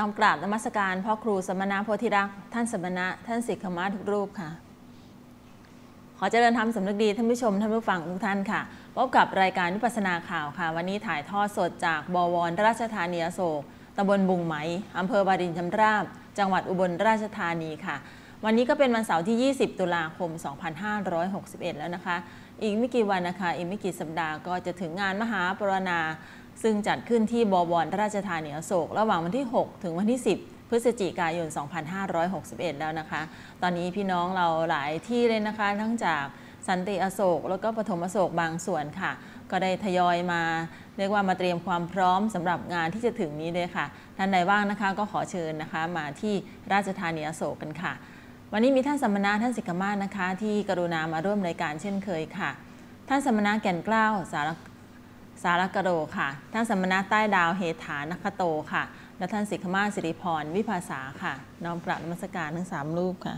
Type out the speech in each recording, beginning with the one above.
น้อมกราบนมัสการพ่อครูสมณะโพธิรักษ์ท่านสมณะท่านศิกขมาทุกรูปค่ะขอเจริญธรรมสำนึกดีท่านผู้ชมท่านผู้ฟังทุกท่านค่ะพบกับรายการวิปัสสนาข่าวค่ะวันนี้ถ่ายทอดสดจากบวรราชธานีอโศกตำบลบุงไหมอำเภอบารินชำราบจังหวัดอุบลราชธานีค่ะวันนี้ก็เป็นวันเสาร์ที่20ตุลาคม2561แล้วนะคะอีกไม่กี่วันนะคะอีกไม่กี่สัปดาห์ก็จะถึงงานมหาปรณาซึ่งจัดขึ้นที่บวรราชธานีอโศกระหว่างวันที่6ถึงวันที่10พฤศจิกายน2561แล้วนะคะตอนนี้พี่น้องเราหลายที่เลยนะคะทั้งจากสันติอโศกแล้วก็ปฐมอโศกบางส่วนค่ะก็ได้ทยอยมาเรียกว่ามาเตรียมความพร้อมสำหรับงานที่จะถึงนี้เลยค่ะท่านใดว่างนะคะก็ขอเชิญนะคะมาที่ราชธานีอโศกกันค่ะวันนี้มีท่านสมณะท่านศิกขมาศนะคะที่กรุณามาร่วมรายการเช่นเคยค่ะท่านสมณะแก่นเกล้าสารกโรค่ะท่านสมณะใต้ดาวเฮฐานคโตค่ะและท่านศิกขมาศสิริพรวิภาษาค่ะน้อมกราบนมัสการทั้ง3รูปค่ะ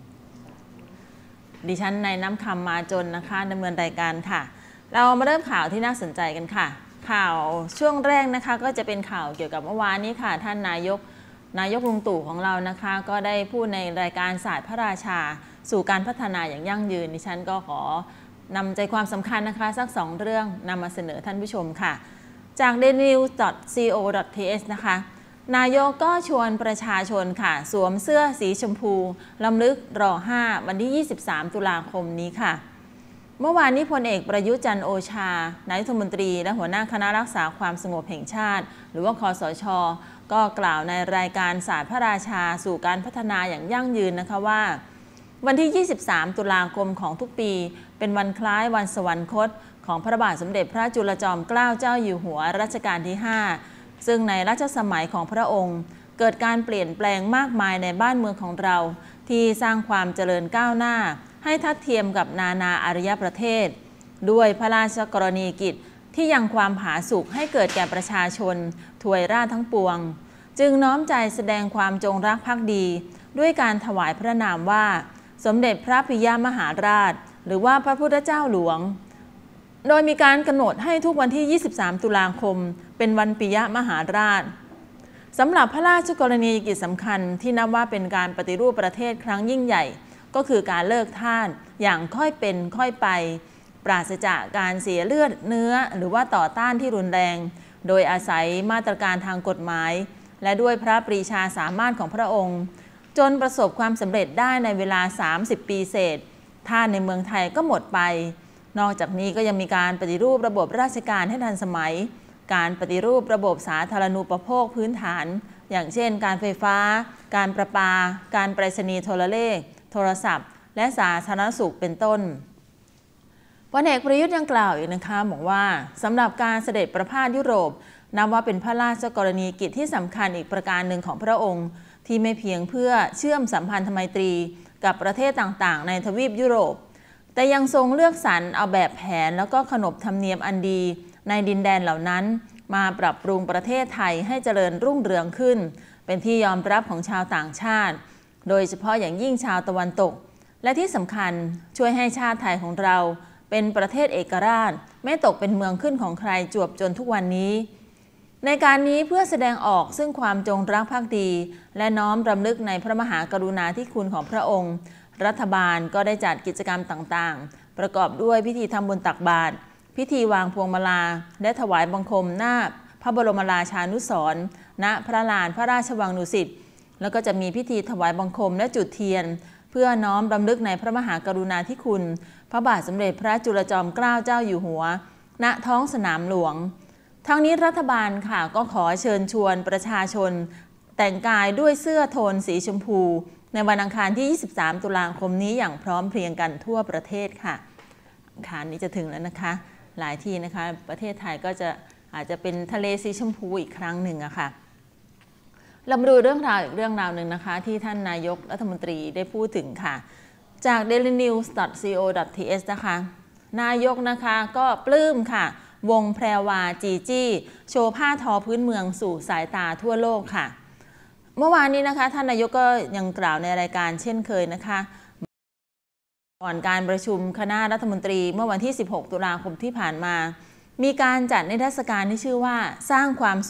ดิฉันในน้ำคำมาจนนะคะดำเนินรายการค่ะเรามาเริ่มข่าวที่น่าสนใจกันค่ะข่าวช่วงแรกนะคะก็จะเป็นข่าวเกี่ยวกับเมื่อวานนี้ค่ะท่านนายกลุงตู่ของเรานะคะก็ได้พูดในรายการศาสตร์พระราชาสู่การพัฒนาอย่างยั่งยืนดิฉันก็ขอนำใจความสำคัญนะคะสัก2เรื่องนำมาเสนอท่านผู้ชมค่ะจาก dailynews.co.th นะคะนายกก็ชวนประชาชนค่ะสวมเสื้อสีชมพูรำลึกร5วันที่23ตุลาคมนี้ค่ะเมื่อวานนี้พลเอกประยุทธ์จันทร์โอชานายกรัฐมนตรีและหัวหน้าคณะรักษาความสงบแห่งชาติหรือว่าคสช.ก็กล่าวในรายการศาสตร์พระราชาสู่การพัฒนาอย่างยั่งยืนนะคะว่าวันที่23ตุลาคมของทุกปีเป็นวันคล้ายวันสวรรคตของพระบาทสมเด็จพระจุลจอมเกล้าเจ้าอยู่หัวรัชกาลที่5ซึ่งในรัชสมัยของพระองค์เกิดการเปลี่ยนแปลงมากมายในบ้านเมืองของเราที่สร้างความเจริญก้าวหน้าให้ทัดเทียมกับนานาอารยประเทศด้วยพระราชกรณียกิจที่ยังความผาสุกให้เกิดแก่ประชาชนถวยราชทั้งปวงจึงน้อมใจแสดงความจงรักภักดีด้วยการถวายพระนามว่าสมเด็จพระปิยมหาราชหรือว่าพระพุทธเจ้าหลวงโดยมีการกำหนดให้ทุกวันที่23ตุลาคมเป็นวันปิยมหาราชสำหรับพระราชกรณียกิจสำคัญที่นับว่าเป็นการปฏิรูปประเทศครั้งยิ่งใหญ่ก็คือการเลิกทาสอย่างค่อยเป็นค่อยไปปราศจากการเสียเลือดเนื้อหรือว่าต่อต้านที่รุนแรงโดยอาศัยมาตรการทางกฎหมายและด้วยพระปรีชาสามารถของพระองค์จนประสบความสำเร็จได้ในเวลา30ปีเศษทาสในเมืองไทยก็หมดไปนอกจากนี้ก็ยังมีการปฏิรูประบบราชการให้ทันสมัยการปฏิรูประบบสาธารณูปโภคพื้นฐานอย่างเช่นการไฟฟ้าการประปาการไปรษณีย์โทรเลขโทรศัพท์และสาธารณสุขเป็นต้นพลเอกประยุทธ์ยังกล่าวอีกนะคะบอกว่าสำหรับการเสด็จประพาสยุโรปนับว่าเป็นพระราชกรณียกิจที่สำคัญอีกประการหนึ่งของพระองค์ที่ไม่เพียงเพื่อเชื่อมสัมพันธไมตรีกับประเทศต่างๆในทวีปยุโรปแต่ยังทรงเลือกสรรเอาแบบแผนแล้วก็ขนบธรรมเนียมอันดีในดินแดนเหล่านั้นมาปรับปรุงประเทศไทยให้เจริญรุ่งเรืองขึ้นเป็นที่ยอมรับของชาวต่างชาติโดยเฉพาะอย่างยิ่งชาวตะวันตกและที่สำคัญช่วยให้ชาติไทยของเราเป็นประเทศเอกราชไม่ตกเป็นเมืองขึ้นของใครจวบจนทุกวันนี้ในการนี้เพื่อแสดงออกซึ่งความจงรักภักดีและน้อมรำลึกในพระมหากรุณาธิคุณของพระองค์รัฐบาลก็ได้จัดกิจกรรมต่างๆประกอบด้วยพิธีทำบุญตักบาตรพิธีวางพวงมาลาและถวายบังคมหน้าพระบรมราชานุสรณ์ณพระลานพระราชวังดุสิตแล้วก็จะมีพิธีถวายบังคมและจุดเทียนเพื่อน้อมรำลึกในพระมหากรุณาธิคุณพระบาทสมเด็จพระจุลจอมเกล้าเจ้าอยู่หัวณท้องสนามหลวงทั้งนี้รัฐบาลค่ะก็ขอเชิญชวนประชาชนแต่งกายด้วยเสื้อโทนสีชมพูในวันอังคารที่23ตุลาคมนี้อย่างพร้อมเพรียงกันทั่วประเทศค่ะอังคารนี้จะถึงแล้วนะคะหลายที่นะคะประเทศไทยก็อาจจะเป็นทะเลสีชมพูอีกครั้งหนึ่งอะค่ะเรามาดูเรื่องราวอีกเรื่องราวหนึ่งนะคะที่ท่านนายกรัฐมนตรีได้พูดถึงค่ะจาก dailynews.co.th นะคะนายกนะคะก็ปลื้มค่ะวงแพรวาจีจี้โชว์ผ้าทอพื้นเมืองสู่สายตาทั่วโลกค่ะเมื่อวานนี้นะคะท่านนายกก็ยังกล่าวในรายการเช่นเคยนะคะก่อนการประชุมคณะรัฐมนตรีเมื่อวันที่16ตุลาคมที่ผ่านมามีการจัดนิทรรศการที่ชื่อว่าสร้างความสุข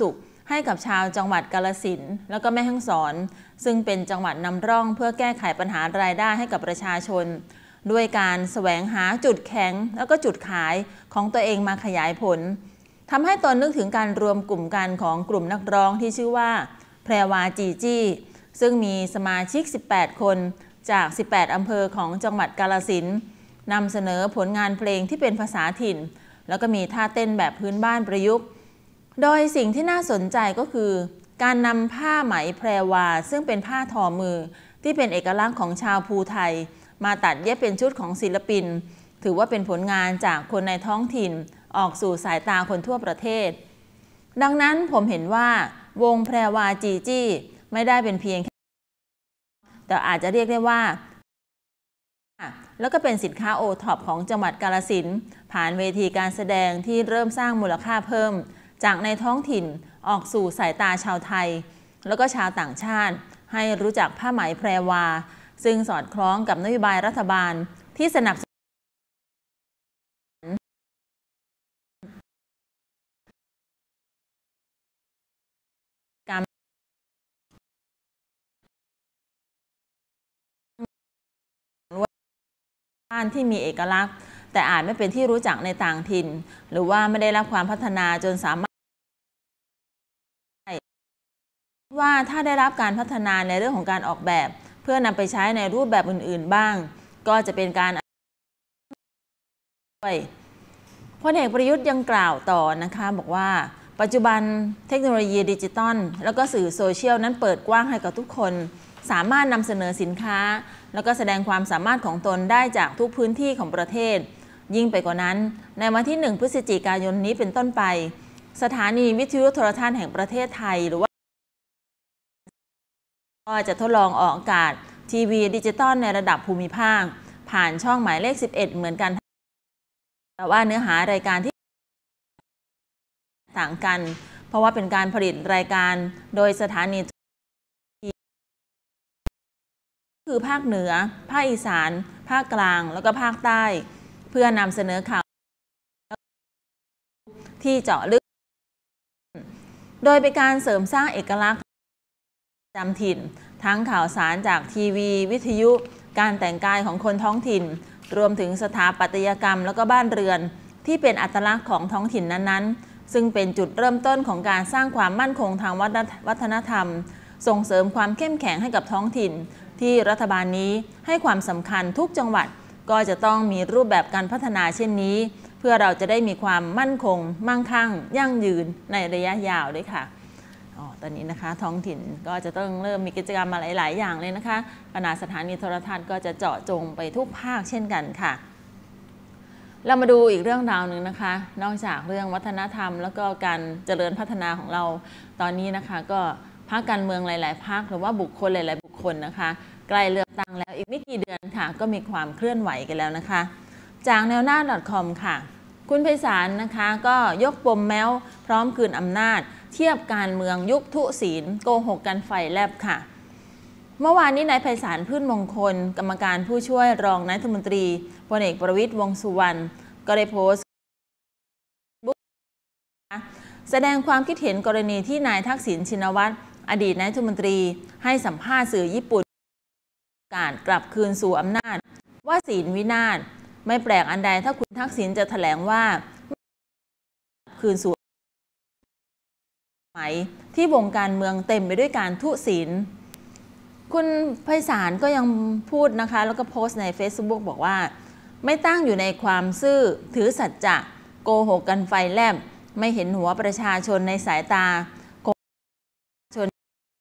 ให้กับชาวจังหวัดกาฬสินธุ์แล้วก็แม่ฮ่องสอนซึ่งเป็นจังหวัดนำร่องเพื่อแก้ไขปัญหารายได้ให้กับประชาชนด้วยการแสวงหาจุดแข็งแล้วก็จุดขายของตัวเองมาขยายผลทำให้ตนนึกถึงการรวมกลุ่มกันของกลุ่มนักร้องที่ชื่อว่าแพรวาจีจี้ซึ่งมีสมาชิก18คนจาก18อำเภอของจังหวัดกาฬสินธุ์นำเสนอผลงานเพลงที่เป็นภาษาถิ่นแล้วก็มีท่าเต้นแบบพื้นบ้านประยุกต์โดยสิ่งที่น่าสนใจก็คือการนำผ้าไหมแพรวาซึ่งเป็นผ้าทอมือที่เป็นเอกลักษณ์ของชาวภูไทยมาตัดเย็บเป็นชุดของศิลปินถือว่าเป็นผลงานจากคนในท้องถิ่นออกสู่สายตาคนทั่วประเทศดังนั้นผมเห็นว่าวงแพรวาจีจี้ไม่ได้เป็นเพียงแค่แต่อาจจะเรียกได้ว่าแล้วก็เป็นสินค้าโอท็อปของจังหวัดกาฬสินธุ์ผ่านเวทีการแสดงที่เริ่มสร้างมูลค่าเพิ่มจากในท้องถิ่นออกสู่สายตาชาวไทยแล้วก็ชาวต่างชาติให้รู้จักผ้าไหมแพรวาซึ่งสอดคล้องกับนโยบายรัฐบาลที่สนับสนุนบ้านที่มีเอกลักษณ์แต่อาจไม่เป็นที่รู้จักในต่างถิ่นหรือว่าไม่ได้รับความพัฒนาจนสามารถว่าถ้าได้รับการพัฒนาในเรื่องของการออกแบบเพื่อนำไปใช้ในรูปแบบอื่นๆบ้างก็จะเป็นการด้วยพลเอกประยุทธ์ยังกล่าวต่อนะคะบอกว่าปัจจุบันเทคโนโลยีดิจิตอลแล้วก็สื่อโซเชียลนั้นเปิดกว้างให้กับทุกคนสามารถนำเสนอสินค้าแล้วก็แสดงความสามารถของตนได้จากทุกพื้นที่ของประเทศยิ่งไปกว่านั้นในวันที่1 พฤศจิกายนนี้เป็นต้นไปสถานีวิทยุโทรทัศน์แห่งประเทศไทยหรือว่าก็จะทดลองออกอากาศทีวีดิจิตอลในระดับภูมิภาคผ่านช่องหมายเลข11เหมือนกันแต่ว่าเนื้อหารายการที่ต่างกันเพราะว่าเป็นการผลิตรายการโดยสถานีคือภาคเหนือภาคอีสานภาคกลางแล้วก็ภาคใต้เพื่อนำเสนอข่าวที่เจาะลึกโดยเป็นการเสริมสร้างเอกลักษณ์ประจำถิ่นทั้งข่าวสารจากทีวีวิทยุการแต่งกายของคนท้องถิ่นรวมถึงสถาปัตยกรรมแล้วก็บ้านเรือนที่เป็นอัตลักษณ์ของท้องถิ่นนั้นๆซึ่งเป็นจุดเริ่มต้นของการสร้างความมั่นคงทางวัฒนธรรมส่งเสริมความเข้มแข็งให้กับท้องถิ่นที่รัฐบาลนี้ให้ความสำคัญทุกจังหวัดก็จะต้องมีรูปแบบการพัฒนาเช่นนี้เพื่อเราจะได้มีความมั่นคงมั่งคั่งยั่งยืนในระยะยาวด้วยค่ะตอนนี้นะคะท้องถิ่นก็จะต้องเริ่มมีกิจกรรมมาหลายๆอย่างเลยนะคะขณะสถานีโทรทัศน์ก็จะเจาะจงไปทุกภาคเช่นกันค่ะเรามาดูอีกเรื่องราวหนึ่งนะคะนอกจากเรื่องวัฒนธรรมแล้วก็การเจริญพัฒนาของเราตอนนี้นะคะก็พรรคการเมืองหลายๆพรรคหรือว่าบุคคลหลายๆบุคคลนะคะใกล้เลือกตั้งแล้วอีกไม่กี่เดือนค่ะก็มีความเคลื่อนไหวกันแล้วนะคะจากแนวหน้า .com ค่ะคุณไพศาลนะคะก็ยกปมแม้วพร้อมคืนอำนาจเทียบการเมืองยุคทุศีลโกหกกันไฟแลบค่ะเมื่อวานนี้นายไพศาลพืชมงคลกรรมการผู้ช่วยรองนายกรัฐมนตรีพลเอกประวิตรวงษ์สุวรรณก็ได้โพสต์แสดงความคิดเห็นกรณีที่นายทักษิณชินวัตรอดีตนายกรัฐมนตรีให้สัมภาษณ์สื่อญี่ปุ่นการกลับคืนสู่อำนาจว่าศีลวินาศไม่แปลกอันใดถ้าคุณทักษิณจะแถลงว่าคืนสู่ไหมที่วงการเมืองเต็มไปด้วยการทุศีลคุณไพศาลก็ยังพูดนะคะแล้วก็โพสต์ใน Facebook บอกว่าไม่ตั้งอยู่ในความซื่อถือสัจจะโกหกกันไฟแลบไม่เห็นหัวประชาชนในสายตาชน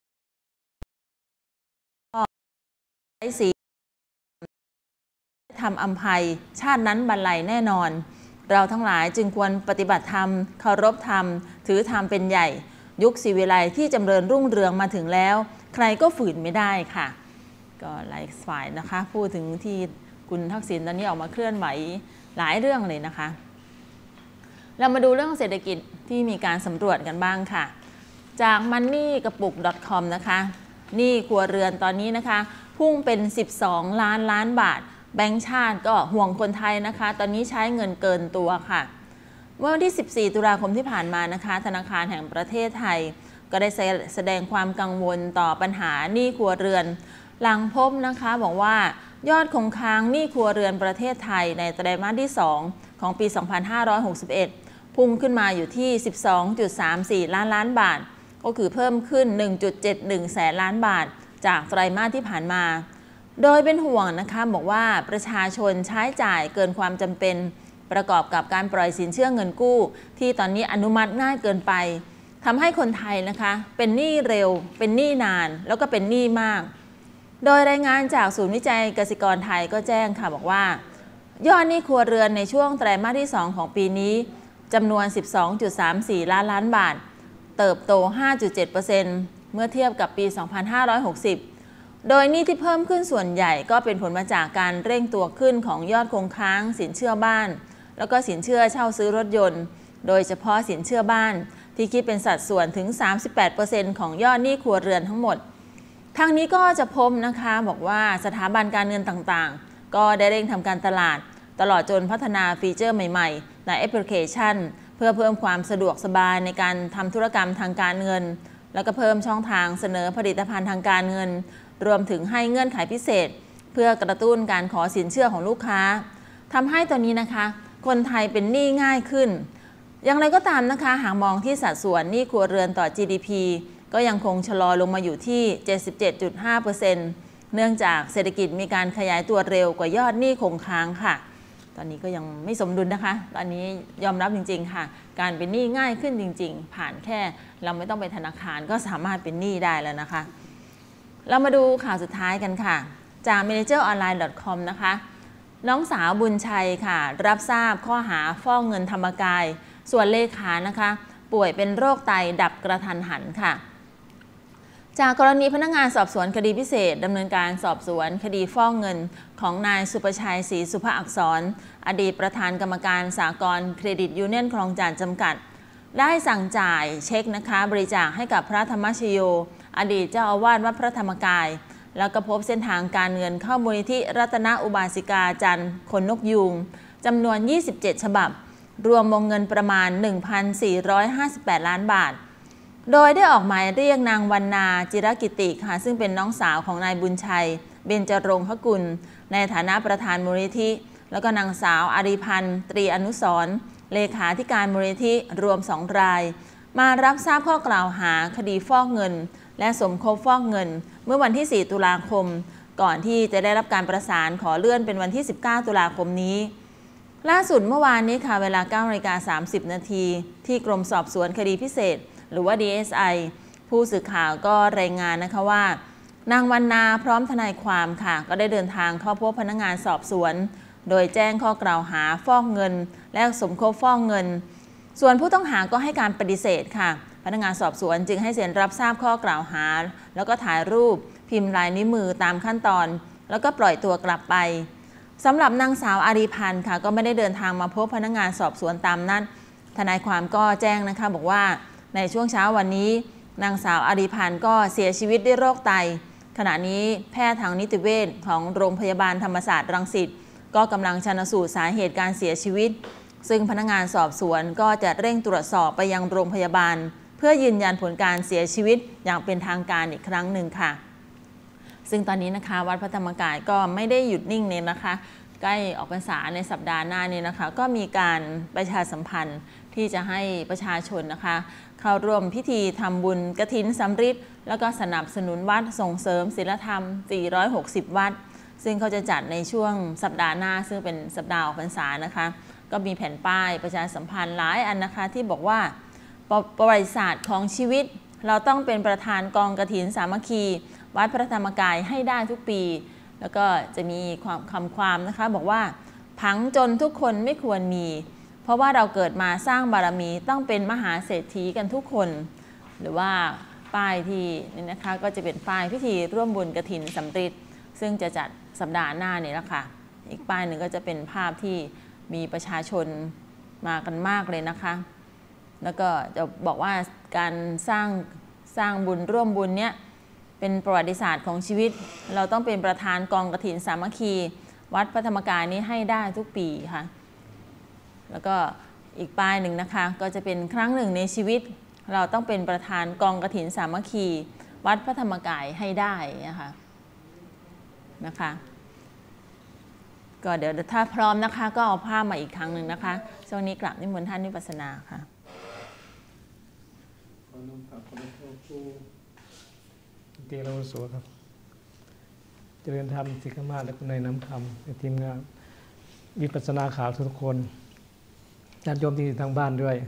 ไร้สีทำอำภัยชาตินั้นบรรลัยแน่นอนเราทั้งหลายจึงควรปฏิบัติธรรมเคารพธรรมถือธรรมเป็นใหญ่ยุคศรีวิไลที่จำเริญรุ่งเรืองมาถึงแล้วใครก็ฝืนไม่ได้ค่ะก็หลายฝ่ายนะคะพูดถึงที่คุณทักษิณตอนนี้ออกมาเคลื่อนไหวหลายเรื่องเลยนะคะเรามาดูเรื่องเศรษฐกิจที่มีการสำรวจกันบ้างค่ะจาก Money กระปุก .com นะคะหนี้ครัวเรือนตอนนี้นะคะพุ่งเป็น12 ล้านบาทแบงก์ชาติก็ห่วงคนไทยนะคะตอนนี้ใช้เงินเกินตัวค่ะเมื่อวันที่14 ตุลาคมที่ผ่านมานะคะธนาคารแห่งประเทศไทยก็ได้แสดงความกังวลต่อปัญหาหนี้ครัวเรือนหลังพบนะคะบอกว่ายอดคงค้างหนี้ครัวเรือนประเทศไทยในไตรมาสที่ 2 ของปี 2561 พุ่งขึ้นมาอยู่ที่ 12.34 ล้านบาทก็คือเพิ่มขึ้น 1.71 แสนล้านบาทจากไตรมาสที่ผ่านมาโดยเป็นห่วงนะคะบอกว่าประชาชนใช้จ่ายเกินความจำเป็นประกอบกับการปล่อยสินเชื่อเงินกู้ที่ตอนนี้อนุมัติง่ายเกินไปทำให้คนไทยนะคะเป็นหนี้เร็วเป็นหนี้นานแล้วก็เป็นหนี้มากโดยรายงานจากศูนย์วิจัยกสิกรไทยก็แจ้งค่ะบอกว่ายอดหนี้ครัวเรือนในช่วงไตรมาสที่ 2 ของปีนี้จำนวน 12.34 ล้านบาทเติบโต 5.7% เมื่อเทียบกับปี 2560 โดยหนี้ที่เพิ่มขึ้นส่วนใหญ่ก็เป็นผลมาจากการเร่งตัวขึ้นของยอดคงค้างสินเชื่อบ้านแล้วก็สินเชื่อเช่าซื้อรถยนต์โดยเฉพาะสินเชื่อบ้านที่คิดเป็นสัดส่วนถึง 38% ของยอดหนี้ครัวเรือนทั้งหมดทางนี้ก็จะพบนะคะบอกว่าสถาบันการเงินต่างๆก็ได้เร่งทำการตลาดตลอดจนพัฒนาฟีเจอร์ใหม่ๆในแอปพลิเคชันเพื่อเพิ่มความสะดวกสบายในการทำธุรกรรมทางการเงินแล้วก็เพิ่มช่องทางเสนอผลิตภัณฑ์ทางการเงินรวมถึงให้เงื่อนไขพิเศษเพื่อกระตุ้นการขอสินเชื่อของลูกค้าทำให้ตอนนี้นะคะคนไทยเป็นหนี้ง่ายขึ้นอย่างไรก็ตามนะคะหากมองที่สัดส่วนหนี้ครัวเรือนต่อ GDP ก็ยังคงชะลอลงมาอยู่ที่ 77.5% เนื่องจากเศรษฐกิจมีการขยายตัวเร็วกว่ายอดหนี้คงค้างค่ะตอนนี้ก็ยังไม่สมดุลนะคะตอนนี้ยอมรับจริงๆค่ะการเป็นหนี้ง่ายขึ้นจริงๆผ่านแค่เราไม่ต้องไปธนาคารก็สามารถเป็นหนี้ได้แล้วนะคะเรามาดูข่าวสุดท้ายกันค่ะจาก manageronline.com นะคะน้องสาวบุญชัยค่ะรับทราบข้อหาฟอกเงินธรรมกายส่วนเลขานะคะป่วยเป็นโรคไตดับกระทันหันค่ะจากกรณีพนักงานสอบสวนคดีพิเศษดำเนินการสอบสวนคดีฟอกเงินของนายสุประชัยศรีสุภอักษรอดีตประธานกรรมการสหกรณ์เครดิตยูเนี่ยนคลองจันทน์จำกัดได้สั่งจ่ายเช็คนะคะบริจาคให้กับพระธรรมชโยอดีตเจ้าอาวาสวัดพระธรรมกายแล้วก็พบเส้นทางการเงินเข้ามูลนิธิรัตนอุบาสิกาจันทร์ขนนกยูงจำนวน 27 ฉบับรวมวงเงินประมาณ 1,458 ล้านบาทโดยได้ออกหมายเรียกนางวรรณาจิรกิติค่ะซึ่งเป็นน้องสาวของนายบุญชัยเบญจรงคกุลในฐานะประธานมูลนิธิแล้วก็นางสาวอารีพันธ์ตรีอนุสรณ์เลขาธิการมูลนิธิรวม2 รายมารับทราบข้อกล่าวหาคดีฟอกเงินและสมคบฟอกเงินเมื่อวันที่ 4 ตุลาคมก่อนที่จะได้รับการประสานขอเลื่อนเป็นวันที่ 19 ตุลาคมนี้ล่าสุดเมื่อวานนี้ค่ะเวลา 9:30 น.ที่กรมสอบสวนคดีพิเศษหรือว่า DSI ผู้สื่อข่าวก็รายงานนะคะว่านางวรรณาพร้อมทนายความค่ะก็ได้เดินทางเข้าพบพนักงานสอบสวนโดยแจ้งข้อกล่าวหาฟอกเงินและสมคบฟอกเงินส่วนผู้ต้องหาก็ให้การปฏิเสธค่ะพนักงานสอบสวนจึงให้เซ็นรับทราบข้อกล่าวหาแล้วก็ถ่ายรูปพิมพ์ลายนิ้วมือตามขั้นตอนแล้วก็ปล่อยตัวกลับไปสำหรับนางสาวอารีพันธ์ค่ะก็ไม่ได้เดินทางมาพบพนักงานสอบสวนตามนัดทนายความก็แจ้งนะคะบอกว่าในช่วงเช้าวันนี้นางสาวอารีพันธ์ก็เสียชีวิตด้วยโรคไตขณะนี้แพทย์ทางนิติเวชของโรงพยาบาลธรรมศาสตร์รังสิตก็กำลังชันสูตรสาเหตุการเสียชีวิตซึ่งพนักงานสอบสวนก็จะเร่งตรวจสอบไปยังโรงพยาบาลเพื่อยืนยันผลการเสียชีวิตอย่างเป็นทางการอีกครั้งหนึ่งค่ะซึ่งตอนนี้นะคะวัดพระธรรมกายก็ไม่ได้หยุดนิ่งเลยนะคะใกล้ออกพรรษาในสัปดาห์หน้านี้นะคะก็มีการประชาสัมพันธ์ที่จะให้ประชาชนนะคะเข้าร่วมพิธีทำบุญกฐินสำริดแล้วก็สนับสนุนวัดส่งเสริมศีลธรรม460 วัดซึ่งเขาจะจัดในช่วงสัปดาห์หน้าซึ่งเป็นสัปดาห์ออกพรรษานะคะก็มีแผ่นป้ายประชาสัมพันธ์หลายอันนะคะที่บอกว่าประวัติศาสตร์ของชีวิตเราต้องเป็นประธานกองกฐินสามัคคีวัดพระธรรมกายให้ได้ทุกปีแล้วก็จะมีความนะคะบอกว่าผังจนทุกคนไม่ควรมีเพราะว่าเราเกิดมาสร้างบารมีต้องเป็นมหาเศรษฐีกันทุกคนหรือว่าป้ายที่นี่นะคะก็จะเป็นป้ายพิธีร่วมบุญกฐินสำริดซึ่งจะจัดสัปดาห์หน้านี่แหละค่ะอีกป้ายหนึ่งก็จะเป็นภาพที่มีประชาชนมากันมากเลยนะคะแล้วก็จะบอกว่าการสร้างบุญร่วมบุญเนี้ยเป็นประวัติศาสตร์ของชีวิตเราต้องเป็นประธานกองกฐินสามัคคีวัดพระธรรมกายนี้ให้ได้ทุกปีค่ะแล้วก็อีกป้ายหนึ่งนะคะก็จะเป็นครั้งหนึ่งในชีวิตเราต้องเป็นประธานกองกฐินสามัคคีวัดพระธรรมกายให้ได้นะคะก็เดี๋ยวถ้าพร้อมนะคะก็เอาภาพมาอีกครั้งหนึ่งนะคะช่วงนี้กราบนิมนต์ท่านวิปัสสนาค่ะเตโลโสครับเจริญธรรมสิกขมาและคุณในน้ำคำในทีมงานวิปัสสนาขาวทุกคนญาติโยมที่ทางบ้านด้วย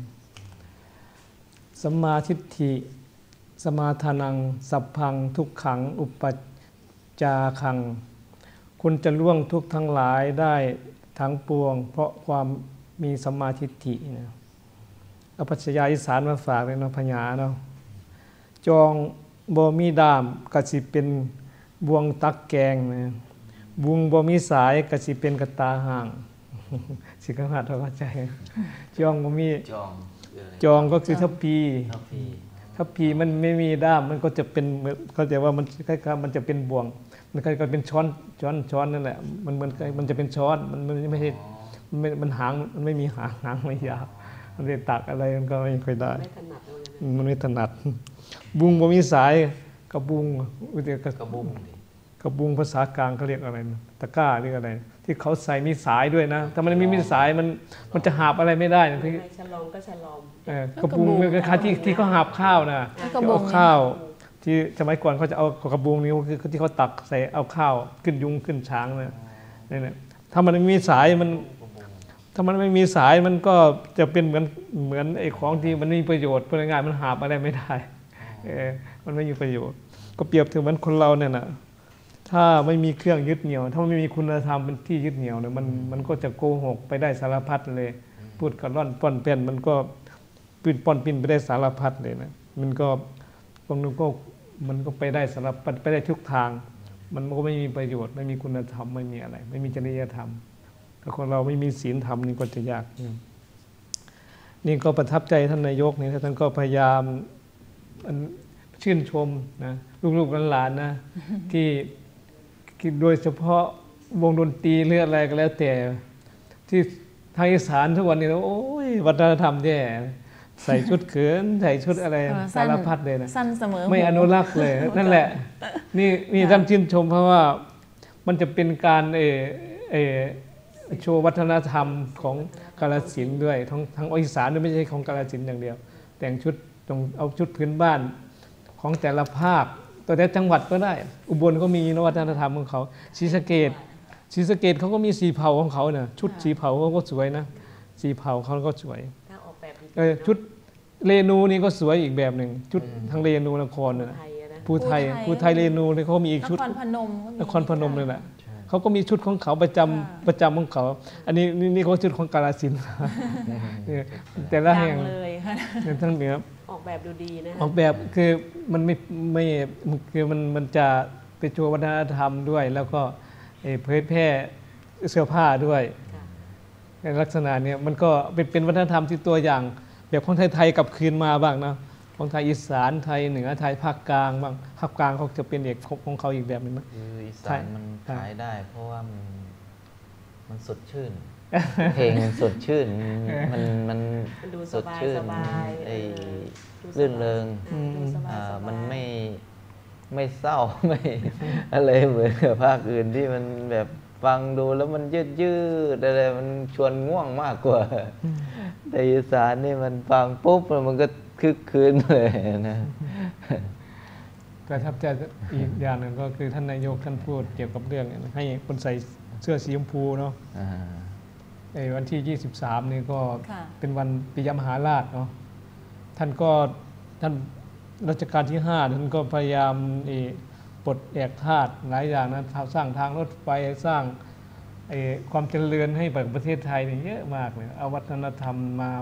สัมมาทิฏฐิสมาทานังสัพพังทุกขังอุปปัจจาคังคุณจะล่วงทุกทั้งหลายได้ทั้งปวงเพราะความมีสัมมาทิฏฐินะเอาปัจจัยอีสานมาฝากเลยเนาะพญาเนาะจองบ่มีดามก็สิเป็นบวงตักแกงนะบุงบ่มีสายก็สิเป็นกระตาห่างสิกหัดเข้าใจจองบ่มีจองก็คือทัพพีทัพพีมันไม่มีด้ามมันก็จะเป็นเขาจะว่ามันคล้ายๆมันจะเป็นบ่วงมันก็เป็นช้อนนั่นแหละมันจะเป็นช้อนมันไม่ใช่มันหางมันไม่มีหางไม่ยาวมันจะตักอะไรมันก็ไม่ค่อยได้มันไม่ถนัดบุงบ่มีสายกระบุงกระบุงภาษากลางเขาเรียกอะไรนะตะกร้าเรียกอะไรที่เขาใส่มีสายด้วยนะถ้ามันไม่มีสายมันจะหาบอะไรไม่ได้นะที่ฉลองก็ฉลองกระบุงเป็นคล้ายที่เขาหาบข้าวนะเอาข้าวที่สมัยก่อนเขาจะเอากระบุงนี้คือที่เขาตักใส่เอาข้าวขึ้นยุงขึ้นช้างนะนี่ถ้ามันไม่มีสายถ้ามันไม่มีสายมันก็จะเป็นเหมือนไอ้ของที่มันไม่มีประโยชน์พูดง่ายๆมันหาบอะไรไม่ได้มันไม่มีประโยชน์ก็เปรียบถึงเหมือนคนเราเนี่ยนะถ้าไม่มีเครื่องยึดเหนี่ยวถ้าไม่มีคุณธรรมเป็นที่ยึดเหนี่ยวเนี่ยมันก็จะโกหกไปได้สารพัดเลยพูดกับร่อนป้อนเปี้ยนมันก็ปืนป้อนปิ้นไปได้สารพัดเลยนะมันก็ตรงนู้นก็มันก็ไปได้สารพัดไปได้ทุกทางมันก็ไม่มีประโยชน์ไม่มีคุณธรรมไม่มีอะไรไม่มีจริยธรรมถ้าคนเราไม่มีศีลธรรมนี่ก็จะยากนี่ก็ประทับใจท่านนายกนี่ท่านก็พยายามชื่นชมนะลูกๆหลานๆนะที่โดยเฉพาะวงดนตรีหรืออะไรก็แล้วแต่ที่ทางอีสานทุกวันนี้โอ้ยวัฒนธรรมแย่ใส่ชุดเขินใส่ชุดอะไรสารพัดเลยนะสั้นเสมอไม่อนุรักษ์เลยนั่นแหละนี่ท่านชื่นชมเพราะว่ามันจะเป็นการโชว์วัฒนธรรมของกาฬสินธุ์ด้วยทั้งอีสานด้วยไม่ใช่ของกาฬสินธุ์อย่างเดียวแต่งชุดต้องเอาชุดพื้นบ้านของแต่ละภาคตัวแต่จังหวัดก็ได้อุบลก็มีวัฒนธรรมของเขาศรีสะเกษเขาก็มีสีเผาของเขาเนี่ยชุดสีเผาเขาก็สวยนะสีเผาเขาก็สวยชุดเรนูนี่ก็สวยอีกแบบหนึ่งชุดทางเรนูนครเนี่ยภูไทยเรนูเนี่ยเขามีอีกชุดนครพนมเลยแหละเขาก็มีชุดของเขาประจำของเขาอันนี้เขาชุดของกาฬสินธุ์แต่ละแห่งทั้งเหนือออกแบบดูดีนะออกแบบคือมันไม่คือมันจะไปโชว์วัฒนธรรมด้วยแล้วก็เผยแพร่เสื้อผ้าด้วยในลักษณะนี้มันก็เป็นวัฒนธรรมที่ตัวอย่างแบบของไทยกลับคืนมาบ้างนะของไทยอีสานไทยเหนือไทยภาคกลางบ้างภาคกลางเขาจะเป็นเอกของเขาอีกแบบนึงมั้ยอีสานมันขายได้เพราะว่ามันสดชื่นเพลงมันสดชื่นมันสดชื่นรื่นเริงมันไม่เศร้าไม่อะไรเหมือนกับภาคอื่นที่มันแบบฟังดูแล้วมันยืดอะไรมันชวนง่วงมากกว่าแต่อีสานนี่มันฟังปุ๊บมันก็คึกคืนเลยนะประทับใจอีกอย่างหนึ่งก็คือท่านนายกท่านพูดเกี่ยวกับเรื่องให้คนใส่เสื้อสีชมพูเนาะวันที่23นี่ก็เป็นวันปิยมหาราชเนาะท่านรัชกาลที่5ท่านก็พยายามปลดแอกทาสหลายอย่างนะสร้างทางรถไฟสร้างความเจริญให้ประเทศไทยนี่เยอะมากเลยเอาวัฒนธรรม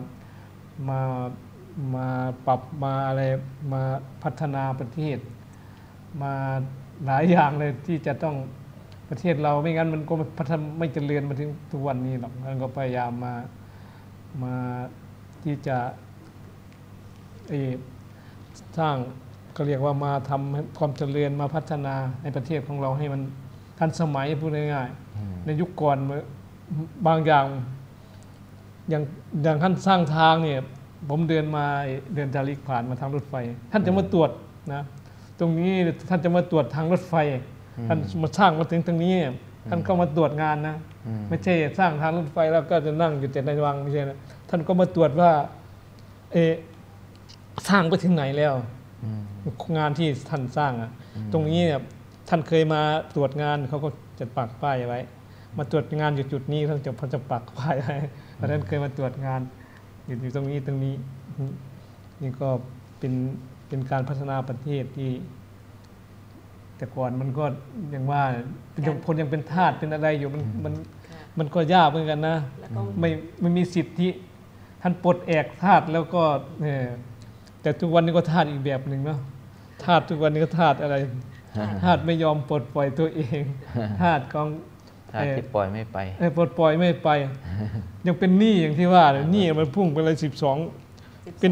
มาปรับมาอะไรมาพัฒนาประเทศมาหลายอย่างเลยที่จะต้องประเทศเราไม่งั้นมันก็พัฒนาไม่เจริญมาถึงทุกวันนี้หรอกท่านก็พยายามมาที่จะสร้างก็เรียกว่ามาทำความเจริญมาพัฒนาในประเทศของเราให้มันทันสมัยพูดง่ายๆในยุคก่อนบางอย่างท่านสร้างทางเนี่ยผมเดินจาริกผ่านมาทางรถไฟ ท่านจะมาตรวจนะตรงนี้ท่านจะมาตรวจทางรถไฟท่านมาสร้างมาถึงตรงนี้ท่านก็มาตรวจงานนะไม่ใช่สร้างทางรถไฟแล้วก็จะนั่งอยู่แต่ในวังไม่ใช่นะท่านก็มาตรวจว่าสร้างไปถึงไหนแล้วงานที่ท่านสร้างตรงนี้เนี่ยท่านเคยมาตรวจงานเขาก็จะปักป้ายไว้มาตรวจงานอยู่จุดนี้ท่านจะปักป้ายไว้เพราะฉะนั้นเคยมาตรวจงานอยู่ตรงนี้นี่ก็เป็นการพัฒนาประเทศที่แต่ก่อนมันก็ยังว่าคนยังเป็นทาสเป็นอะไรอยู่มันก็ยากเหมือนกันนะไม่มีสิทธิท่านปลดแอกทาสแล้วก็แต่ทุกวันนี้ก็ทาสอีกแบบหนึ่งเนาะทาสทุกวันนี้ก็ทาสอะไรทาสไม่ยอมปลดปล่อยตัวเองทาสของทาสที่ปล่อยไม่ไปปลดปล่อยไม่ไปยังเป็นหนี้อย่างที่ว่าหนี้มันพุ่งไปเลยเป็น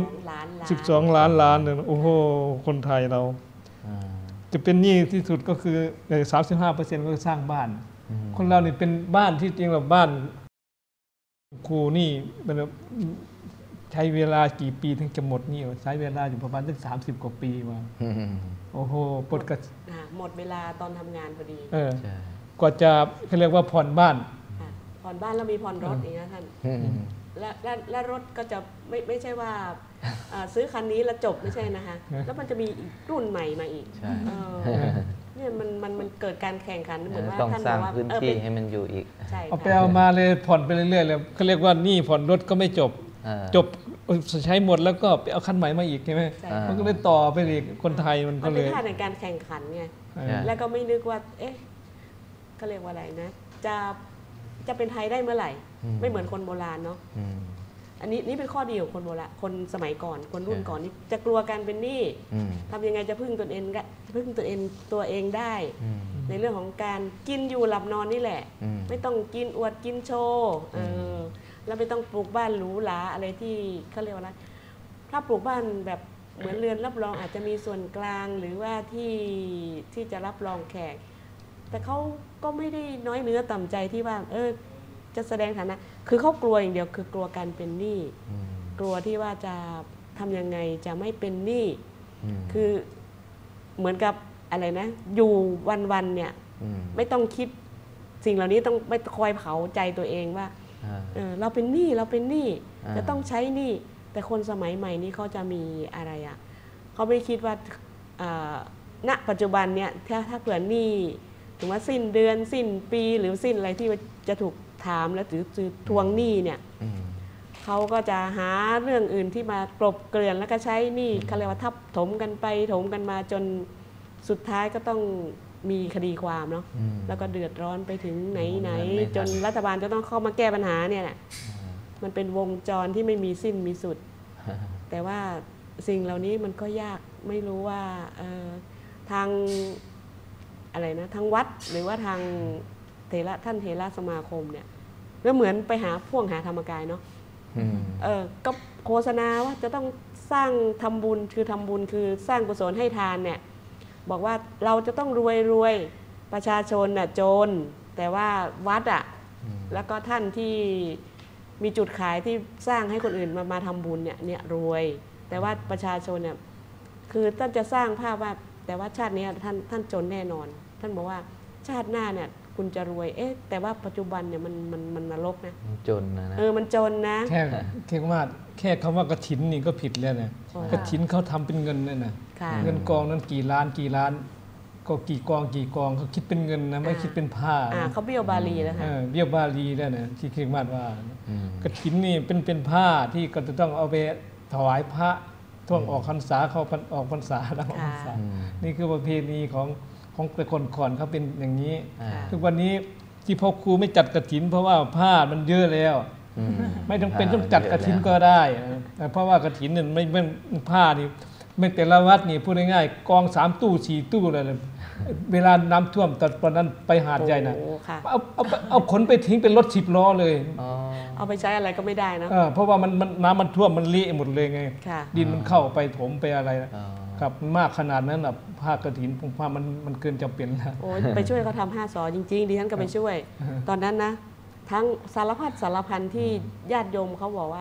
12 ล้านเนี่ยโอ้โหคนไทยเราจะเป็นหนี้ที่สุดก็คือ 35% ก็สร้างบ้านคนเราเนี่ยเป็นบ้านที่จริงเราบ้านครูนี่มันใช้เวลากี่ปีถึงจะหมดหนี้ใช้เวลาอยู่ประมาณตั้ง30 กว่าปีมาโอ้โหปลดกันหมดเวลาตอนทำงานพอดีกว่าจะเขาเรียกว่าผ่อนบ้านแล้วมีผ่อนรถอีกนะท่านและรถก็จะไม่ใช่ว่าซื้อคันนี้แล้วจบไม่ใช่นะคะแล้วมันจะมีรุ่นใหม่มาอีกเนี่ยมันเกิดการแข่งขันเหมือนว่าท่านบอกว่าต้องสร้างพื้นที่ให้มันอยู่อีกเอาไปเอามาเลยผ่อนไปเรื่อยๆเลยเขาเรียกว่านี่ผ่อนรถก็ไม่จบใช้หมดแล้วก็ไปเอาคันใหม่มาอีกใช่ไหมมันก็เลยต่อไปอีกคนไทยมันก็เลยเป็นท่าในการแข่งขันไงแล้วก็ไม่นึกว่าเขาเรียกว่าอะไรนะจะเป็นไทยได้เมื่อไหร่ไม่เหมือนคนโบราณเนาะอันนี้นี่เป็นข้อดีของคนโบราณคนสมัยก่อนคนรุ่นก่อนนี่จะกลัวการเป็นหนี้ทำยังไงจะพึ่งตัวเองได้ในเรื่องของการกินอยู่หลับนอนนี่แหละไม่ต้องกินอวดกินโชว์แล้วไม่ต้องปลูกบ้านหรูหราอะไรที่เขาเรียกว่าอะไรถ้าปลูกบ้านแบบเหมือนเรือนรับรองอาจจะมีส่วนกลางหรือว่าที่จะรับรองแขกแต่เขาก็ไม่ได้น้อยเนื้อต่ำใจที่ว่าจะแสดงฐานะคือเขากลัวอย่างเดียวคือกลัวการเป็นหนี้กลัวที่ว่าจะทำยังไงจะไม่เป็นหนี้คือเหมือนกับอะไรนะอยู่วันๆเนี่ยไม่ต้องคิดสิ่งเหล่านี้ต้องไม่คอยเผาใจตัวเองว่าเราเป็นหนี้จะต้องใช้หนี้แต่คนสมัยใหม่นี้เขาจะมีอะไรเขาไม่คิดว่าณปัจจุบันเนี่ยถ้าเผื่อหนี้ถึงว่าสิ้นเดือนสิ้นปีหรือสิ้นอะไรที่จะถูกถามแล้วถือทวงหนี้เนี่ยเขาก็จะหาเรื่องอื่นที่มากลบเกลื่อนแล้วก็ใช้หนี้เขาเรียกว่าทับถมกันไปถมกันมาจนสุดท้ายก็ต้องมีคดีความเนาะแล้วก็เดือดร้อนไปถึงไหนจนรัฐบาลจะต้องเข้ามาแก้ปัญหาเนี่ยแหละมันเป็นวงจรที่ไม่มีสิ้นมีสุดแต่ว่าสิ่งเหล่านี้มันก็ยากไม่รู้ว่าทางอะไรนะทางวัดหรือว่าทางท่านเถระสมาคมเนี่ยก็เหมือนไปหาธรรมกายเนาะก็โฆษณาว่าจะต้องสร้างทำบุญคือสร้างกุศลให้ทานเนี่ยบอกว่าเราจะต้องรวยประชาชนน่ะจนแต่ว่าวัดแล้วก็ท่านที่มีจุดขายที่สร้างให้คนอื่นมาทำบุญเนี่ยรวยแต่ว่าประชาชนเนี่ยคือท่านจะสร้างภาพว่าแต่ว่าชาตินี้ท่านจนแน่นอนท่านบอกว่าชาติหน้าเนี่ยคุณจะรวยแต่ว่าปัจจุบันเนี่ยมันนรกนะจนนะมันจนนะแค่คำว่ากฐินนี่ก็ผิดแล้วนะกฐินเขาทำเป็นเงินเนี่ยนะเงินกองนั้นกี่ล้านก็กี่กองเขาคิดเป็นเงินนะไม่คิดเป็นผ้าเขาเบี้ยวบาลีแล้วค่ะเบี้ยวบาลีแล้วนะที่เรียกว่ากฐินนี่เป็นผ้าที่ก็จะต้องเอาไปถวายพระช่วงออกพรรษาเขาออกพรรษาแล้วออกพรรษานี่คือประเพณีของแต่คนก่อนเขาเป็นอย่างนี้ทุกวันนี้ที่พ่อครูไม่จัดกฐินเพราะว่าผ้ามันเยอะแล้วไม่จำเป็นต้องจัดกฐินก็ได้เพราะว่ากฐินเนี่ยไม่ผ้านี่ไม่แต่ละวัดนี่พูดง่ายๆกอง3 ตู้ 4 ตู้เลยเวลาน้ำท่วมตอนนั้นไปหาดใหญ่นะเอาขนไปทิ้งเป็นรถ10 ล้อเลยเอาไปใช้อะไรก็ไม่ได้นะเพราะว่ามันน้ำมันท่วมมันเละหมดเลยไงดินมันเข้าไปถมไปอะไรครับมากขนาดนั้นแบบผ้ากฐินผมว่ามันเกินจำเป็นแล้วโอ้ยไปช่วยเขาทำ5 สอจริงๆดิฉันก็ไปช่วยตอนนั้นนะทั้งสารพันที่ญาติโยมเขาบอกว่า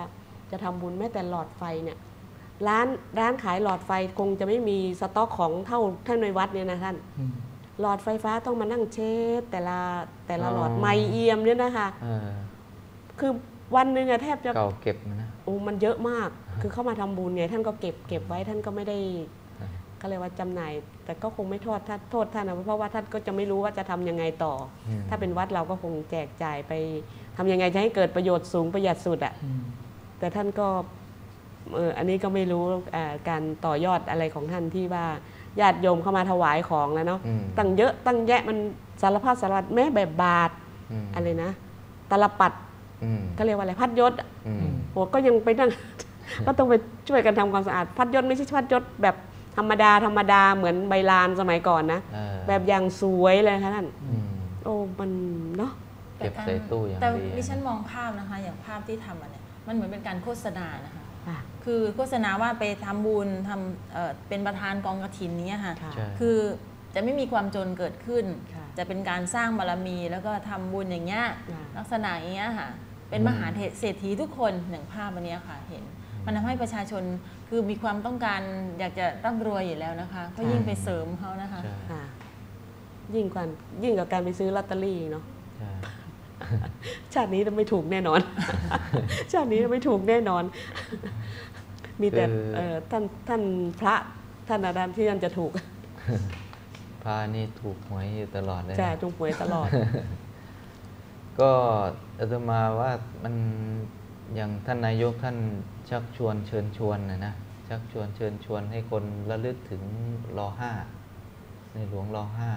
จะทำบุญแม้แต่หลอดไฟเนี่ยร้านขายหลอดไฟคงจะไม่มีสต็อกของเท่าในวัดเนี่ยนะท่านหลอดไฟฟ้าต้องมานั่งเช็ดแต่ละหลอดไมเอี่ยมเนี่ยนะคะคือวันหนึ่งอะแทบจะเก่าเก็บนะโอ้มันเยอะมากคือเข้ามาทำบุญไงท่านก็เก็บไว้ท่านก็ไม่ได้ก็เลยว่าจำหน่ายแต่ก็คงไม่โทษท่านนะเพราะว่าท่านก็จะไม่รู้ว่าจะทำยังไงต่อถ้าเป็นวัดเราก็คงแจกจ่ายไปทำยังไงจะให้เกิดประโยชน์สูงประหยัดสุดอะแต่ท่านก็อันนี้ก็ไม่รู้การต่อยอดอะไรของท่านที่ว่าญาติโยมเข้ามาถวายของแล้วเนาะตั้งเยอะตั้งแยะมันสารพัดสารพัดแม้แบบบาทอะไรนะตลปัดก็เรียกว่าอะไรพัดยศโหก็ยังไปนั่งก็ต้องไปช่วยกันทำความสะอาดพัดยศไม่ใช่พัดยศแบบธรรมดาเหมือนใบลานสมัยก่อนนะแบบอย่างสวยเลยค่ะท่านโอ้มันเนาะเก็บใส่ตู้อย่างดีแต่ดิฉันมองภาพนะคะอย่างภาพที่ทำอันเนี้ยมันเหมือนเป็นการโฆษณานะคะคือโฆษณาว่าไปทำบุญทำเป็นประธานกองกฐินนี้ค่ะคือจะไม่มีความจนเกิดขึ้นจะเป็นการสร้างบารมีแล้วก็ทำบุญอย่างเงี้ยลักษณะอย่างเงี้ยค่ะเป็นมหาเศรษฐีทุกคนอย่างภาพอันนี้ค่ะเห็นมันทำให้ประชาชนคือมีความต้องการอยากจะร่ำรวยอยู่แล้วนะคะก็ยิ่งไปเสริมเขานะคะยิ่งกว่าการไปซื้อลอตเตอรี่เนาะชาตินี้จะไม่ถูกแน่นอนชาตินี้จะไม่ถูกแน่นอนมีแต่ท่านพระท่านอาจารย์ที่ท่านจะถูกพระนี่ถูกหวยอยู่ตลอดเลยใช่ถูกหวยตลอดก็อาตมาว่ามันอย่างท่านนายกท่านชักชวนเชิญชวนนะชักชวนเชิญชวนให้คนระลึกถึงร.5 ในหลวงร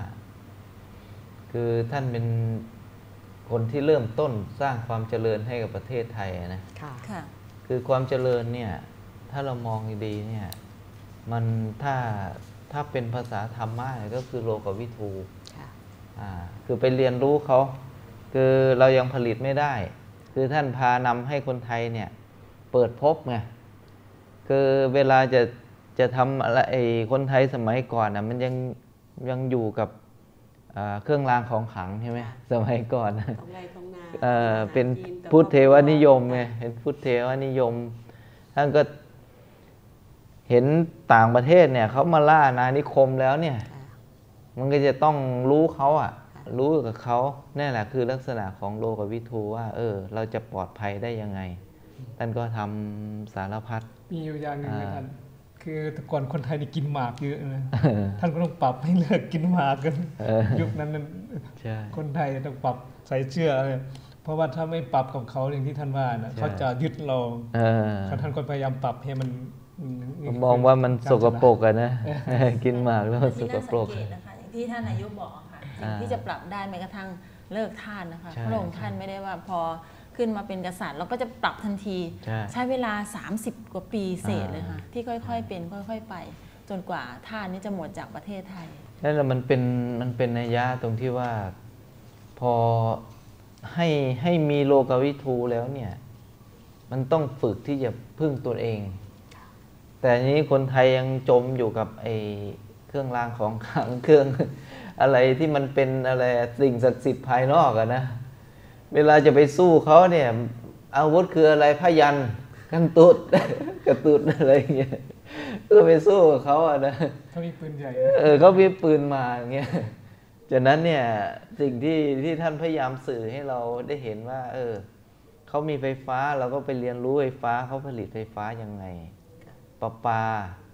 .5 คือท่านเป็นคนที่เริ่มต้นสร้างความเจริญให้กับประเทศไทยนะคือความเจริญเนี่ยถ้าเรามองดีเนี่ยมันถ้าเป็นภาษาธรรมะก็คือโลกวิทูคือไปเรียนรู้เขาคือเรายังผลิตไม่ได้คือท่านพานำให้คนไทยเนี่ยเปิดพบไงคือเวลาจะทำอะไรคนไทยสมัยก่อนนะมันยังอยู่กับเครื่องรางของขลังใช่ไหมสมัยก่อนเป็นพุทธเทวนิยมไงเป็นพุทธเทวนิยมท่านก็เห็นต่างประเทศเนี่ยเขามาล่าอาณานิคมแล้วเนี่ยมันก็จะต้องรู้เขารู้กับเขานี่แหละคือลักษณะของโลกวิทูว่าเราจะปลอดภัยได้ยังไงท่านก็ทำสารพัดมีอยู่อย่างหนึ่งนะท่านคือแต่ก่อนคนไทยนี่กินหมากเยอะนะท่านก็ต้องปรับให้เลิกกินหมากกันยุคนั้นคนไทยต้องปรับใส่เสื้อเลยเพราะว่าถ้าไม่ปรับกับเขาอย่างที่ท่านว่านะเขาจะยึดเราท่านก็พยายามปรับให้มันมองว่ามันสกปรกนะกินหมากแล้วสกปรกนะคะอย่างที่ท่านนายกบอกค่ะสิ่งที่จะปรับได้แม้กระทั่งเลิกทานนะคะพระองค์ท่านไม่ได้ว่าพอขึ้นมาเป็นกษัตริย์เราก็จะปรับทันทีใช้เวลา30กว่าปีเศษเลยค่ะที่ค่อยๆเป็นค่อยๆไปจนกว่าทานนี้จะหมดจากประเทศไทยนั่นแหละมันเป็นนัยยะตรงที่ว่าพอให้มีโลกวิทูแล้วเนี่ยมันต้องฝึกที่จะพึ่งตัวเองแต่นี้คนไทยยังจมอยู่กับเครื่องรางของขลังเครื่องอะไรที่มันเป็นอะไรสิ่งศักดิ์สิทธิ์ภายนอกนะเวลาจะไปสู้เขาเนี่ยอาวุธคืออะไรพยัญชนะกันตุดกระตุดอะไรอย่างเงี้ยไปสู้กับเขานะเขามีปืนใหญ่เขามีปืนมาอย่างเงี้ยจากนั้นเนี่ยสิ่งที่ท่านพยายามสื่อให้เราได้เห็นว่าเขามีไฟฟ้าเราก็ไปเรียนรู้ไฟฟ้าเขาผลิตไฟฟ้ายังไงประปา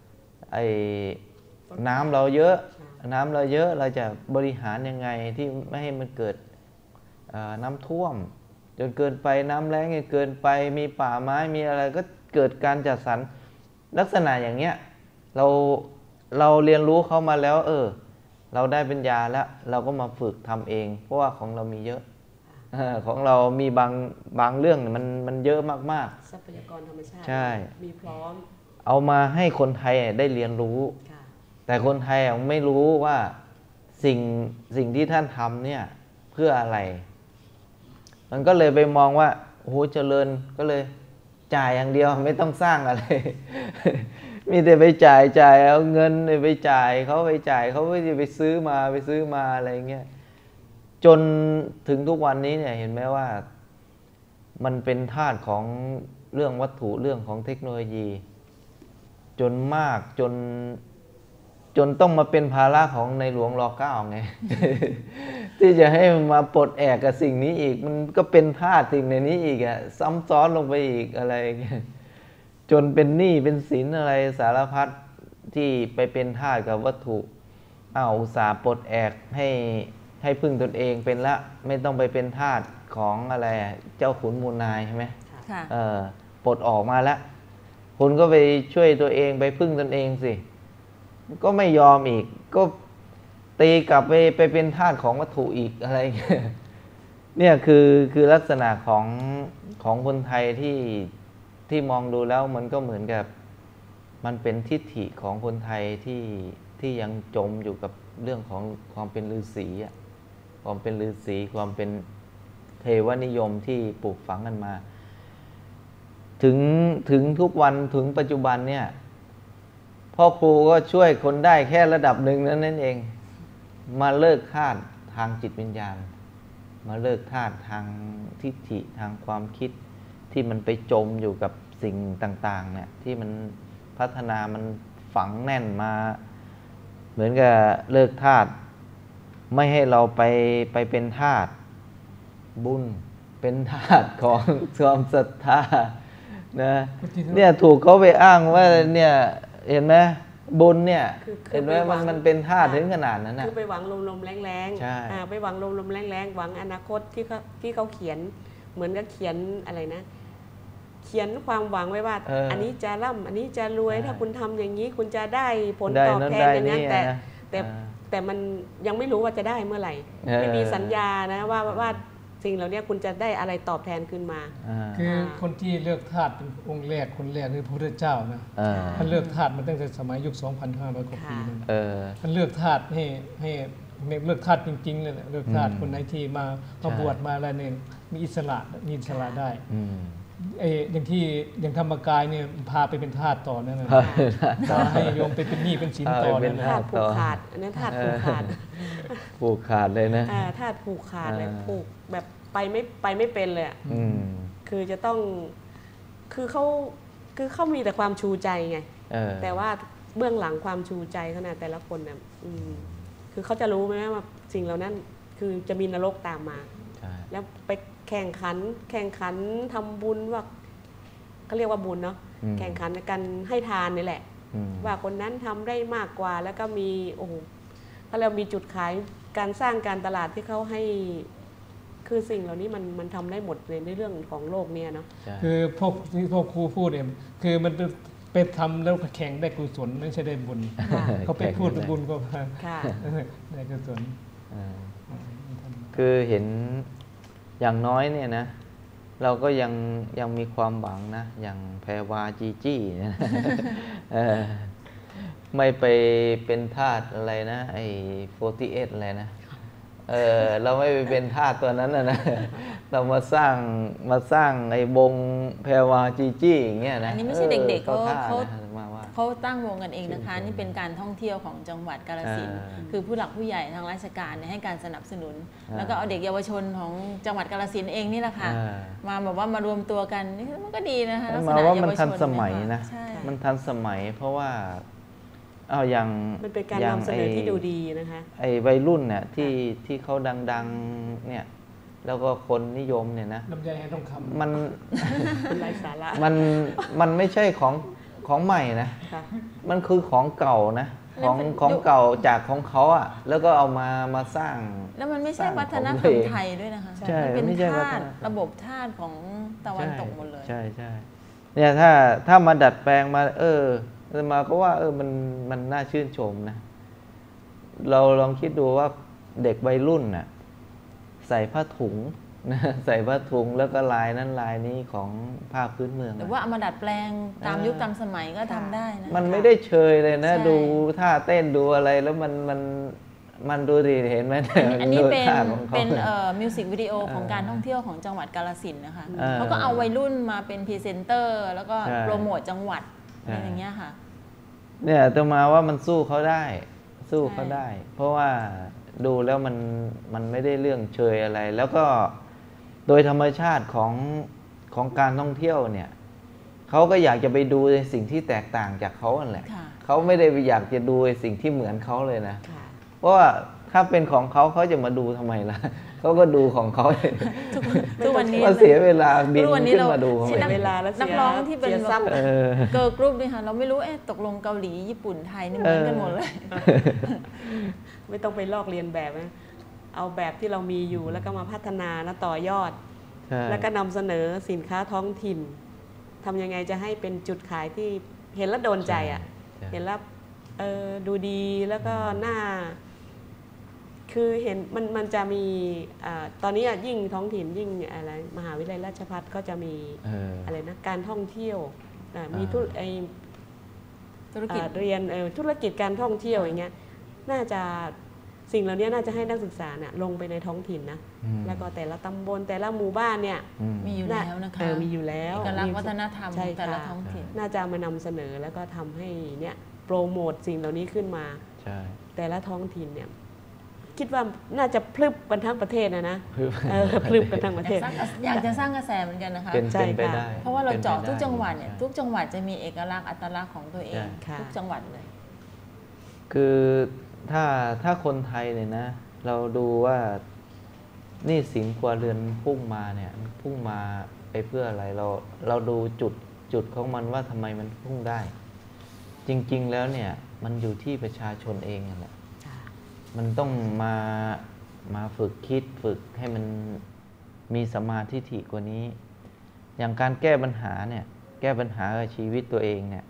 น้ำเราเยอะเราจะบริหารยังไงที่ไม่ให้มันเกิดน้ำท่วมจนเกินไปน้ำแล้งเกินไปมีป่าไม้มีอะไรก็เกิดการจัดสรรลักษณะอย่างเงี้ยเราเรียนรู้เขามาแล้วเราได้ปัญญาแล้วเราก็มาฝึกทำเองเพราะว่าของเรามีเยอะของเรามีบางเรื่องมันเยอะมากๆทรัพยากรธรรมชาติใช่มีพร้อมเอามาให้คนไทยได้เรียนรู้แต่คนไทยไม่รู้ว่าสิ่งที่ท่านทำเนี่ยเพื่ออะไรมันก็เลยไปมองว่าโอ้โหเจริญก็เลยจ่ายอย่างเดียวไม่ต้องสร้างอะไร มีแต่ไปจ่ายเอาเงินไปจ่ายเขาไม่ได้ไปซื้อมาอะไรเงี้ยจนถึงทุกวันนี้เนี่ยเห็นไหมว่ามันเป็นธาตุของเรื่องวัตถุเรื่องของเทคโนโลยีจนมากจนต้องมาเป็นภาระของในหลวงร.9 ไง ที่จะให้มาปลดแอกกับสิ่งนี้อีกมันก็เป็นทาสสิ่งในนี้อีกอะซ้ำซ้อนลงไปอีกอะไรจนเป็นหนี้เป็นสินอะไรสารพัดที่ไปเป็นทาสกับวัตถุอุตส่าห์ปลดแอกให้พึ่งตนเองเป็นละไม่ต้องไปเป็นทาสของอะไรเจ้าขุนมูลนายใช่ไหมปลดออกมาแล้วคุณก็ไปช่วยตัวเองไปพึ่งตนเองสิก็ไม่ยอมอีกก็ตีกลับไปเป็นทาสของวัตถุอีกอะไรเนี่ยคือลักษณะของคนไทยที่มองดูแล้วมันก็เหมือนกับมันเป็นทิฏฐิของคนไทยที่ยังจมอยู่กับเรื่องของความเป็นฤาษีความเป็นฤาษีความเป็นเทวนิยมที่ปลูกฝังกันมาถึงทุกวันถึงปัจจุบันเนี่ยพ่อครูก็ช่วยคนได้แค่ระดับหนึ่งนั่นเองมาเลิกทาสทางจิตวิญญาณมาเลิกทาสทางทิฏฐิทางความคิดที่มันไปจมอยู่กับสิ่งต่างๆเนี่ยที่มันพัฒนามันฝังแน่นมาเหมือนกับเลิกทาสไม่ให้เราไปเป็นทาสบุญเป็นทาสของความศรัทธานะเนี่ยถูกเขาไปอ้างว่าเนี่ยเห็นไหมบุญเนี่ยเห็นไหมมันเป็นทาสถึงขนาดนั้นนะคือไปหวังลมๆแรงๆไปหวังลมๆแรงๆหวังอนาคตที่เขาเขียนเหมือนกับเขียนอะไรนะเขียนความหวังไว้ว่าอันนี้จะร่ำอันนี้จะรวยถ้าคุณทำอย่างนี้คุณจะได้ผลตอบแทนอย่างนั้นแต่มันยังไม่รู้ว่าจะได้เมื่อไหร่ไม่มีสัญญานะว่าสิ่งเหล่านี้คุณจะได้อะไรตอบแทนขึ้นมาคือคนที่เลิกทาสเป็นองค์แรกคนแรกคือพระพุทธเจ้านะท่านเลิกทาสมาตั้งแต่สมัยยุค 2,500 กว่าปีนั่นท่านเลิกทาสให้เลิกทาสจริงๆเลยเลิกทาสคนไหนที่มาบวชมาอะไรเนี่ยมีอิสระได้อย่างธรรมกายเนี่ยพาไปเป็นทาสต่อนั่นนะให้โยมไปเป็นหนี้เป็นสินต่อนั่นนะทาสผูกขาดอันนั้นทาสผูกขาดผูกขาดเลยนะทาสผูกขาดเลยผูกแบบไปไม่เป็นเลยคือจะต้องคือเขามีแต่ความชูใจไงแต่ว่าเบื้องหลังความชูใจขนาดแต่ละคนเนี่ยคือเขาจะรู้ไหมว่าสิ่งเหล่านั้นคือจะมีนรกตามมาแล้วไปแข่งขันทำบุญว่าเขาเรียกว่าบุญเนาะแข่งขันในการให้ทานนี่แหละว่าคนนั้นทำได้มากกว่าแล้วก็มีโอ้โหถ้าเรามีจุดขายการสร้างการตลาดที่เขาให้คือสิ่งเหล่านี้มันทำได้หมดในเรื่องของโลกเนี่ยเนาะคือพวกที่พวกครูพูดเนี่ยคือมันไปทำแล้วแข่งได้กุศลไม่ใช่ได้บุญเขาไปพูดบุญก็ได้กุศลคือเห็นอย่างน้อยเนี่ยนะเราก็ยังมีความหวังนะอย่างแพรวาจีจี้นะไม่ไปเป็นทาสอะไรนะไอ้48อะไรนะเราไม่ไปเป็นทาสตัวนั้นนะเรามาสร้างไอ้วงแพรวาจีจี้อย่างเงี้ยนะอันนี้ไม่ใช่เด็กๆเขาตั้งวงกันเองนะคะนี่เป็นการท่องเที่ยวของจังหวัดกาฬสินธุ์คือผู้หลักผู้ใหญ่ทางราชการให้การสนับสนุนแล้วก็เอาเด็กเยาวชนของจังหวัดกาฬสินธุ์เองนี่แหละค่ะมาแบบว่ามารวมตัวกันนี่มันก็ดีนะคะลักษณะเยาวชนมันทันสมัยนะมันทันสมัยเพราะว่าอย่างมันเป็นการนำเสนอที่ดูดีนะคะไอ้วัยรุ่นเนี่ยที่เขาดังๆเนี่ยแล้วก็คนนิยมเนี่ยนะลำไยให้ต้องคำมันไร้สาระมันไม่ใช่ของใหม่นะมันคือของเก่านะของเก่าจากของเขาอ่ะแล้วก็เอามาสร้างแล้วมันไม่ใช่วัฒนธรรมไทยด้วยนะคะมันเป็นธาตุระบบธาตุของตะวันตกหมดเลยใช่เนี่ยถ้ามาดัดแปลงมามาก็ว่ามันน่าชื่นชมนะเราลองคิดดูว่าเด็กวัยรุ่นน่ะใส่ผ้าถุงนะใส่ผ้าถุงแล้วก็ลายนั้นลายนี้ของผ้าพื้นเมืองแต่ว่าเอามาดัดแปลงตามยุคตามสมัยก็ทำได้นะมันไม่ได้เชยเลยนะดูท่าเต้นดูอะไรแล้วมันดูดีเห็นไหมอันนี้เป็นมิวสิกวิดีโอของการท่องเที่ยวของจังหวัดกาฬสินธุ์นะคะเขาก็เอาวัยรุ่นมาเป็นพรีเซนเตอร์แล้วก็โปรโมทจังหวัดอย่างเงี้ยค่ะเนี่ยจะมาว่ามันสู้เขาได้เพราะว่าดูแล้วมันไม่ได้เรื่องเชยอะไรแล้วก็โดยธรรมชาติของการท่องเที่ยวเนี่ยเขาก็อยากจะไปดูในสิ่งที่แตกต่างจากเขานั่นแหละค่ะเขาไม่ได้อยากจะดูในสิ่งที่เหมือนเขาเลยนะค่ะเพราะว่าถ้าเป็นของเขาเขาจะมาดูทำไมล่ะ เขาก็ดูของเขาเลยทุกวันนี้มาเสียเวลาบินทุกวันนี้ขึ้นเรามาดูเขาเสียไหมเวลาแล้วนักร้องที่เป็นเสียทรัพย์เออเกิร์ลกรุ๊ปนี่ค่ะเราไม่รู้ตกลงเกาหลีญี่ปุ่นไทยนี่เหมือนกันหมดเลยไม่ต้องไปลอกเรียนแบบนะเอาแบบที่เรามีอยู่แล้วก็มาพัฒนานะต่อยอดใช่แล้วก็นำเสนอสินค้าท้องถิ่นทำยังไงจะให้เป็นจุดขายที่เห็นแล้วโดนใจอ่ะใช่เห็นแล้วดูดีแล้วก็น่าคือเห็นมันจะมีตอนนี้ยิ่งท้องถิ่นยิ่งอะไรมหาวิทยาลัยราชภัฏก็จะมีอะไรนะการท่องเที่ยวมีธุรกิจเรียนธุรกิจการท่องเที่ยวอย่างเงี้ยน่าจะสิ่งเหล่านี้น่าจะให้นักศึกษาเนี่ยลงไปในท้องถิ่นนะแล้วก็แต่ละตำบลแต่ละหมู่บ้านเนี่ยมีอยู่แล้วนะคะมีอยู่แล้วเอกลักษณ์วัฒนธรรมใช่แต่ละค่ะท้องถิ่นน่าจะมานำเสนอแล้วก็ทำให้เนี่ยโปรโมทสิ่งเหล่านี้ขึ้นมาใช่แต่ละท้องถิ่นเนี่ยคิดว่าน่าจะพลึบกันทั้งประเทศนะพลึบกันทั้งประเทศอยากจะสร้างกระแสเหมือนกันนะคะเป็นใช่ไปค่ะได้เพราะว่าเราเจาะป็นไปทุกได้จังหวัดเนี่ยใช่ทุกจังหวัดจะมีเอกลักษณ์อัตลักษณ์ของตัวเองค่ะทุกจังหวัดเลยคือถ้าคนไทยเนี่ยนะ เราดูว่าหนี้สินครัวเรือนพุ่งมาเนี่ยพุ่งมาไปเพื่ออะไรเราดูจุดของมันว่าทำไมมันพุ่งได้ จริง ๆ แล้วเนี่ยมันอยู่ที่ประชาชนเองนั่นแหละมันต้องมาฝึกคิดฝึกให้มันมีสมาธิถี่กว่านี้ อย่างการแก้ปัญหาเนี่ยแก้ปัญหากับชีวิตตัวเองเนี่ย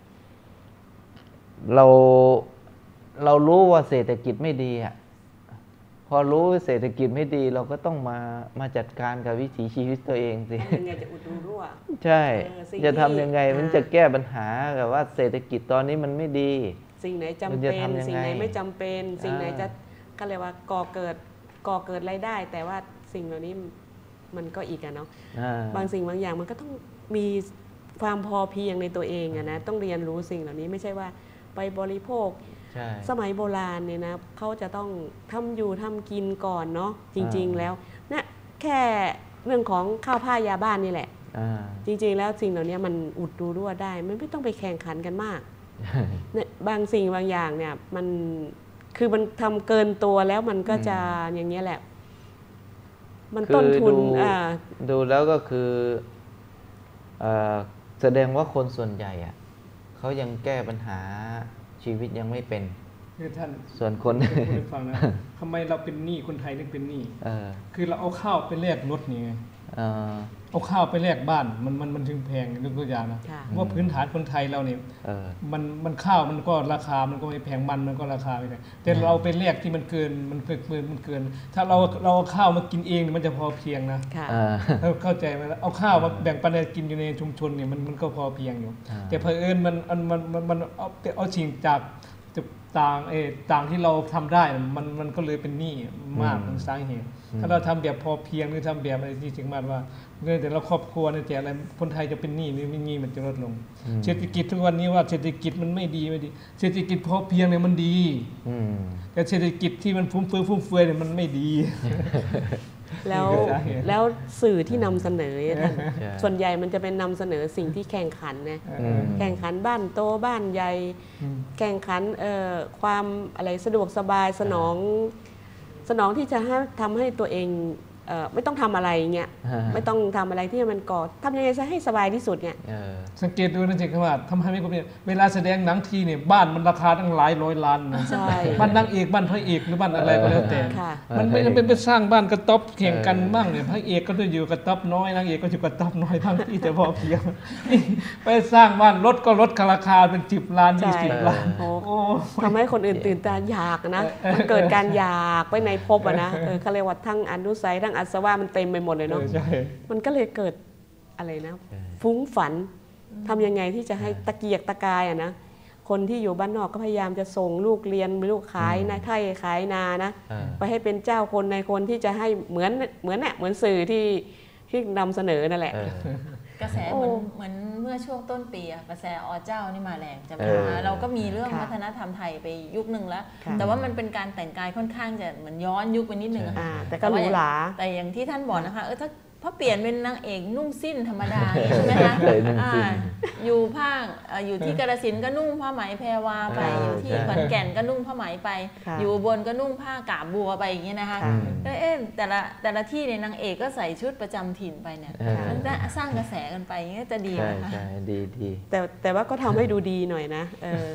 เรารู้ว่าเศรษฐกิจไม่ดีอ่ะพอรู้ว่าเศรษฐกิจไม่ดีเราก็ต้องมาจัดการกับวิถีชีวิตตัวเองสิทำยังไงจะอุดรูรั่วใช่สิ่งจะทำยังไงที่มันจะแก้ปัญหากับว่าเศรษฐกิจตอนนี้มันไม่ดีสิ่งไหนจำมันเป็จะนทำยังไงสิ่งไหนไม่จำเป็น สิ่งไหนอ่าจะก็เรียกว่าก่อเกิดรายได้ แต่ว่าสิ่งเหล่านี้มันก็อีกอะเนาะ บางสิ่งบางอย่างมันก็ต้องมีความพอเพียงในตัวเองอะนะต้องเรียนรู้สิ่งเหล่านี้ไม่ใช่ว่าไปบริโภคใช่สมัยโบราณเนี่ยนะเขาจะต้องทำอยู่ทำกินก่อนเนาะจริง ๆ แล้วเนี่ยแค่เรื่องของข้าวผ้ายาบ้านนี่แหละ จริง ๆ แล้วสิ่งเหล่านี้มันอุดรูรั่วได้มันไม่ต้องไปแข่งขันกันมากเนี่ยบางสิ่งบางอย่างเนี่ยมันคือมันทำเกินตัวแล้วมันก็จะอย่างเงี้ยแหละ มันต้นทุนดูแล้วก็คือแสดงว่าคนส่วนใหญ่อะเขายังแก้ปัญหาชีวิตยังไม่เป็นคือท่านส่วนคนพูดให้ฟังนะทำไมเราเป็นหนี้คนไทยถึงเป็นหนี้คือเราเอาข้าวไปแลกรถนี่ไงเอาข้าวไปแลกบ้านมันถึงแพงยกตัวอย่างนะค่ะว่าพื้นฐานคนไทยเราเนี่ยมันข้าวมันก็ราคามันก็ไม่แพงมันก็ราคาไม่แพงแต่เราไปแลกที่มันเกินถ้าเราเอาข้าวมากินเองมันจะพอเพียงนะค่ะเราเข้าใจไหมเอาข้าวมาแบ่งปันกินอยู่ในชุมชนเนี่ยมันก็พอเพียงอยู่แต่เผอิญมันเอาสิ่งจากต่างที่เราทำได้มันก็เลยเป็นหนี้มากเป็นสาเหตุถ้าเราทำแบบพอเพียงหรือทำแบบอะไรที่ถึงมาว่าเงินแต่ละครอบครัวเนี่ยแต่อะไรคนไทยจะเป็นหนี้หรือไม่หนี้มันจะลดลงเศรษฐกิจทุกวันนี้ว่าเศรษฐกิจมันไม่ดีเศรษฐกิจพอเพียงเนี่ยมันดีแต่เศรษฐกิจที่มันฟุ่มเฟือยเนี่ยมันไม่ดีแล้วสื่อที่นำเสนอท่านส่วนใหญ่มันจะเป็นนำเสนอสิ่งที่แข่งขันนะแข่งขันบ้านโตบ้านใหญ่แข่งขันความอะไรสะดวกสบายสนองที่จะทำให้ตัวเองไม่ต้องทำอะไรเงี้ยไม่ต้องทำอะไรที่มันก่อทำยังไงจะให้สบายที่สุดเนี่ยสังเกตดูนะเจ๊ว่าทำให้ไม่ครบเนี่ยเวลาแสดงหนังทีเนี่ยบ้านมันราคาตั้งหลายร้อยล้านนะใช่บ้านนางเอกบ้านพระเอกหรือบ้านอะไรก็แล้วแต่มันไม่เป็นไปสร้างบ้านกระต๊อบแข่งกันบ้างเนี่ยพระเอกก็จะอยู่กระต๊อบน้อยนางเอกก็อยู่กระต๊อบน้อยบางที่แต่พอเพียงไปสร้างบ้านรถก็ลดราคาเป็น10 ล้าน20 ล้านทำให้คนอื่นตื่นตาอยากนะมันเกิดการอยากไปในภพนะเขาเรียกว่าทั้งอนุสัยทั้งอาสวะมันเต็มไปหมดเลยเนาะมันก็เลยเกิดอะไรนะฟุ้งฝันทำยังไงที่จะให้ตะเกียกตะกายนะคนที่อยู่บ้านนอกก็พยายามจะส่งลูกเรียนลูกขายนาไทยขายนานะไปให้เป็นเจ้าคนในคนที่จะให้เหมือนสื่อที่นำเสนอนั่นแหละกระแสเหมือนเมื่อช่วงต้นปีกระแสเจ้านี่มาแรงจะมาเราก็มีเรื่องวัฒนธรรมไทยไปยุคนึงแล้วแต่ว่ามันเป็นการแต่งกายค่อนข้างจะเหมือนย้อนยุคไปนิดนึงแต่ก็หรูหราแต่อย่างที่ท่านบอกนะคะพอเปลี่ยนเป็นนางเอกนุ่งสิ้นธรรมดาใช่ไหมคะอยู่ภาคอยู่ที่กาฬสินธุ์ก็นุ่งผ้าไหมแพรวาไปอยู่ที่ขอนแก่นก็นุ่งผ้าไหมไปอยู่บนก็นุ่งผ้ากาบบัวไปอย่างเงี้ยนะคะแล้วแต่ละที่ในนางเอกก็ใส่ชุดประจำถิ่นไปเนี่ยมันจะสร้างกระแสกันไปอย่างเงี้ยจะดีนะคะใช่ดีแต่ว่าก็ทำให้ดูดีหน่อยนะ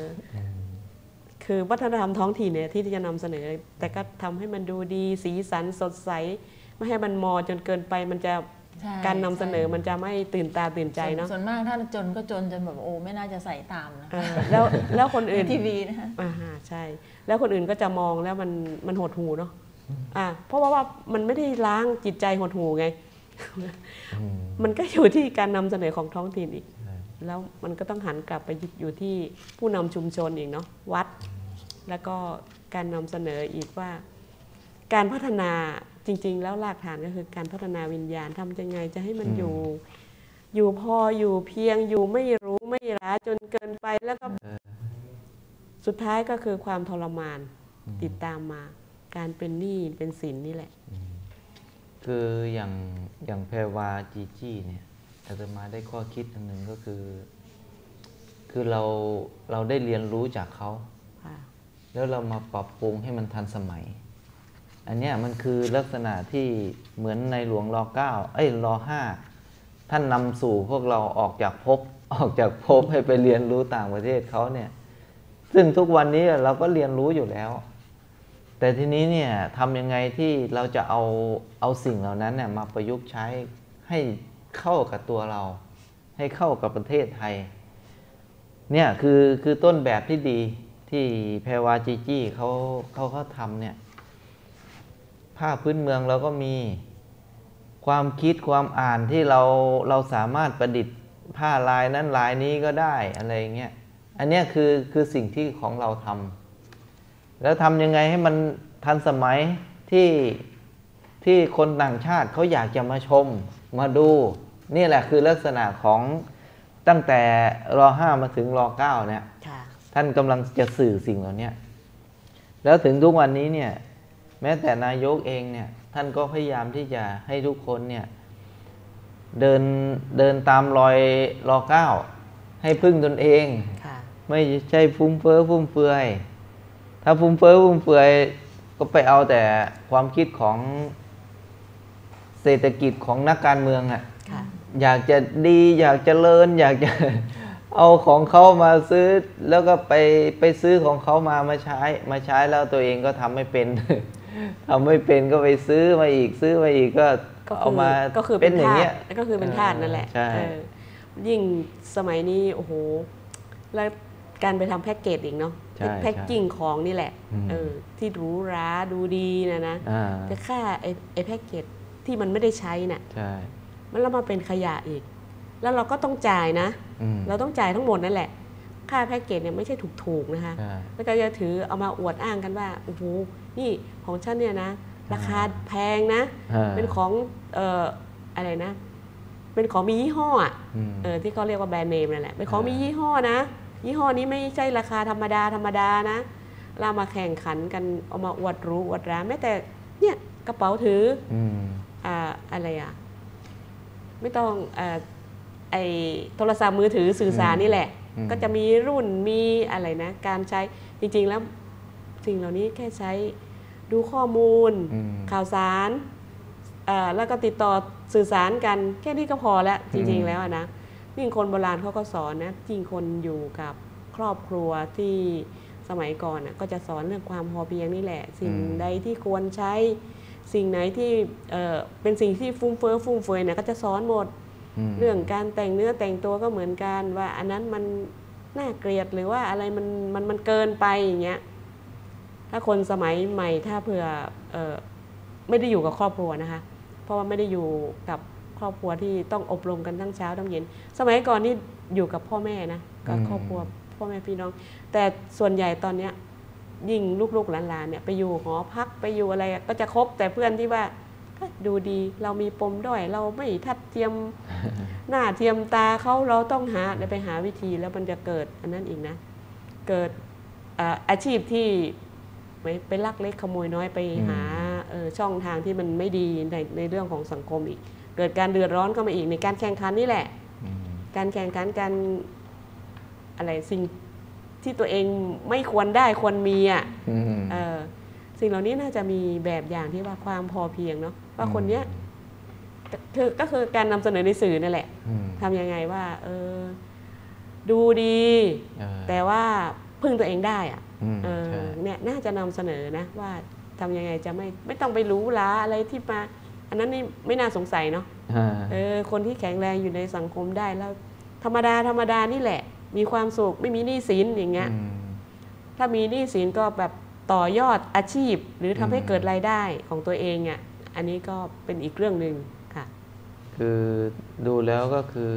คือวัฒนธรรมท้องถิ่นเนี่ยที่จะนำเสนอแต่ก็ทำให้มันดูดีสีสันสดใสไม่ให้มันมอจนเกินไปมันจะการนำเสนอมันจะไม่ตื่นตาตื่นใจเนาะส่วนมากถ้าจนก็จนจนแบบโอ้ไม่น่าจะใส่ตามนะแล้วคนอื่นทีวีนะคะใช่แล้วคนอื่นก็จะมองแล้วมันหดหูเนาะเพราะว่ามันไม่ได้ล้างจิตใจหดหูไงมันก็อยู่ที่การนำเสนอของท้องถิ่นอีกแล้วมันก็ต้องหันกลับไปอยู่ที่ผู้นำชุมชนอีกเนาะวัดแล้วก็การนำเสนออีกว่าการพัฒนาจริงๆแล้วรากฐานก็คือการพัฒนาวิญญาณทำยังไงจะให้มันอยู่พออยู่เพียงอยู่ไม่รู้ไม่ร้าจนเกินไปแล้วก็สุดท้ายก็คือความทรมานติดตามมาการเป็นหนี้เป็นสินนี่แหละคืออย่างแพรวาจีจี้เนี่ยอาตมาได้ข้อคิดอันหนึ่งก็คือเราได้เรียนรู้จากเขาแล้วเรามาปรับปรุงให้มันทันสมัยอันนี้มันคือลักษณะที่เหมือนในหลวงร.9 ร.5 ท่านนำสู่พวกเราออกจากภพให้ไปเรียนรู้ต่างประเทศเขาเนี่ยซึ่งทุกวันนี้เราก็เรียนรู้อยู่แล้วแต่ทีนี้เนี่ยทำยังไงที่เราจะเอาสิ่งเหล่านั้นเนี่ยมาประยุกต์ใช้ให้เข้ากับตัวเราให้เข้ากับประเทศไทยเนี่ยคือต้นแบบที่ดีที่แพรวาจีจี้เขาทำเนี่ยผ้าพื้นเมืองเราก็มีความคิดความอ่านที่เราสามารถประดิษฐ์ผ้าลายนั้นลายนี้ก็ได้อะไรเงี้ยอันนี้คือสิ่งที่ของเราทำแล้วทำยังไงให้มันทันสมัยที่คนต่างชาติเขาอยากจะมาชมมาดูนี่แหละคือลักษณะของตั้งแต่ร.5 มาถึงร.9 เนี่ยท่านกำลังจะสื่อสิ่งเหล่านี้แล้วถึงทุกวันนี้เนี่ยแม้แต่นายกเองเนี่ยท่านก็พยายามที่จะให้ทุกคนเนี่ยเดินตามรอยร.9 ให้พึ่งตนเองไม่ใช่ฟุ้งเฟ้อฟุ่มเฟือยถ้าฟุ้งเฟ้อฟุ่มเฟือยก็ไปเอาแต่ความคิดของเศรษฐกิจของนักการเมืองอ่ะอยากจะดีอยากจะเจริญอยากจะเอาของเขามาซื้อแล้วก็ไปซื้อของเขามาใช้แล้วตัวเองก็ทำไม่เป็นก็ไปซื้อมาอีกก็เอามาก็คือเป็นอย่างเงี้ยก็คือเป็นทาสนั่นแหละยิ่งสมัยนี้โอ้โหแล้วการไปทำแพ็กเกจอีกเนาะแพ็กกิ้งของนี่แหละที่หรูหราดูดีนะแต่ค่าไอ้แพ็กเกจที่มันไม่ได้ใช้น่ะมันแล้วมาเป็นขยะอีกแล้วเราก็ต้องจ่ายนะเราต้องจ่ายทั้งหมดนั่นแหละค่าแพ็กเกจเนี่ยไม่ใช่ถูกๆนะคะแล้วก็จะถือเอามาอวดอ้างกันว่าโอ้โหนี่ของฉันเนี่ยนะราคาแพงนะเป็นของอะไรนะเป็นของมียี่ห้อที่เขาเรียกว่าแบรนด์เนมนั่นแหละเป็นของมียี่ห้อนะยี่ห้อนี้ไม่ใช่ราคาธรรมดานะเรามาแข่งขันกันเอามาอวดรู้อวดร้านแม้แต่เนี่ยกระเป๋าถืออะไรไม่ต้องไอโทรศัพท์มือถือสื่อสารนี่แหละก็จะมีรุ่นมีอะไรนะการใช้จริงๆแล้วสิ่งเหล่านี้แค่ใช้ดูข้อมูลข่าวสารแล้วก็ติดต่อสื่อสารกันแค่นี้ก็พอแล้วจริงๆแล้วนะยิ่งคนโบราณเขาก็สอนนะยิ่งคนอยู่กับครอบครัวที่สมัยก่อนก็จะสอนเรื่องความพอเพียงนี่แหละสิ่งใดที่ควรใช้สิ่งไหนที่เป็นสิ่งที่ฟุ่มเฟือยเนี่ยก็จะสอนหมดเรื่องการแต่งเนื้อแต่งตัวก็เหมือนกันว่าอันนั้นมันน่าเกลียดหรือว่าอะไรมันเกินไปอย่างเงี้ยถ้าคนสมัยใหม่ถ้าเผื่อไม่ได้อยู่กับครอบครัวนะคะเพราะว่าไม่ได้อยู่กับครอบครัวที่ต้องอบรมกันทั้งเช้าทั้งเย็นสมัยก่อนนี่อยู่กับพ่อแม่นะกับครอบครัวพ่อแม่พี่น้องแต่ส่วนใหญ่ตอนเนี้ยยิ่งลูกๆหลานๆเนี่ยไปอยู่หอพักไปอยู่อะไรก็จะคบแต่เพื่อนที่ว่าดูดีเรามีปมด้อยเราไม่ทัดเทียมหน้าเทียมตาเขาเราต้องไปหาวิธีแล้วมันจะเกิดอันนั้นอีกนะเกิดอาชีพที่ไปลักเล็กขโมยน้อยไปหาช่องทางที่มันไม่ดีในเรื่องของสังคมอีกไปเกิดการเดือดร้อนเข้ามาอีกในการแข่งขันนี่แหละการแข่งขันการอะไรสิ่งที่ตัวเองไม่ควรได้ควรมีอ่ะสิ่งเหล่านี้น่าจะมีแบบอย่างที่ว่าความพอเพียงเนาะว่าคนเนี้ยก็คือการนำเสนอในสื่อนั่นแหละทำยังไงว่าดูดีแต่ว่าพึ่งตัวเองได้อะเนี่ยน่าจะนำเสนอนะว่าทำยังไงจะไม่ต้องไปรู้ล้าอะไรที่มาอันนั้นนี่ไม่น่าสงสัยเนาะคนที่แข็งแรงอยู่ในสังคมได้แล้วธรรมดานี่แหละมีความสุขไม่มีหนี้สินอย่างเงี้ยถ้ามีหนี้สินก็แบบต่อยอดอาชีพหรือทำให้เกิดรายได้ของตัวเองอ่ะอันนี้ก็เป็นอีกเรื่องหนึ่งค่ะคือดูแล้วก็คือ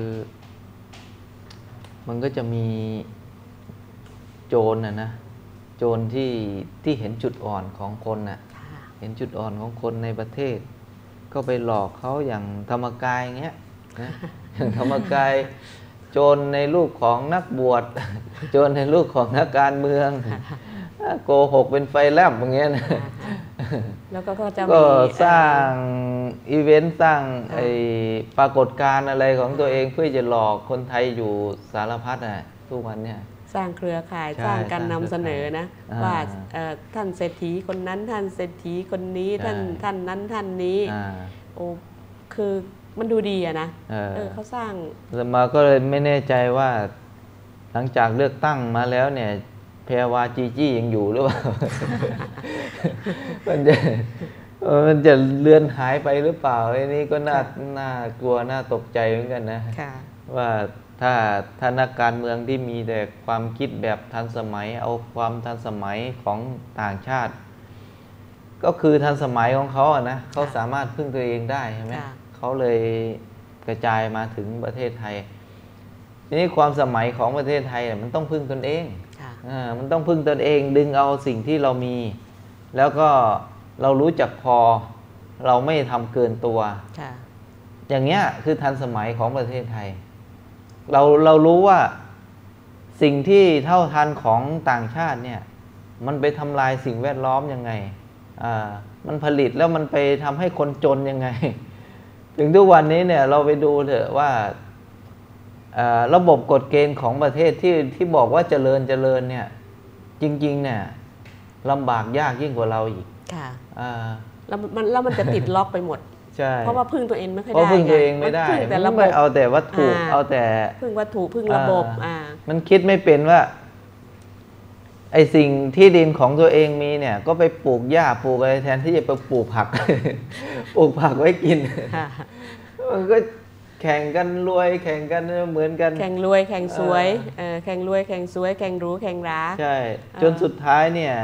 มันก็จะมีโจรนะโจรที่เห็นจุดอ่อนของคนน่ะเห็นจุดอ่อนของคนในประเทศก็ไปหลอกเขาอย่างธรรมกายเงี้ยนะอย่างธรรมกายโจรในรูปของนักบวชโจรในรูปของนักการเมืองโกหกเป็นไฟแลบอย่างเงี้ยนะแล้วก็จะก็สร้างอีเวนต์สร้างไอ้ปรากฏการณ์อะไรของตัวเองเพื่อจะหลอกคนไทยอยู่สารพัดน่ะทุกวันเนี่ยสร้างเครือข่ายสร้างการนำเสนอนะว่าท่านเศรษฐีคนนั้นท่านเศรษฐีคนนี้ท่านนั้นท่านนี้โอ้คือมันดูดีอะนะเขาสร้างมาก็เลยไม่แน่ใจว่าหลังจากเลือกตั้งมาแล้วเนี่ยแพรวาจีจี้ยังอยู่หรือเปล่า มันจะเลือนหายไปหรือเปล่าไอ้นี่ก็น่ากลัวน่าตกใจเหมือนกันนะว่าถ้านักการเมืองที่มีแต่ความคิดแบบทันสมัยเอาความทันสมัยของต่างชาติก็คือทันสมัยของเขาอะนะเขาสามารถพึ่งตัวเองได้ใช่ไหมเขาเลยกระจายมาถึงประเทศไทยทีนี้ความสมัยของประเทศไทยมันต้องพึ่งตนเองมันต้องพึ่งตนเองดึงเอาสิ่งที่เรามีแล้วก็เรารู้จักพอเราไม่ทำเกินตัวอย่างเงี้ยคือทันสมัยของประเทศไทยเรารู้ว่าสิ่งที่เท่าทันของต่างชาติเนี่ยมันไปทำลายสิ่งแวดล้อมยังไงมันผลิตแล้วมันไปทำให้คนจนยังไงถึงทุกวันนี้เนี่ยเราไปดูเถอะว่าระบบกฎเกณฑ์ของประเทศที่บอกว่าเจริญเนี่ยจริงๆเนี่ยลำบากยากยิ่งกว่าเราอีกค่ะแล้วมันจะติดล็อกไปหมดใช่เพราะว่าพึ่งตัวเองไม่ค่อยได้เพราะพึ่งตัวเองไม่ได้มันไม่เอาแต่วัตถุเอาแต่พึ่งวัตถุพึ่งระบบมันคิดไม่เป็นว่าไอสิ่งที่ดินของตัวเองมีเนี่ยก็ไปปลูกหญ้าปลูกอะไรแทนที่จะไปปลูกผัก ปลูกผักไว้กินมันก็แข่งกันรวยแข่งกันเหมือนกันแข่งรวยแข่งสวยแข่งรวยแข่งสวยแข่งรู้แข่งรักใช่จนสุดท้ายเนี่ย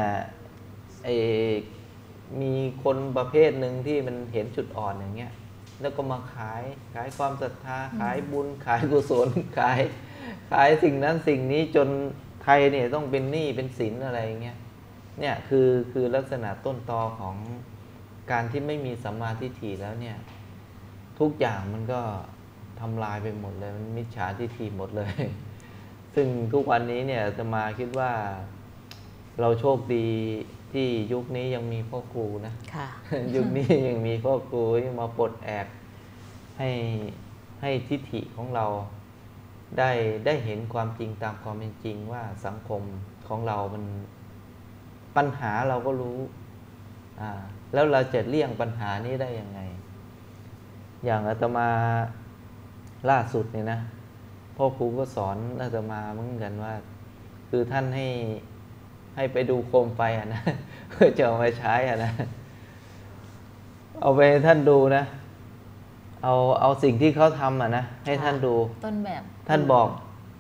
มีคนประเภทหนึ่งที่มันเห็นจุดอ่อนอย่างเงี้ยแล้วก็มาขายความศรัทธาขายบุญขายกุศลขายสิ่งนั้นสิ่งนี้จนไทยเนี่ยต้องเป็นหนี้เป็นสินอะไรเงี้ยเนี่ยคือลักษณะต้นตอของการที่ไม่มีสัมมาทิฏฐิแล้วเนี่ยทุกอย่างมันก็ทำลายไปหมดเลยมันมิจฉาทิฏฐิหมดเลยซึ่งทุกวันนี้เนี่ยจะมาคิดว่าเราโชคดีที่ยุคนี้ยังมีพ่อครูนะยุคนี้ยังมีพ่อครูที่มาปลดแอกให้ทิฏฐิของเราได้เห็นความจริงตามความเป็นจริงว่าสังคมของเรามันปัญหาเราก็รู้แล้วเราจะเลี่ยงปัญหานี้ได้ยังไงอย่างอาตมาล่าสุดเนี่ยนะพ่อครูก็สอนอาตมาเหมือนกันว่าคือท่านให้ไปดูโคมไฟนะเพื่อจะเอามาใช้นะเอาไปท่านดูนะเอาสิ่งที่เขาทำนะให้ท่านดูต้นแบบท่านบอก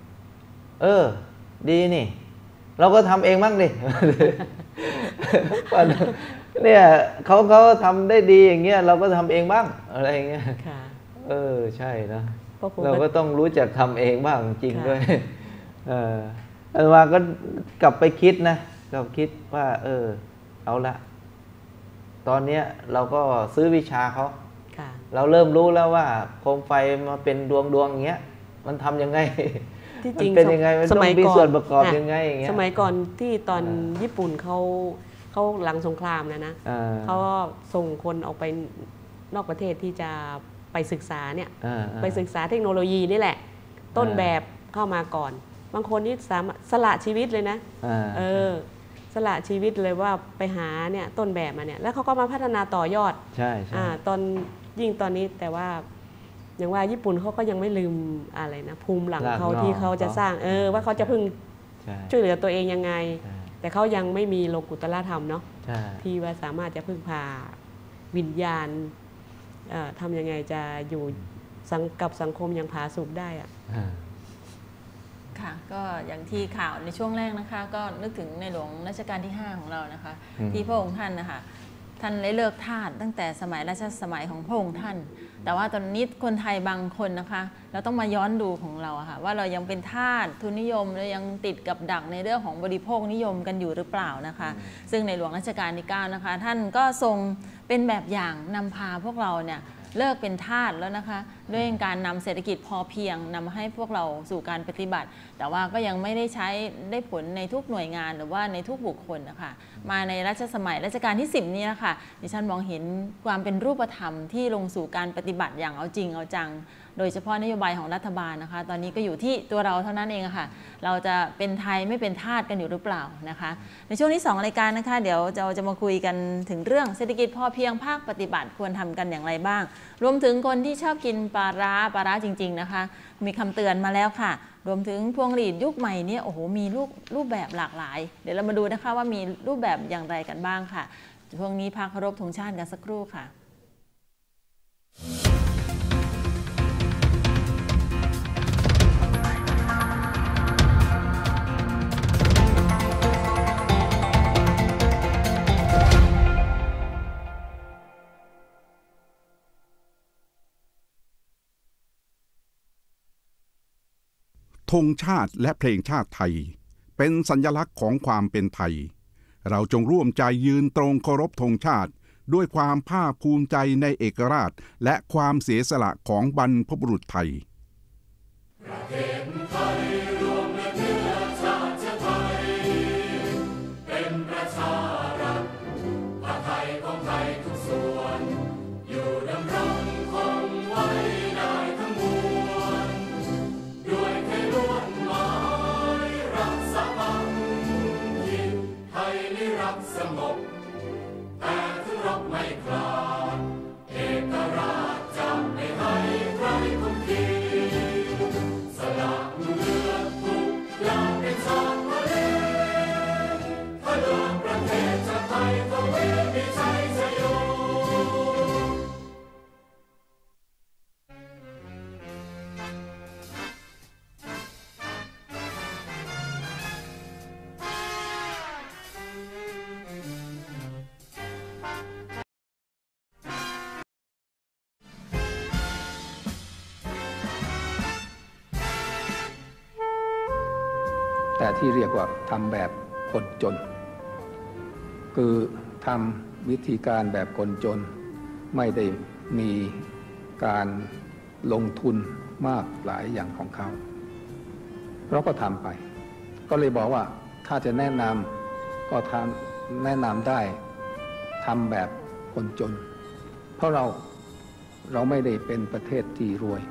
ดีนี่เราก็ทำเองบ้างดิเนี่ยเขาทำได้ดีอย่างเงี้ยเราก็ทำเองบ้างอะไรอย่างเงี้ยใช่นะเราก็ต้องรู้จักทำเองบ้างจริงด้วยอาตมาก็กลับไปคิดนะกลับคิดว่าเอาละตอนนี้เราก็ซื้อวิชาเขาเราเริ่มรู้แล้วว่าโคมไฟมาเป็นดวงอย่างเงี้ยมันทำยังไงมันเป็นยังไงมันต้องมีส่วนประกอบยังไงอย่างเงี้ยสมัยก่อนที่ตอนญี่ปุ่นเขาหลังสงครามนะเขาก็ส่งคนออกไปนอกประเทศที่จะไปไปศึกษาเนี่ยไปศึกษาเทคโนโลยีนี่แหละต้นแบบเข้ามาก่อนบางคนนี่สามารถสละชีวิตเลยนะสละชีวิตเลยว่าไปหาเนี่ยต้นแบบมาเนี่ยแล้วเขาก็มาพัฒนาต่อยอดใช่ตอนยิ่งตอนนี้แต่ว่าอย่างว่าญี่ปุ่นเขาก็ยังไม่ลืมอะไรนะภูมิหลังเขาที่เขาจะสร้างว่าเขาจะพึ่งช่วยเหลือตัวเองยังไงแต่เขายังไม่มีโลกุตตรธรรมเนาะที่ว่าสามารถจะพึ่งพาวิญญาณทำยังไงจะอยู่กับสังคมอย่างผาสุกได้อะค่ะก็อย่างที่ข่าวในช่วงแรกนะคะก็นึกถึงในหลวงรัชกาลที่5ของเรานะคะที่พระองค์ท่านนะคะท่านได้เลิกทาสตั้งแต่สมัยรัชสมัยของพระองค์ท่านแต่ว่าตอนนี้คนไทยบางคนนะคะเราต้องมาย้อนดูของเราค่ะว่าเรายังเป็นทาสทุนนิยมและยังติดกับดักในเรื่องของบริโภคนิยมกันอยู่หรือเปล่านะคะซึ่งในหลวงรัชกาลที่9นะคะท่านก็ทรงเป็นแบบอย่างนำพาพวกเราเนี่ยเลิกเป็นทาสแล้วนะคะด้วยการนำเศรษฐกิจพอเพียงนำให้พวกเราสู่การปฏิบัติแต่ว่าก็ยังไม่ได้ใช้ได้ผลในทุกหน่วยงานหรือว่าในทุกบุคคลนะคะมาในรัชสมัยรัชกาลที่10นี้นะคะดิฉันมองเห็นความเป็นรูปธรรมที่ลงสู่การปฏิบัติอย่างเอาจริงเอาจังโดยเฉพาะนโยบายของรัฐบาลนะคะตอนนี้ก็อยู่ที่ตัวเราเท่านั้นเองค่ะเราจะเป็นไทยไม่เป็นทาสกันอยู่หรือเปล่านะคะในช่วงที่2รายการนะคะเดี๋ยวเราจะมาคุยกันถึงเรื่องเศรษฐกิจพอเพียงภาคปฏิบัติควรทำกันอย่างไรบ้างรวมถึงคนที่ชอบกินปลาร้าจริงๆนะคะมีคำเตือนมาแล้วค่ะรวมถึงพวงหรีดยุคใหม่เนี่ยโอ้โหมีรูปแบบหลากหลายเดี๋ยวเรามาดูนะคะว่ามีรูปแบบอย่างไรกันบ้างค่ะช่วงนี้พักเคารพธงชาติกันสักครู่ค่ะธงชาติและเพลงชาติไทยเป็นสัญลักษณ์ของความเป็นไทยเราจงร่วมใจยืนตรงเคารพธงชาติด้วยความภาคภูมิใจในเอกราชและความเสียสละของบรรพบุรุษไทยประเทศไทยรวมเนื้อชาติไทยเป็นประชารัฐผ้าไทยของไทยทุกส่วนอยู่ดำรงคงไว้ได้ทั้งมวลด้วยไทยล้วนหมายรักสามัคคีไทยนิรักสงบแต่ถึงรบไม่กล้าเอกราชจะไม่ให้ใครคุมขีสละเลือดทุกอย่างเป็นชาติทะเลถ้าเลือกประเทศชาติไทยก็ไม่มีชัยชโยแต่ที่เรียกว่าทำแบบคนจนคือทำวิธีการแบบคนจนไม่ได้มีการลงทุนมากหลายอย่างของเขาเราก็ทำไปก็เลยบอกว่าถ้าจะแนะนำก็แนะนำได้ทำแบบคนจนเพราะเราไม่ได้เป็นประเทศที่รวย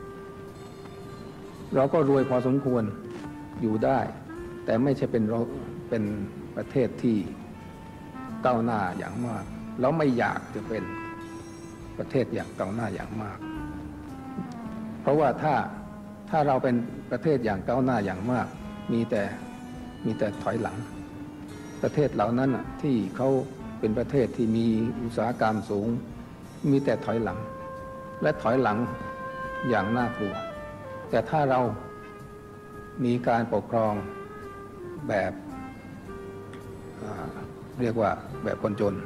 เราก็รวยพอสมควรอยู่ได้แต่ไม่ใช่เป็นประเทศที่ก้าวหน้าอย่างมากแล้วไม่อยากจะเป็นประเทศอย่างก้าวหน้าอย่างมากเพราะว่าถ้าเราเป็นประเทศอย่างก้าวหน้าอย่างมากมีแต่ถอยหลังประเทศเหล่านั้นที่เขาเป็นประเทศที่มีอุตสาหกรรมสูงมีแต่ถอยหลังและถอยหลังอย่างน่ากลัวแต่ถ้าเรามีการปกครองแบบเรียกว่าแบบคนจน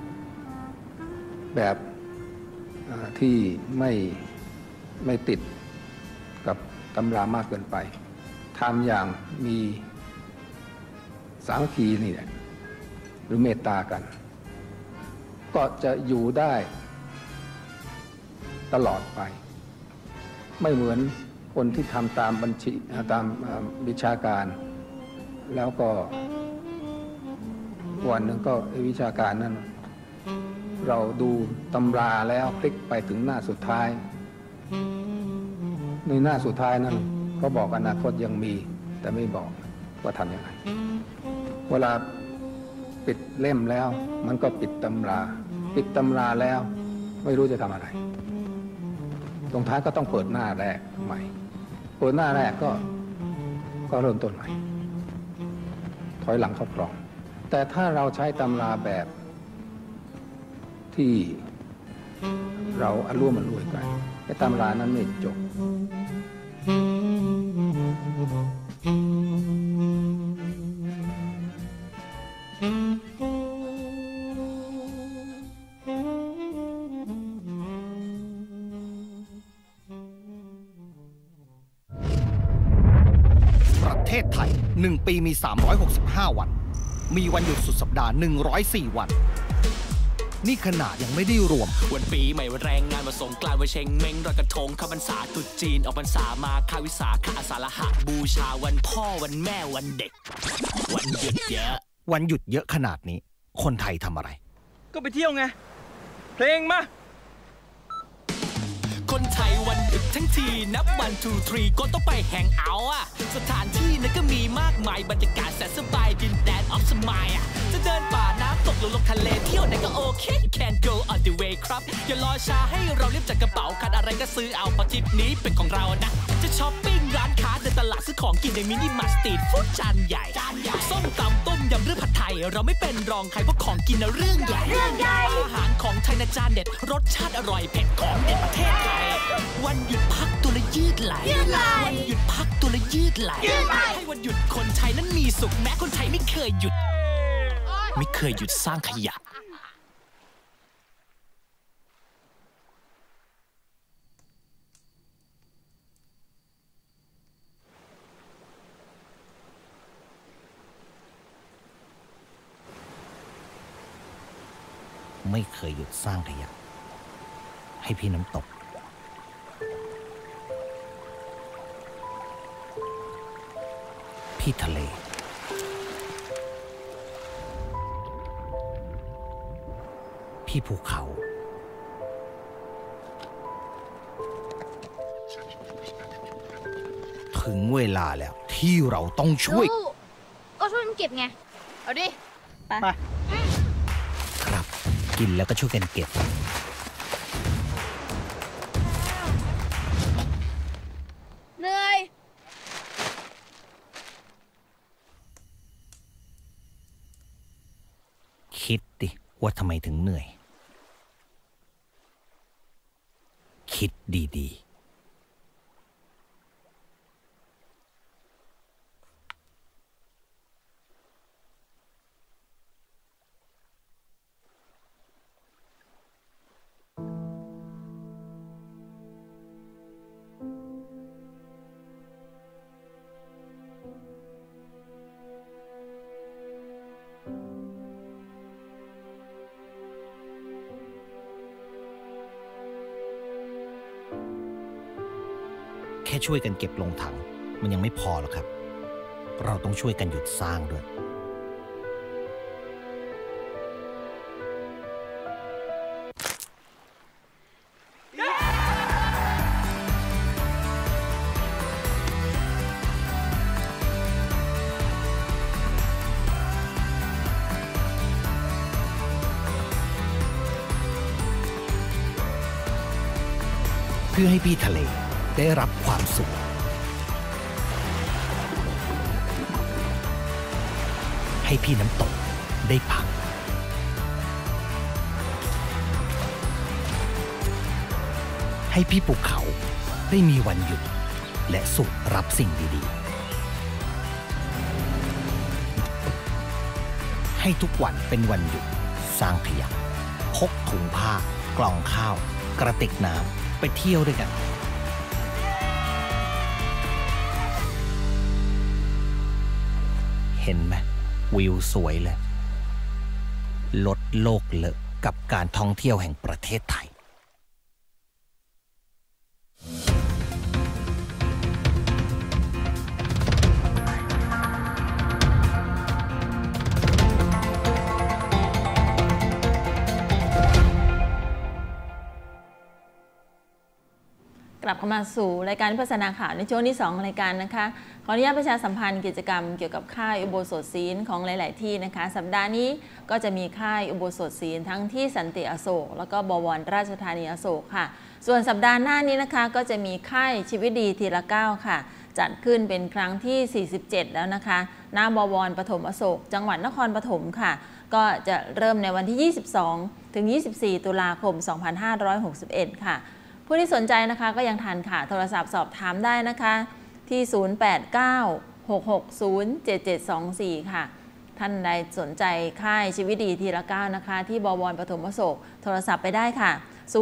แบบที่ไม่ติดกับตำรามากเกินไปทำอย่างมีสามัคคีนี่แหละหรือเมตตากันก็จะอยู่ได้ตลอดไปไม่เหมือนคนที่ทำตามบัญชีตามวิชาการแล้วก็วันหนึ่งก็วิชาการนั้นเราดูตำราแล้วพลิกไปถึงหน้าสุดท้ายในหน้าสุดท้ายนั้นเขาบอกอนาคตยังมีแต่ไม่บอกว่าทำยังไงเวลาปิดเล่มแล้วมันก็ปิดตำราแล้วไม่รู้จะทำอะไรตรงท้ายก็ต้องเปิดหน้าแรกใหม่เปิดหน้าแรกก็เริ่มต้นใหม่ถอยหลังเข้ากรองแต่ถ้าเราใช้ตำราแบบที่เราอร่วมมันรวยกันไอ้ตำรานั้นไม่จบประเทศไทย1 ปีมี365 วันมีวันหยุดสุดสัปดาห์104 วันนี่ขนาดยังไม่ได้รวมวันปีใหม่วันแรงงานวันสงกรานต์วันเชงเม้งรอยกระทงเข้าพรรษาตรุษจีนออกพรรษามาข้าวิสาขอาสาฬหบูชาวันพ่อวันแม่วันเด็กวันหยุดเยอะวันหยุดเยอะขนาดนี้คนไทยทำอะไรก็ไปเที่ยวไงเพลงมาคนไทยวันหยุดทั้งทีนับวัน2 3ก็ต้องไปแฮงเอาท์อ่ะสถานที่นั้นก็มีมากมายบรรยากาศแสนสบายดินแดนออฟสมายอ่ะจะเดินป่าน้ำตกหรือลงทะเลเที่ยวไหนก็โอเค you can go on the way ครับอย่ารอช้าให้เรารีบจัดกระเป๋าคันอะไรก็ซื้อเอาเพราะทริปนี้เป็นของเรานะจะช้อปปิ้งร้านค้าเดินตลาดซื้อของกินในมินิมาร์ทสตรีทฟู้ดจานใหญ่ส้มตำต้มยำหรือผัดไทยเราไม่เป็นรองใครเพราะของกินนะเรื่องใหญ่อาหารของไทยนะจานเด็ดรสชาติอร่อยเผ็ดของเด็ดประเทศไทยวันหยุดพักตัวละยืดไหลวันหยุดพักตัวละยืดไหลให้วันหยุดคนไทยนั้นมีสุขแม้คนไทยไม่เคยหยุดสร้างขยะไม่เคยหยุดสร้างขยะให้พี่น้ำตกพี่ทะเลพี่ภูเขาถึงเวลาแล้วที่เราต้องช่วยก็ช่วยกันเก็บไงเอาดิไปครับกินแล้วก็ช่วยกันเก็บเหนื่อยคิดดิว่าทำไมถึงเหนื่อยคิดดีๆแค่ช่วยกันเก็บลงถังมันยังไม่พอหรอกครับเราต้องช่วยกันหยุดสร้างด้วยเพื่อให้พี่ทะเลได้รับความสุขให้พี่น้ำตกได้พักให้พี่ภูเขาได้มีวันหยุดและสุขรับสิ่งดีๆให้ทุกวันเป็นวันหยุดสร้างขยะพกถุงผ้ากล่องข้าวกระติกน้ำไปเที่ยวด้วยกันเห็นไหมวิวสวยเลยลดโลกเลอะกับการท่องเที่ยวแห่งประเทศไทยลับเข้ามาสู่รายการโฆษณาข่าวในช่วงที่2ของรายการนะคะขออนุญาตประชาสัมพันธ์กิจกรรมเกี่ยวกับค่ายอุโบสถศีลของหลายๆที่นะคะสัปดาห์นี้ก็จะมีค่ายอุโบสถศีลทั้งที่สันติอโศกแล้วก็บวรราชธานีอโศกค่ะส่วนสัปดาห์หน้านี้นะคะก็จะมีค่ายชีวิตดีทีละก้าวค่ะจัดขึ้นเป็นครั้งที่47แล้วนะคะณบวรปฐมอโศกจังหวัดนครปฐมค่ะก็จะเริ่มในวันที่22ถึง24ตุลาคม2561ค่ะผู้ที่สนใจนะคะก็ยังทันค่ะโทรศัพท์สอบถามได้นะคะที่0896607724ค่ะท่านใดสนใจค่ายชีวิตดีทีละก้าวนะคะที่บวรปฐมอโศกโทรศัพท์ไปได้ค่ะ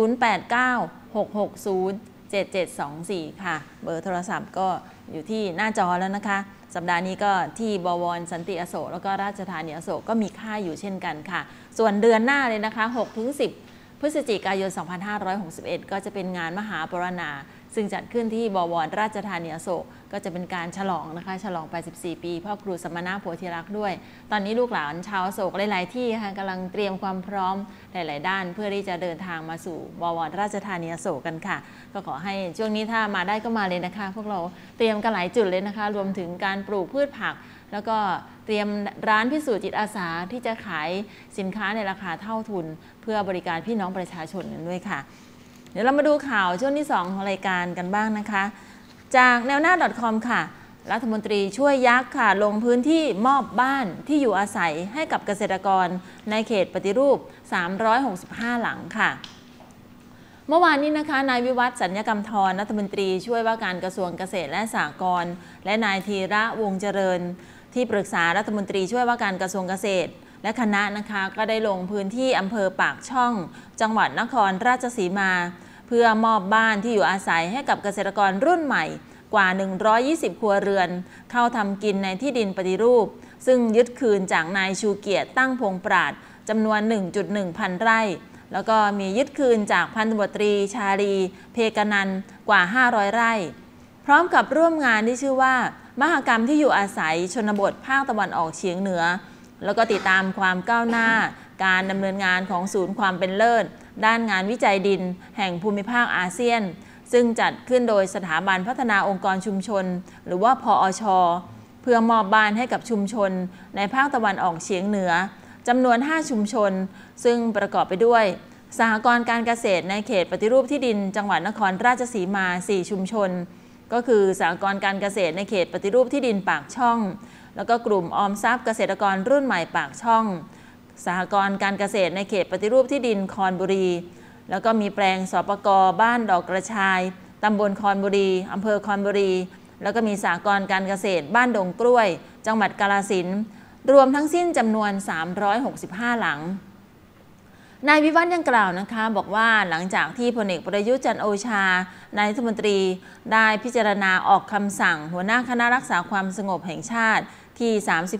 0896607724ค่ะเบอร์โทรศัพท์ก็อยู่ที่หน้าจอแล้วนะคะสัปดาห์นี้ก็ที่บวรสันติอโศกแล้วก็ราชธานีอโศกก็มีค่ายอยู่เช่นกันค่ะส่วนเดือนหน้าเลยนะคะ 6-10 พฤศจิกายน 2561 ก็จะเป็นงานมหาปรณาซึ่งจัดขึ้นที่บวรราชธานีอโศกก็จะเป็นการฉลองนะคะฉลอง84ปีพ่อครูสมณะโพธิรักษ์ด้วยตอนนี้ลูกหลานชาวอโศกหลายๆที่ค่ะกำลังเตรียมความพร้อมหลายๆด้านเพื่อที่จะเดินทางมาสู่บวรราชธานีอโศกกันค่ะก็ขอให้ช่วงนี้ถ้ามาได้ก็มาเลยนะคะพวกเราเตรียมกันหลายจุดเลยนะคะรวมถึงการปลูกพืชผักแล้วก็เตรียมร้านพิสูจน์จิตอาสาที่จะขายสินค้าในราคาเท่าทุนเพื่อบริการพี่น้องประชาชนกันด้วยค่ะเดี๋ยวเรามาดูข่าวช่วงที่2ของรายการกันบ้างนะคะจากแนวหน้า .com ค่ะรัฐมนตรีช่วยยักษ์ค่ะลงพื้นที่มอบบ้านที่อยู่อาศัยให้กับเกษตรกรในเขตปฏิรูป365หลังค่ะเมื่อวานนี้นะคะนายวิวัฒน์สัญญกรรมธรรัฐมนตรีช่วยว่าการกระทรวงเกษตรและสหกรณ์และนายธีระวงศ์เจริญที่ปรึกษารัฐมนตรีช่วยว่าการกระทรวงเกษตรและคณะนะคะก็ได้ลงพื้นที่อำเภอปากช่องจังหวัดนครราชสีมาเพื่อมอบบ้านที่อยู่อาศัยให้กับเกษตรกรรุ่นใหม่กว่า120ครัวเรือนเข้าทำกินในที่ดินปฏิรูปซึ่งยึดคืนจากนายชูเกียรติตั้งพงปราดจำนวน 1.1 พันไร่แล้วก็มียึดคืนจากพันตำรวจตรีชาลีเพกนันท์กว่า500ไร่พร้อมกับร่วมงานที่ชื่อว่ามหกรรมที่อยู่อาศัยชนบทภาคตะวันออกเฉียงเหนือแล้วก็ติดตามความก้าวหน้าการดำเนินงานของศูนย์ความเป็นเลิศด้านงานวิจัยดินแห่งภูมิภาคอาเซียนซึ่งจัดขึ้นโดยสถาบันพัฒนาองค์กรชุมชนหรือว่าพอช.เพื่อมอบบ้านให้กับชุมชนในภาคตะวันออกเฉียงเหนือจำนวน5ชุมชนซึ่งประกอบไปด้วยสหกรณ์การเกษตรในเขตปฏิรูปที่ดินจังหวัดนครราชสีมา4ชุมชนก็คือสหกรณ์การเกษตรในเขตปฏิรูปที่ดินปากช่องแล้วก็กลุ่มออมทรัพย์เกษตรกรรุ่นใหม่ปากช่องสหกรณ์การเกษตรในเขตปฏิรูปที่ดินคอนบุรีแล้วก็มีแปลงสปก.บ้านดอกกระชายตำบลคอนบุรีอำเภอคอนบุรีแล้วก็มีสหกรณ์การเกษตรบ้านดงกล้วยจังหวัดกาฬสินธุ์รวมทั้งสิ้นจำนวน365หลังนายวิวัฒน์ยังกล่าวนะคะบอกว่าหลังจากที่พลเอกประยุทธ์จันทร์โอชานายรัฐมนตรีได้พิจารณาออกคำสั่งหัวหน้าคณะรักษาความสงบแห่งชาติที่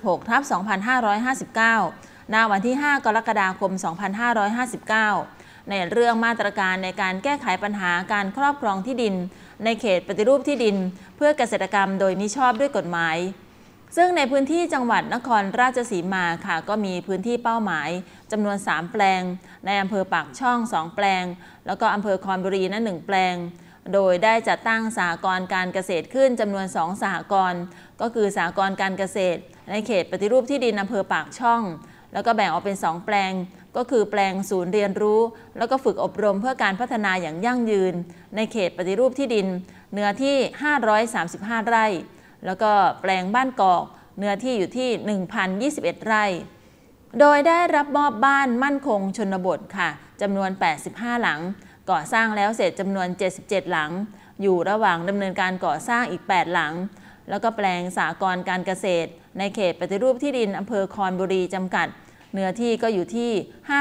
36/2559ณวันที่5กรกฎาคม2559ในเรื่องมาตรการในการแก้ไขปัญหาการครอบครองที่ดินในเขตปฏิรูปที่ดินเพื่อเกษตรกรรมโดยมิชอบด้วยกฎหมายซึ่งในพื้นที่จังหวัดนครราชสีมาค่ะก็มีพื้นที่เป้าหมายจำนวน3แปลงในอำเภอปากช่อง2แปลงแล้วก็อำเภอคอนบุรีนั้น1แปลงโดยได้จัดตั้งสหกรณ์การเกษตรขึ้นจำนวน2สหกรณ์ก็คือสหกรณ์การเกษตรในเขตปฏิรูปที่ดินอำเภอปากช่องแล้วก็แบ่งออกเป็น2แปลงก็คือแปลงศูนย์เรียนรู้แล้วก็ฝึกอบรมเพื่อการพัฒนาอย่างยั่งยืนในเขตปฏิรูปที่ดินเนื้อที่535ไร่แล้วก็แปลงบ้านกอกเนื้อที่อยู่ที่ 1,021 ไร่โดยได้รับมอบบ้านมั่นคงชนบทค่ะจำนวน85หลังก่อสร้างแล้วเสร็จจำนวน77หลังอยู่ระหว่างดำเนินการก่อสร้างอีก8หลังแล้วก็แปลงสหกรณ์การเกษตรในเขตปฏิรูปที่ดินอำเภอคอนบุรีจำกัดเนื้อที่ก็อยู่ที่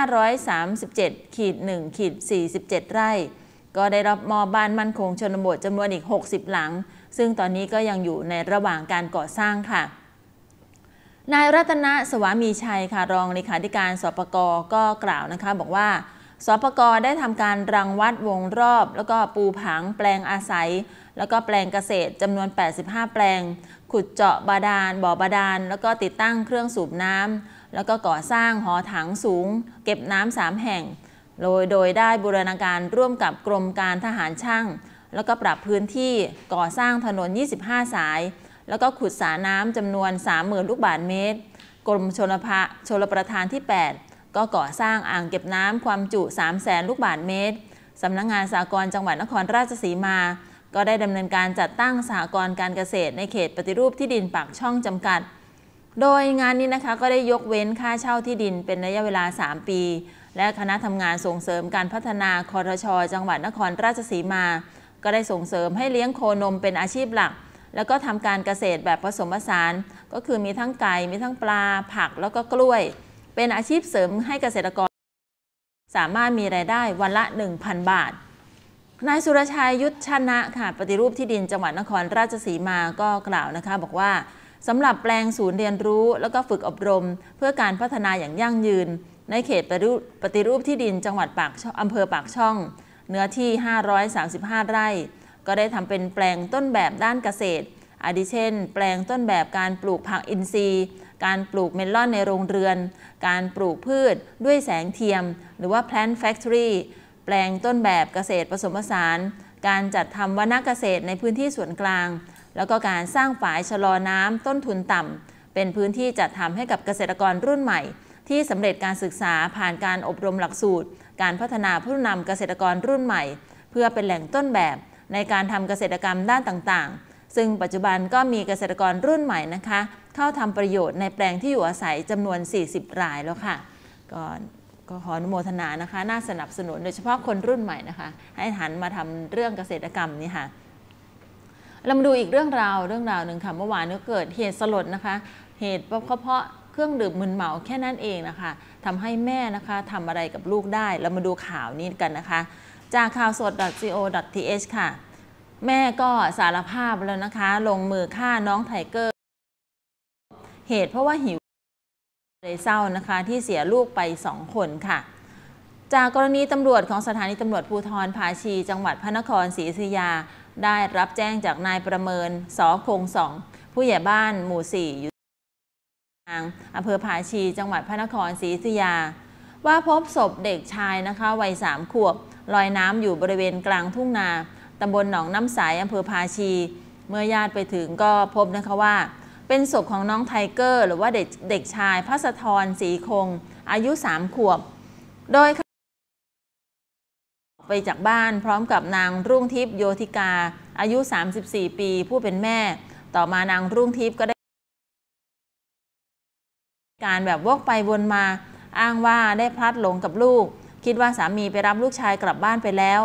537-1-47 ไร่ก็ได้รับมอบบ้านมั่นคงชนบทจำนวนอีก60หลังซึ่งตอนนี้ก็ยังอยู่ในระหว่างการก่อสร้างค่ะนายรัตนสวามีชัยค่ะรองเลขาธิการสปก.ก็กล่าวนะคะบอกว่าสปก.ได้ทำการรังวัดวงรอบแล้วก็ปูผังแปลงอาศัยแล้วก็แปลงเกษตรจำนวน85แปลงขุดเจาะบาดาลบ่อบาดาลแล้วก็ติดตั้งเครื่องสูบน้ำแล้วก็ก่อสร้างหอถังสูงเก็บน้ำ3แห่งโดยได้บูรณาการร่วมกับกรมการทหารช่างแล้วก็ปรับพื้นที่ก่อสร้างถนน25สายแล้วก็ขุดสระน้ำจำนวน 30,000 ลูกบาศก์เมตรกรมชลประทานที่ 8 ก็ก่อสร้างอ่างเก็บน้ำความจุ 300,000 ลูกบาศก์เมตรสำนักงานสหกรณ์จังหวัดนครราชสีมาก็ได้ดำเนินการจัดตั้งสหกรณ์การเกษตรในเขตปฏิรูปที่ดินปากช่องจำกัดโดยงานนี้นะคะก็ได้ยกเว้นค่าเช่าที่ดินเป็นระยะเวลา3 ปีและคณะทำงานส่งเสริมการพัฒนาคทช.จังหวัดนครราชสีมาก็ได้ส่งเสริมให้เลี้ยงโคนมเป็นอาชีพหลักแล้วก็ทำการเกษตรแบบผสมผสานก็คือมีทั้งไก่มีทั้งปลาผักแล้วก็กล้วยเป็นอาชีพเสริมให้เกษตรกรสามารถมีรายได้วันละ 1,000 บาทนายสุรชัยยุทธชนะค่ะปฏิรูปที่ดินจังหวัดนครราชสีมาก็กล่าวนะคะบอกว่าสำหรับแปลงศูนย์เรียนรู้แล้วก็ฝึกอบรมเพื่อการพัฒนาอย่างยั่งยืนในเขตปฏิรูปที่ดินจังหวัดอำเภอปากช่องเนื้อที่535 ไร่ก็ได้ทำเป็นแปลงต้นแบบด้านเกษตรอาทิเช่นแปลงต้นแบบการปลูกผักอินทรีย์การปลูกเมลอนในโรงเรือนการปลูกพืชด้วยแสงเทียมหรือว่า Plant Factory แปลงต้นแบบเกษตรผสมผสานการจัดทำวนาเกษตรในพื้นที่ส่วนกลางแล้วก็การสร้างฝายชะลอน้ำต้นทุนต่ำเป็นพื้นที่จัดทำให้กับเกษตรกรรุ่นใหม่ที่สำเร็จการศึกษาผ่านการอบรมหลักสูตรการพัฒนาผู้นำเกษตรกรรุ่นใหม่เพื่อเป็นแหล่งต้นแบบในการทำเกษตรกรรมด้านต่างๆซึ่งปัจจุบันก็มีเกษตรกรรุ่นใหม่นะคะเข้าทำประโยชน์ในแปลงที่อยู่อาศัยจำนวน40 รายแล้วค่ะก็ขออนุโมทนานะคะน่าสนับสนุนโดยเฉพาะคนรุ่นใหม่นะคะให้หันมาทำเรื่องเกษตรกรรมนี่ค่ะเรามาดูอีกเรื่องราวหนึ่งค่ะเมื่อวานก็เกิดเหตุสลดนะคะเหตุเพราะเครื่องดื่มมึนเมาแค่นั้นเองนะคะทำให้แม่นะคะทำอะไรกับลูกได้เรามาดูข่าวนี้กันนะคะจากข่าวสด .co.th ค่ะแม่ก็สารภาพแล้วนะคะลงมือฆ่าน้องไทเกอร์เหตุเพราะว่าหิวเลยเศร้านะคะที่เสียลูกไป2 คนค่ะจากกรณีตำรวจของสถานีตำรวจภูธรภาชีจังหวัดพระนครศรีอยุธยาได้รับแจ้งจากนายประเมินส.คงส่องผู้ใหญ่บ้านหมู่4อยู่อำเภอภาชีจังหวัดพระนครศรีอยุธยาว่าพบศพเด็กชายนะคะวัย3 ขวบลอยน้ำอยู่บริเวณกลางทุ่งนาตำบลหนองน้ำใสอำเภอภาชีเมื่อญาติไปถึงก็พบนะคะว่าเป็นศพของน้องไทเกอร์หรือว่าเด็กชายภัสธรศรีคงอายุ3 ขวบโดยไปจากบ้านพร้อมกับนางรุ่งทิพย์โยธิกาอายุ34 ปีผู้เป็นแม่ต่อมานางรุ่งทิพย์ก็ได้การแบบวกไปวนมาอ้างว่าได้พลัดหลงกับลูกคิดว่าสามีไปรับลูกชายกลับบ้านไปแล้ว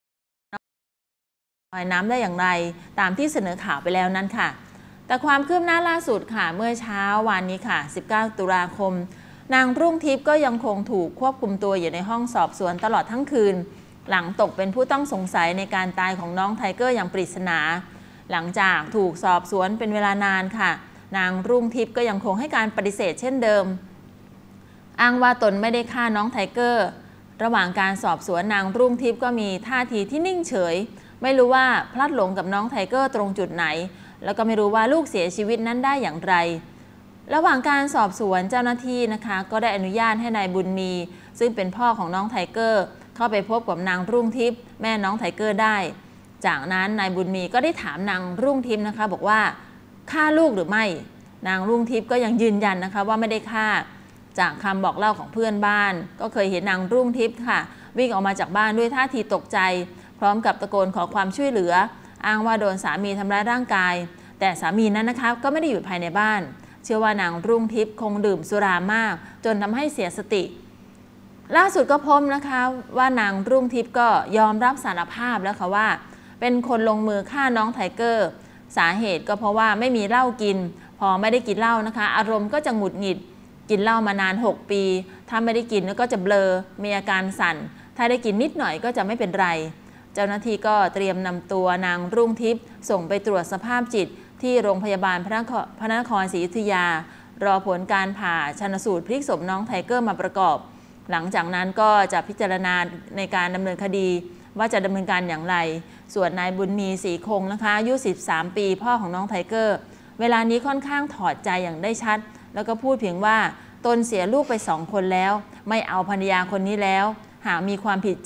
ลอยน้ำได้อย่างไรตามที่เสนอข่าวไปแล้วนั้นค่ะแต่ความคืบหน้าล่าสุดค่ะเมื่อเช้าวานนี้ค่ะ19 ตุลาคมนางรุ่งทิพย์ก็ยังคงถูกควบคุมตัวอยู่ในห้องสอบสวนตลอดทั้งคืนหลังตกเป็นผู้ต้องสงสัยในการตายของน้องไทเกอร์อย่างปริศนาหลังจากถูกสอบสวนเป็นเวลานานค่ะนางรุ่งทิพย์ก็ยังคงให้การปฏิเสธเช่นเดิมอ้างว่าตนไม่ได้ฆ่าน้องไทเกอร์ระหว่างการสอบสวนนางรุ่งทิพย์ก็มีท่าทีที่นิ่งเฉยไม่รู้ว่าพลัดหลงกับน้องไทเกอร์ตรงจุดไหนแล้วก็ไม่รู้ว่าลูกเสียชีวิตนั้นได้อย่างไรระหว่างการสอบสวนเจ้าหน้าที่นะคะก็ได้อนุญาตให้นายบุญมีซึ่งเป็นพ่อของน้องไทเกอร์เข้าไปพบกับนางรุ่งทิพย์แม่น้องไทเกอร์ได้จากนั้นนายบุญมีก็ได้ถามนางรุ่งทิพย์นะคะบอกว่าฆ่าลูกหรือไม่นางรุ่งทิพย์ก็ยังยืนยันนะคะว่าไม่ได้ฆ่าจากคำบอกเล่าของเพื่อนบ้านก็เคยเห็นนางรุ่งทิพย์ค่ะวิ่งออกมาจากบ้านด้วยท่าทีตกใจพร้อมกับตะโกนขอความช่วยเหลืออ้างว่าโดนสามีทำร้ายร่างกายแต่สามีนั้นนะคะก็ไม่ได้อยู่ภายในบ้านเชื่อว่านางรุ่งทิพย์คงดื่มสุรามากจนทำให้เสียสติล่าสุดก็พบนะคะว่านางรุ่งทิพย์ก็ยอมรับสารภาพแล้วค่ะว่าเป็นคนลงมือฆ่าน้องไทเกอร์สาเหตุก็เพราะว่าไม่มีเหล้ากินพอไม่ได้กินเหล้านะคะอารมณ์ก็จะหงุดหงิดกินเหล้ามานาน6 ปีถ้าไม่ได้กินก็จะเบลอมีอาการสั่นถ้าได้กินนิดหน่อยก็จะไม่เป็นไรเจ้าหน้าที่ก็เตรียมนำตัวนางรุ่งทิพย์ส่งไปตรวจสภาพจิตที่โรงพยาบาลพระนครศรีอยุธยารอผลการผ่าชันสูตรพลิกศพน้องไทเกอร์มาประกอบหลังจากนั้นก็จะพิจารณาในการดำเนินคดีว่าจะดำเนินการอย่างไรส่วนนายบุญมีศรีคงนะคะอายุ13 ปีพ่อของน้องไทเกอร์เวลานี้ค่อนข้างถอดใจอย่างได้ชัดแล้วก็พูดเพียงว่าตนเสียลูกไป2 คนแล้วไม่เอาภรรยาคนนี้แล้วหากมีความผิดจริง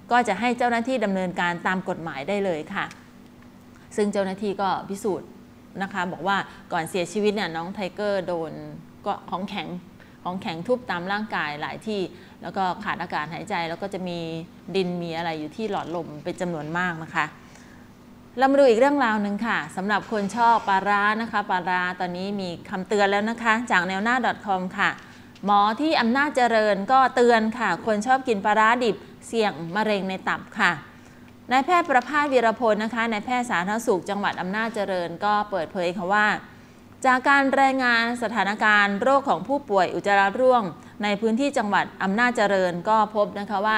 ก็จะให้เจ้าหน้าที่ดำเนินการตามกฎหมายได้เลยค่ะซึ่งเจ้าหน้าที่ก็พิสูจน์นะคะบอกว่าก่อนเสียชีวิตเนี่ยน้องไทเกอร์โดนก็ของแข็งทุบตามร่างกายหลายที่แล้วก็ขาดอากาศหายใจแล้วก็จะมีดินมีอะไรอยู่ที่หลอดลมเป็นจำนวนมากนะคะเรามาดูอีกเรื่องราวหนึ่งค่ะสำหรับคนชอบปลาร้านะคะปลาร้าตอนนี้มีคำเตือนแล้วนะคะจากแนวหน้า .com ค่ะหมอที่อำนาจเจริญก็เตือนค่ะคนชอบกินปลาร้าดิบเสี่ยงมะเร็งในตับค่ะนายแพทย์ประภาสวีรพลนะคะนายแพทย์สาธารณสุขจังหวัดอำนาจเจริญก็เปิดเผยค่ะว่าจากการรายงานสถานการณ์โรคของผู้ป่วยอุจจาระร่วงในพื้นที่จังหวัดอำนาจเจริญก็พบนะคะว่า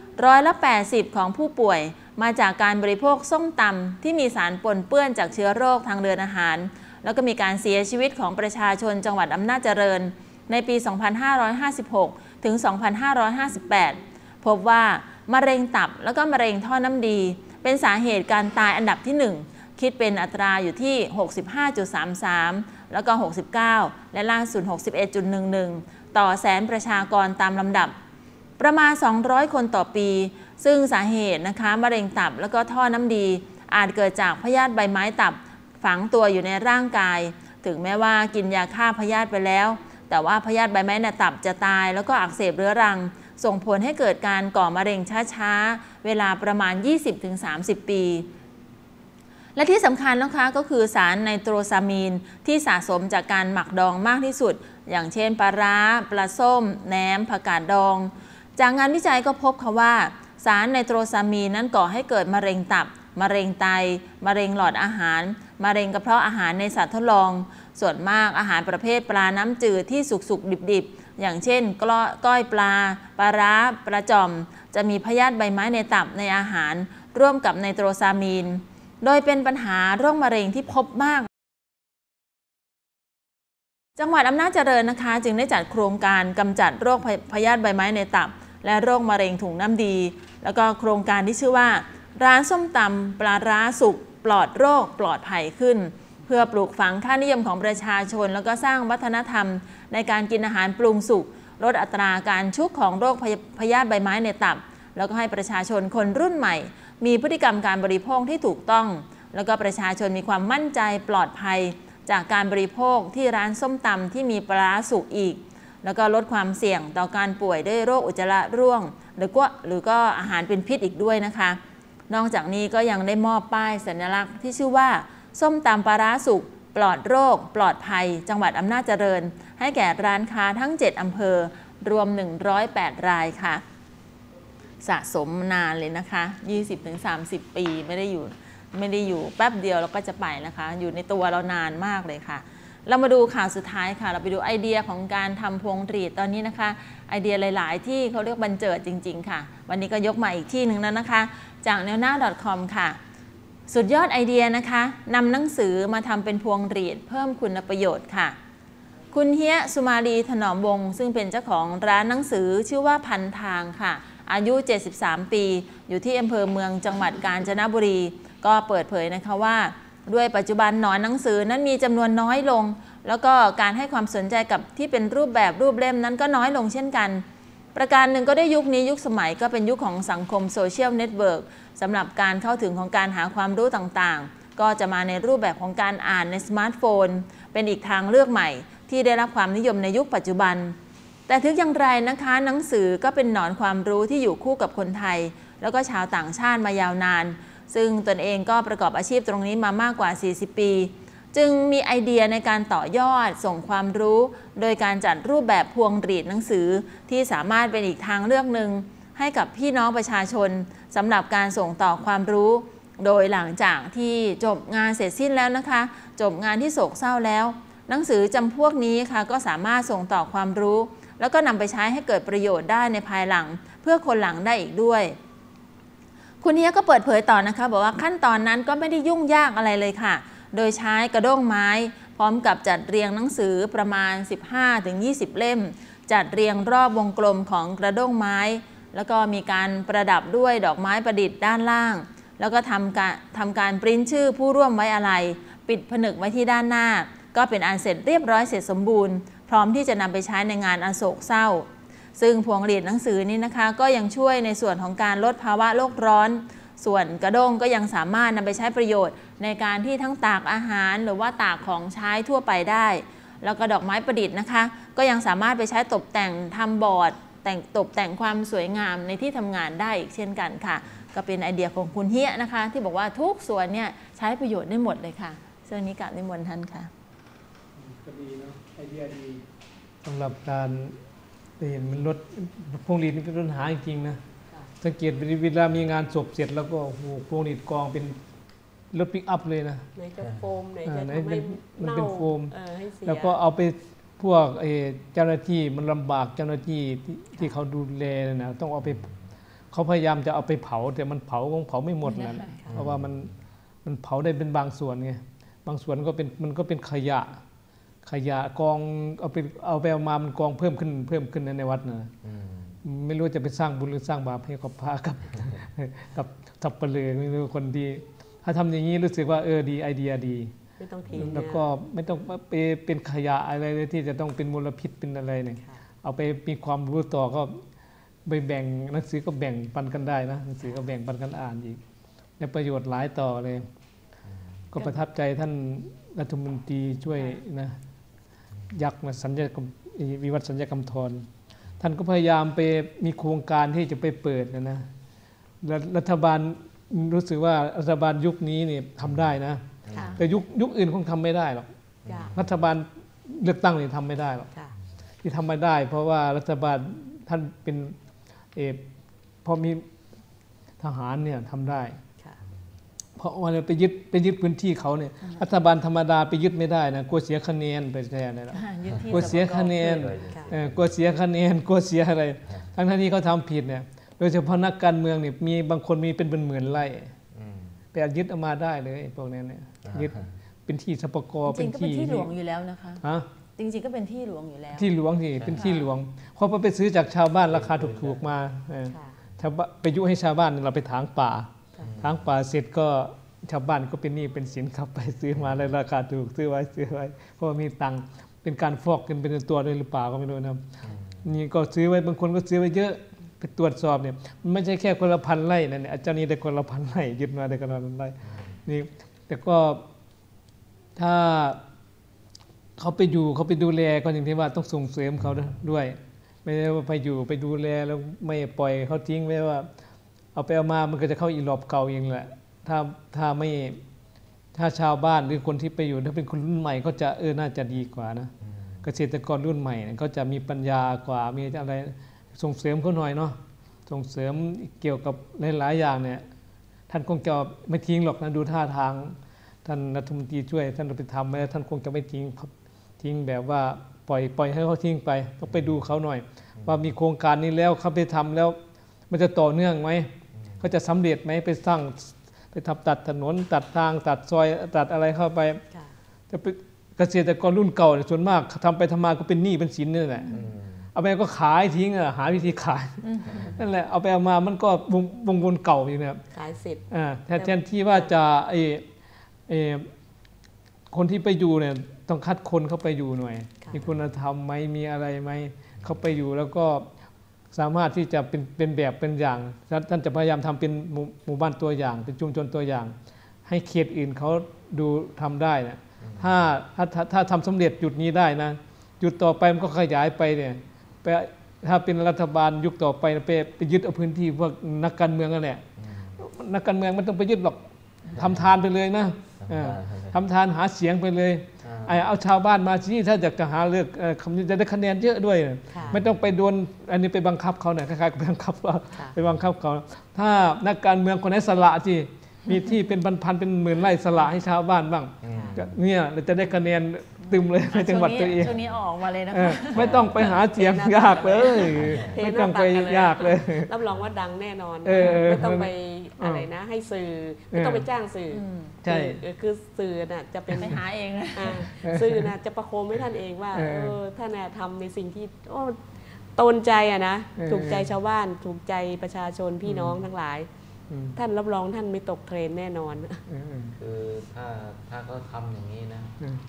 80%ของผู้ป่วยมาจากการบริโภคส้มตำที่มีสารปนเปื้อนจากเชื้อโรคทางเดินอาหารแล้วก็มีการเสียชีวิตของประชาชนจังหวัดอำนาจเจริญในปี 2556 ถึง 2558 พบว่ามะเร็งตับแล้วก็มะเร็งท่อน้ำดีเป็นสาเหตุการตายอันดับที่ 1คิดเป็นอัตราอยู่ที่ 65.33 แล้วก็ 69 และล่าสุด 61.11 ต่อแสนประชากรตามลำดับประมาณ 200 คนต่อปีซึ่งสาเหตุนะคะมะเร็งตับแล้วก็ท่อน้ำดีอาจเกิดจากพยาธิใบไม้ตับฝังตัวอยู่ในร่างกายถึงแม้ว่ากินยาฆ่าพยาธิไปแล้วแต่ว่าพยาธิใบไม้ในตับจะตายแล้วก็อักเสบเรื้อรังส่งผลให้เกิดการก่อมะเร็งช้าๆเวลาประมาณ 20-30 ปีและที่สำคัญนะคะก็คือสารไนโตรซามีนที่สะสมจากการหมักดองมากที่สุดอย่างเช่นปลาร้าปลาส้มแหนมผักกาดดองจากงานวิจัยก็พบค่ะว่าสารไนโตรซามีนนั้นก่อให้เกิดมะเร็งตับมะเร็งไตมะเร็งหลอดอาหารมะเร็งกระเพาะอาหารในสัตว์ทดลองส่วนมากอาหารประเภทปลาน้ำจืดที่สุกๆดิบๆอย่างเช่นก้อยปลาปลาร้าปลาจ่อมจะมีพยาธิใบไม้ในตับในอาหารร่วมกับไนโตรซามีนโดยเป็นปัญหาโรคมะเร็งที่พบมากจังหวัดอำนาจเจริญนะคะจึงได้จัดโครงการกำจัดโรคพยาธิใบไม้ในตับและโรคมะเร็งถุงน้ำดีแล้วก็โครงการที่ชื่อว่าร้านส้มตำปลาร้าสุกปลอดโรคปลอดภัยขึ้นเพื่อปลูกฝังค่านิยมของประชาชนแล้วก็สร้างวัฒนธรรมในการกินอาหารปรุงสุกลดอัตราการชุกของโรคพยาธิใบไม้ในตับแล้วก็ให้ประชาชนคนรุ่นใหม่มีพฤติกรรมการบริโภคที่ถูกต้องแล้วก็ประชาชนมีความมั่นใจปลอดภัยจากการบริโภคที่ร้านส้มตำที่มีปลาร้าสุกอีกแล้วก็ลดความเสี่ยงต่อการป่วยด้วยโรคอุจจาระร่วงหรือก็อาหารเป็นพิษอีกด้วยนะคะนอกจากนี้ก็ยังได้มอบป้ายสัญลักษณ์ที่ชื่อว่าส้มตำปลาร้าสุกปลอดโรคปลอดภัยจังหวัดอำนาจเจริญให้แก่ร้านค้าทั้ง7อำเภอรวม108รายค่ะสะสมนานเลยนะคะ 20-30 ปีไม่ได้อยู่แป๊บเดียวเราก็จะไปนะคะอยู่ในตัวเรานานมากเลยค่ะเรามาดูข่าวสุดท้ายค่ะเราไปดูไอเดียของการทำพวงหรีดตอนนี้นะคะไอเดียหลายๆที่เขาเรียกบันเจิดจริงๆค่ะวันนี้ก็ยกมาอีกที่หนึ่งแล้วนะคะจากแนวหน้า .com ค่ะสุดยอดไอเดียนะคะนำหนังสือมาทำเป็นพวงหรีดเพิ่มคุณประโยชน์ค่ะคุณเฮียสุมาลีถนอมวงศ์ซึ่งเป็นเจ้าของร้านหนังสือชื่อว่าพันทางค่ะอายุ73ปีอยู่ที่อำเภอเมืองจังหวัดกาญจนบุรีก็เปิดเผยนะคะว่าด้วยปัจจุบันหนอนหนังสือนั้นมีจำนวนน้อยลงแล้วก็การให้ความสนใจกับที่เป็นรูปแบบรูปเล่มนั้นก็น้อยลงเช่นกันประการหนึ่งก็ได้ยุคนี้ยุคสมัยก็เป็นยุคของสังคมโซเชียลเน็ตเวิร์กสำหรับการเข้าถึงของการหาความรู้ต่างๆก็จะมาในรูปแบบของการอ่านในสมาร์ทโฟนเป็นอีกทางเลือกใหม่ที่ได้รับความนิยมในยุคปัจจุบันแต่ถึงอย่างไรนะคะหนังสือก็เป็นหนอนความรู้ที่อยู่คู่กับคนไทยแล้วก็ชาวต่างชาติมายาวนานซึ่งตนเองก็ประกอบอาชีพตรงนี้มามากกว่า40ปีจึงมีไอเดียในการต่อยอดส่งความรู้โดยการจัดรูปแบบพวงหรีดหนังสือที่สามารถเป็นอีกทางเลือกหนึ่งให้กับพี่น้องประชาชนสำหรับการส่งต่อความรู้โดยหลังจากที่จบงานเสร็จสิ้นแล้วนะคะจบงานที่โศกเศร้าแล้วหนังสือจำพวกนี้ค่ะก็สามารถส่งต่อความรู้แล้วก็นำไปใช้ให้เกิดประโยชน์ได้ในภายหลังเพื่อคนหลังได้อีกด้วยคุณเฮียก็เปิดเผยต่อนะคะบอกว่าขั้นตอนนั้นก็ไม่ได้ยุ่งยากอะไรเลยค่ะโดยใช้กระด้งไม้พร้อมกับจัดเรียงหนังสือประมาณ 15-20 เล่มจัดเรียงรอบวงกลมของกระด้งไม้แล้วก็มีการประดับด้วยดอกไม้ประดิษฐ์ด้านล่างแล้วก็ทำการปริ้นชื่อผู้ร่วมไว้อาลัยปิดผนึกไว้ที่ด้านหน้าก็เป็นอันเสร็จเรียบร้อยเสร็จสมบูรณ์พร้อมที่จะนำไปใช้ในงานอันโศกเศร้าซึ่งพวงหรีดหนังสือนี้นะคะก็ยังช่วยในส่วนของการลดภาวะโลกร้อนส่วนกระด้งก็ยังสามารถนำไปใช้ประโยชน์ในการที่ทั้งตากอาหารหรือว่าตากของใช้ทั่วไปได้แล้วก็ดอกไม้ประดิษฐ์นะคะก็ยังสามารถไปใช้ตกแต่งทำบอร์ดตกแต่งความสวยงามในที่ทำงานได้อีกเช่นกันค่ะก็เป็นไอเดียของคุณเฮียนะคะที่บอกว่าทุกส่วนเนี่ยใช้ประโยชน์ได้หมดเลยค่ะเรื่องนี้กราบนิมนต์ท่านค่ะก็ดีเนาะไอเดียดีสำหรับการเห็นมันลดพวงหรีดนี่เป็นปัญหาจริงๆนะสังเกตเวลามีงานศพเสร็จแล้วก็พวงหรีดกองเป็นรถปิกอัพเลยนะไหนจะโฟมไหนจะทำให้มันเป็นโฟมให้เสียแล้วก็เอาไปพวกเจ้าหน้าที่มันลำบากเจ้าหน้าที่ที่เขาดูแลนะต้องเอาไปเขาพยายามจะเอาไปเผาแต่มันเผาไม่หมดนะเพราะว่ามันเผาได้เป็นบางส่วนไงบางส่วนก็เป็นมันก็เป็นขยะกองเอาไปเอามามันกองเพิ่มขึ้นในวัดนะไม่รู้จะไปสร้างบุญหรือสร้างบาปให้กับพระกับทัพเปลือไม่รู้คนดีถ้าทำอย่างนี้รู้สึกว่าดีไอเดียดีไม่ต้องทิ้งแล้วก็ไม่ต้องไปเป็นขยะอะไรเลยที่จะต้องเป็นมลพิษเป็นอะไรเนี่ยเอาไปมีความรู้ต่อก็ไปแบ่งหนังสือก็แบ่งปันกันได้นะหนังสือก็แบ่งปันกันอ่านอีกในประโยชน์หลายต่อเลยก็ประทับใจท่านรัฐมนตรีช่วยนะยักษ์สัญญกรรมวิวัฒน์สัญญกรรมธรท่านก็พยายามไปมีโครงการที่จะไปเปิดนะรัฐบาลรู้สึกว่ารัฐบาลยุคนี้เนี่ยทำได้นะแต่ยุคอื่นคงทำไม่ได้หรอกรัฐบาลเลือกตั้งนี่ทำไม่ได้หรอกที่ทำไม่ได้เพราะว่ารัฐบาลท่านเป็นพอมีทหารเนี่ยทำได้เพราะว่าไปยึดพื้นที่เขาเนี่ยรัฐบาลธรรมดาไปยึดไม่ได้นะกลัวเสียคะแนนไปแทนนี่แหละกลัวเสียคะแนนกลัวเสียคะแนนกลัวเสียอะไรทั้งที่เขาทำผิดเนี่ยโดยเฉพาะนักการเมืองเนี่ยมีบางคนมีเป็นหมื่นไร่ไปยึดเอามาได้เลยพวกนี้เนี่ยยึดเป็นที่สปกรเป็นที่หลวงอยู่แล้วนะคะจริงๆก็เป็นที่หลวงอยู่แล้วที่หลวงสิเป็นที่หลวงเพราะไปซื้อจากชาวบ้านราคาถูกๆมาไปยุให้ชาวบ้านเราไปถางป่าเสร็จก็ชาวบ้านก็เป็นหนี้เป็นสินครับไปซื้อมาในราคาถูกซื้อไว้เพราะมีตังค์เป็นการฟอกกันเป็นตัวด้วยหรือเปล่าก็ไม่รู้นะนี่ก็ซื้อไว้บางคนก็ซื้อไว้เยอะไปตรวจสอบเนี่ยมันไม่ใช่แค่คนละพันไร่นะเนี่ยอาจารย์นี่ได้คนละพันไร่ยึดมาได้คนละพันไร่นี่แต่ก็ถ้าเขาไปอยู่เขาไปดูแลก็อย่างที่ว่าต้องส่งเสริมเขาด้วยไม่ได้ว่าไปอยู่ไปดูแลแล้วไม่ปล่อยเขาทิ้งไว้ว่าเอาไปเอามามันก็จะเข้าอีหลอบเก่าเองแหละถ้าชาวบ้านหรือคนที่ไปอยู่ถ้าเป็นคนรุ่นใหม่ก็จะน่าจะดีกว่านะเกษตรกรรุ่นใหม่ก็จะมีปัญญากว่ามีอะไรส่งเสริมเขาหน่อยเนาะส่งเสริมเกี่ยวกับหลายๆอย่างเนี่ยท่านคงจะไม่ทิ้งหรอกนะดูท่าทางท่านรัฐมนตรีช่วยท่านไปทำแล้วท่านคงจะไม่ทิ้งแบบว่าปล่อยให้เขาทิ้งไปต้องไปดูเขาหน่อยว่ามีโครงการนี้แล้วเขาไปทำแล้วมันจะต่อเนื่องไหมเขาจะสำเร็จไหมไปสร้างไปทำตัดถนนตัดทางตัดซอยตัดอะไรเข้าไปจะเป็นเกษตรกรรุ่นเก่าส่วนมากทำไปทำมาก็เป็นหนี้เป็นสินนี่แหละเอาไปก็ขายทิ้งหาวิธีขายนั่นแหละเอาไปเอามามันก็วงวนเก่าอยู่นะครับขายเสร็จแทนที่ว่าจะคนที่ไปอยู่เนี่ยต้องคัดคนเข้าไปอยู่หน่อยมีคุณธรรมไหมมีอะไรไหมเข้าไปอยู่แล้วก็สามารถที่จะเป็นแบบเป็นอย่างท่านจะพยายามทำเป็นหมู่บ้านตัวอย่างเป็นชุมชนตัวอย่างให้เขตอื่นเขาดูทำได้นะถ้าทำสำเร็จจุดนี้ได้นะจุดต่อไปมันก็ขยายไปเนี่ยถ้าเป็นรัฐบาลยุคต่อไปไปยึดเอาพื้นที่พวกนักการเมืองนั่นแหละนักการเมืองมันต้องไปยึดหรอกทำทานไปเลยนะทำทานหาเสียงไปเลยเอาชาวบ้านมาที่ถ้าอยากจะหาเลือกจะได้คะแนนเยอะด้วยไม่ต้องไปโดนอันนี้ไปบังคับเขาเนี่ยคล้ายๆกับบังคับเขาถ้านักการเมืองคนไหนสละที่มีที่เป็นพันเป็นหมื่นไร่สละให้ชาวบ้านบ้างเนี่ยเราจะได้คะแนนตึมเลยในจังหวัดตัวเองช่วงนี้ออกมาเลยนะคะไม่ต้องไปหาเสียงยากเลยไม่ต้องไปยากเลยรับรองว่าดังแน่นอนไม่ต้องไปอะไรนะให้สื่อไม่ต้องไปจ้างสื่อใช่คือสื่อน่ะจะเป็นไปหาเองสื่อน่ะจะประโคมให้ท่านเองว่าท่านทำในสิ่งที่ตนใจอะนะถูกใจชาวบ้านถูกใจประชาชนพี่น้องทั้งหลายท่านรับรองท่านไม่ตกเทรนแน่นอนคือถ้าเขาทำอย่างนี้นะ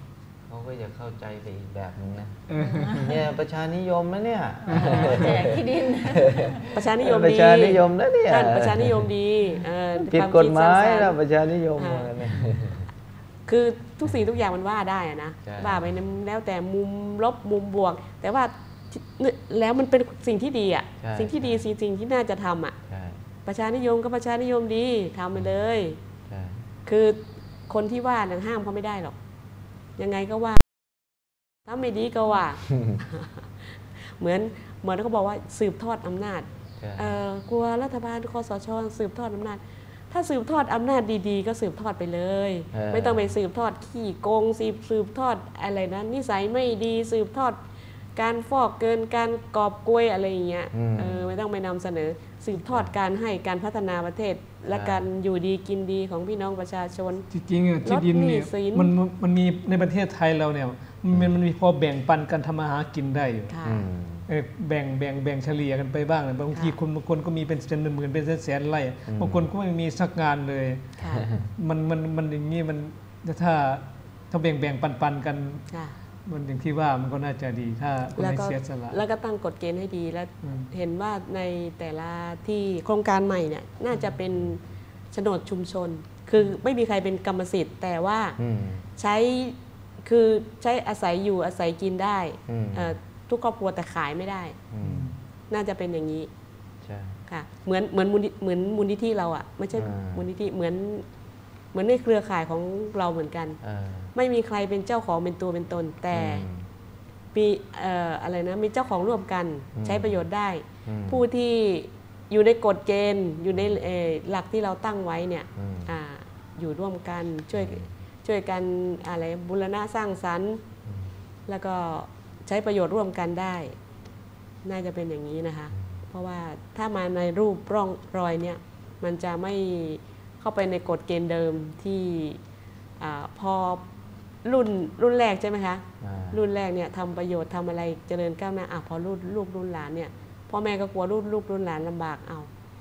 เขาก็จะเข้าใจไปอีกแบบนึงนะเนี่ยประชานิยมนะเนี่ยแจกที่ดินประชานิยมดีประชานิยมนะเนี่ยประชานิยมดีผิดกฎหมายนะประชานิยมเนี่ยคือทุกสิ่งทุกอย่างมันว่าได้นะว่าไปแล้วแต่มุมลบมุมบวกแต่ว่าแล้วมันเป็นสิ่งที่ดีอ่ะสิ่งที่ดีสิ่งที่น่าจะทำอ่ะประชานิยมก็ประชานิยมดีทำไปเลยคือคนที่ว่าห้ามเขาไม่ได้หรอกยังไงก็ว่าถ้าไม่ดีก็ว่า เหมือนเขาบอกว่าสืบทอดอำนาจกลัวรัฐบาลคสช.สืบทอดอำนาจถ้าสืบทอดอำนาจดีๆก็สืบทอดไปเลยไม่ต้องไปสืบทอดขี้โกงสืบทอดอะไรนะนิสัยไม่ดีสืบทอดการฟอกเกินการกอบกวยอะไรอย่างเงี้ยไม่ต้องไปนำเสนอสืบทอดการให้การพัฒนาประเทศและการอยู่ดีกินดีของพี่น้องประชาชนจริงๆที่ดินเนี่ยมันมีในประเทศไทยเราเนี่ยมันมีพอแบ่งปันกันทำมาหากินได้อยู่แบ่งเฉลี่ยกันไปบ้างบางทีคนบางคนก็มีเป็นเป็นหมื่นเป็นแสนไร่บางคนก็ไม่มีสักงานเลยมันอย่างนี้มันถ้าแบ่งปันกันมันอย่างที่ว่ามันก็น่าจะดีถ้าคนให้เสียสละแล้วก็ตั้งกฎเกณฑ์ให้ดีแล้วเห็นว่าในแต่ละที่โครงการใหม่เนี่ยน่าจะเป็นโฉนดชุมชนคือไม่มีใครเป็นกรรมสิทธิ์แต่ว่าใช้อาศัยอยู่อาศัยกินได้ทุกครอบครัวแต่ขายไม่ได้น่าจะเป็นอย่างนี้ค่ะเหมือนมูลนิธิเราอ่ะไม่ใช่มูลนิธิเหมือนในเครือข่ายของเราเหมือนกันไม่มีใครเป็นเจ้าของเป็นตัวเป็นตนแต่มีอะไรนะมีเจ้าของร่วมกันใช้ประโยชน์ได้ผู้ที่อยู่ในกฎเกณฑ์อยู่ในหลักที่เราตั้งไว้เนี่ยอยู่ร่วมกันช่วยกันอะไรบูรณะสร้างสรรค์แล้วก็ใช้ประโยชน์ร่วมกันได้น่าจะเป็นอย่างนี้นะคะเพราะว่าถ้ามาในรูปร่องรอยเนี่ยมันจะไม่เข้าไปในกฎเกณฑ์เดิมที่พอรุ่นแรกใช่ไหมคะรุ่นแรกเนี่ยทำประโยชน์ทำอะไรเจริญก้าวหน้าพอรุ่นหลานเนี่ยพ่อแม่ก็กลัวรุ่นหลานลำบากเอา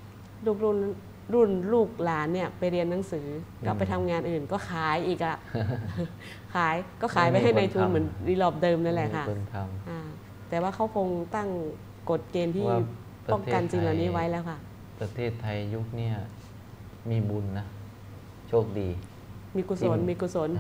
ลูกหลานเนี่ยไปเรียนหนังสือก็ไปทำงานอื่นก็ขายอีกอะขายไปให้ในทุนเหมือนรีลอบเดิมนั่นแหละค่ะแต่ว่าเขาคงตั้งกฎเกณฑ์ที่ป้องกันสิ่งเหล่านี้ไว้แล้วค่ะประเทศไทยยุคนี้มีบุญนะโชคดีมีกุศลมีกุศล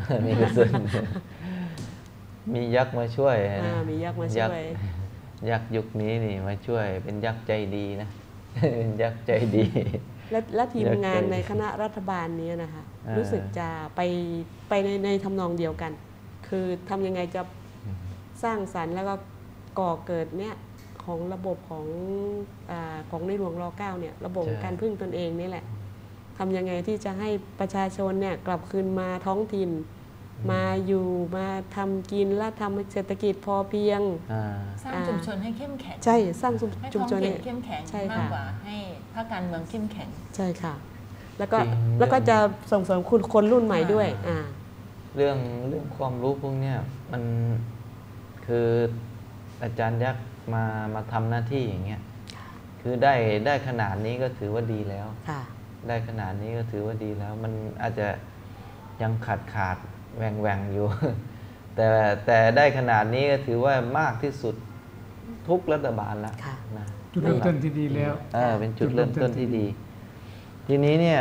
มียักษ์มาช่วยมียักษ์มาช่วยยักษ์ยุคนี้นี่มาช่วยเป็นยักษ์ใจดีนะเป็นยักษ์ใจดีและทีมงานในคณะรัฐบาลนี้นะคะรู้สึกจะไปในทำนองเดียวกันคือทำยังไงจะสร้างสรรค์แล้วก็ก่อเกิดเนี่ยของระบบของในหลวงร.9 เนี่ยระบบการพึ่งตนเองนี่แหละทำยังไงที่จะให้ประชาชนเนี่ยกลับคืนมาท้องถิ่นมาอยู่มาทำกินและทำเศรษฐกิจพอเพียงสร้างชุมชนให้เข้มแข็งใช่สร้างชุมชนให้เข้มแข็งมากกว่าให้ภาคการเมืองเข้มแข็งใช่ค่ะแล้วก็จะส่งเสริมคนรุ่นใหม่ด้วยเรื่องความรู้พวกนี้มันคืออาจารย์ยักษ์มาทำหน้าที่อย่างเงี้ยคือได้ขนาดนี้ก็ถือว่าดีแล้วได้ขนาดนี้ก็ถือว่าดีแล้วมันอาจจะยังขาดแหว่งอยู่ แต่ได้ขนาดนี้ก็ถือว่ามากที่สุดทุกรัฐบาลแล้วนะจุดเริ่มต้นที่ดีแล้วเป็นจุดเริ่มต้นที่ดีทีนี้เนี่ย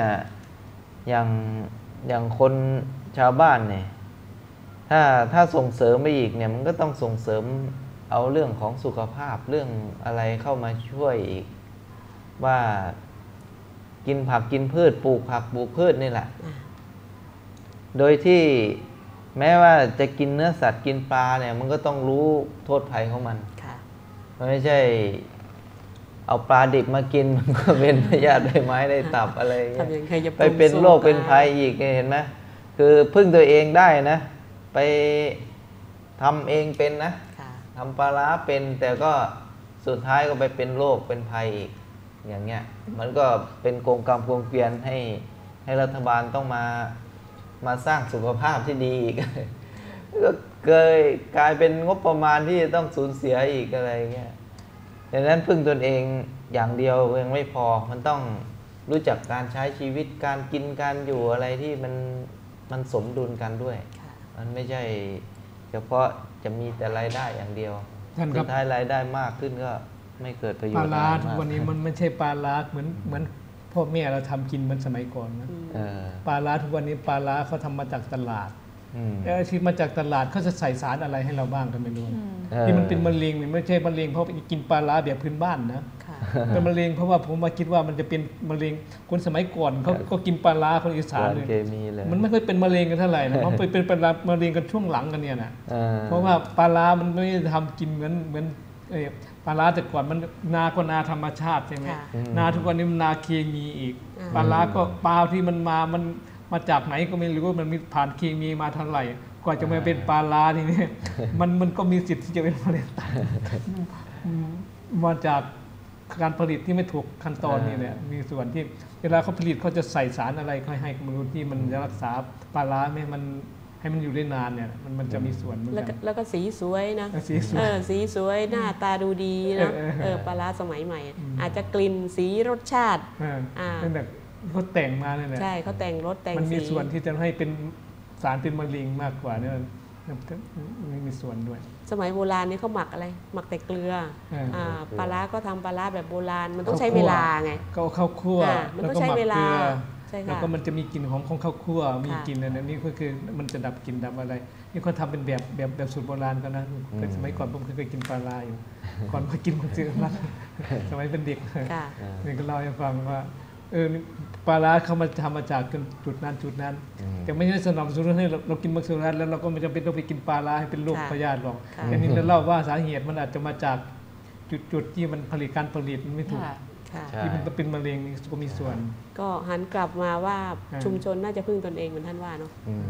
อย่างคนชาวบ้านเนี่ยถ้าส่งเสริมไปอีกเนี่ยมันก็ต้องส่งเสริมเอาเรื่องของสุขภาพเรื่องอะไรเข้ามาช่วยอีกว่ากินผักกินพืชปลูกผักปลูกพืชนี่แหละโดยที่แม้ว่าจะกินเนื้อสัตว์กินปลาเนี่ยมันก็ต้องรู้โทษภัยของมันมันไม่ใช่เอาปลาดิบมากินมันก็เป็นพยาธิใบไม้ได้ตับอะไรเงี้ยไปเป็นโรคเป็นภัยอีกเห็นไหมคือพึ่งตัวเองได้นะไปทำเองเป็นนะทำปลาร้าเป็นแต่ก็สุดท้ายก็ไปเป็นโรคเป็นภัยอีกอย่างเงี้ยมันก็เป็นกงกรรมกงเกวียนให้รัฐบาลต้องมาสร้างสุขภาพที่ดีอีกก็เคยกลายเป็นงบประมาณที่ต้องสูญเสียอีกอะไรเงี้ยดังนั้นพึ่งตนเองอย่างเดียวยังไม่พอมันต้องรู้จักการใช้ชีวิตการกินการอยู่อะไรที่มันสมดุลกันด้วยมันไม่ใช่ไปฉพาะจะมีแต่รายได้อย่างเดียวสุดท้ายรายได้มากขึ้นก็ไม่เกิดประโยชน์ปลาร้าทุกวันนี้มันไม่ใช่ปลาร้าเหมือนพ่อแม่เราทำกินเหมือนสมัยก่อนนะปลาร้าทุกวันนี้ปลาร้าเขาทำมาจากตลาดแล้วที่มาจากตลาดเขาจะใส่สารอะไรให้เราบ้างก็ไม่รู้ที่มันเป็นมะเร็งไม่ใช่มะเร็งเพราะกินปลาร้าแบบพื้นบ้านนะเป็นมะเร็งเพราะว่าผมมาคิดว่ามันจะเป็นมะเร็งคนสมัยก่อนเขาก็กินปลาร้าคนอีสานเลยมันไม่ค่อยเป็นมะเร็งกันเท่าไหร่นะเพราะเป็นมะเร็งกันช่วงหลังกันเนี่ยนะเพราะว่าปลาร้ามันไม่ได้ทำกินเหมือนปลาร้าแต่ก่อนมันนาก็นาธรรมชาติใช่ไหมนาทุกวันนี้มันนาเคมีอีกปลาร้าก็ปลาที่มันมาจากไหนก็ไม่รู้มันมีผ่านเคมีมาเท่าไหร่กว่าจะมาเป็นปลาร้าทีนี้มันก็มีสิทธิ์ที่จะเป็นมะเร็งตับมาจากการผลิตที่ไม่ถูกขั้นตอนนี่แหละมีส่วนที่เวลาเขาผลิตเขาจะใส่สารอะไรให้มนุษย์ที่มันจะรักษาปลาร้าไม่ให้มันอยู่ได้นานเนี่ยมันจะมีส่วนเหมือนกันแล้วก็สีสวยนะสีสวยหน้าตาดูดีนะปลาร้าสมัยใหม่อาจจะกลิ่นสีรสชาตินั่นแหละเขาแต่งมาเนี่ยแหละใช่เขาแต่งรสแต่งสีมันมีส่วนที่จะให้เป็นสารเป็นมะเร็งมากกว่าเนี่ยมีส่วนด้วยสมัยโบราณนี่เขาหมักอะไรหมักแต่เกลือปลาร้าก็ทำปลาร้าแบบโบราณมันต้องใช้เวลาไงก็ข้าวคั่วมันต้องใช้เวลาแล้วก็มันจะมีกลิ่นหอมของข้าวคั่วมีกลิ่นอะไรนี่ก็คือมันจะดับกลิ่นดับอะไรนี่เขาทำเป็นแบบสูตรโบราณกันนะสมัยก่อนผมเคยกินปลาร้าอยู่ก่อนมากินมันเจอรักสมัยเป็นเด็กนี่ก็เล่าให้ฟังว่าปลาร้าเขามาทำมาจากจุดนั้นแต่ไม่ใช่สนับสนุนให้เรากินมักสุราแล้วเราก็ไม่จำเป็นต้องไปกินปลาร้าให้เป็นโรคพยาธิหรอกแต่นี่เราเล่าว่าสาเหตุมันอาจจะมาจากจุดที่มันการผลิตมันไม่ถูกที่มันเป็นมะเร็งก็มีส่วนก็หันกลับมาว่าชุมชนน่าจะพึ่งตนเองเหมือนท่านว่าเนาะ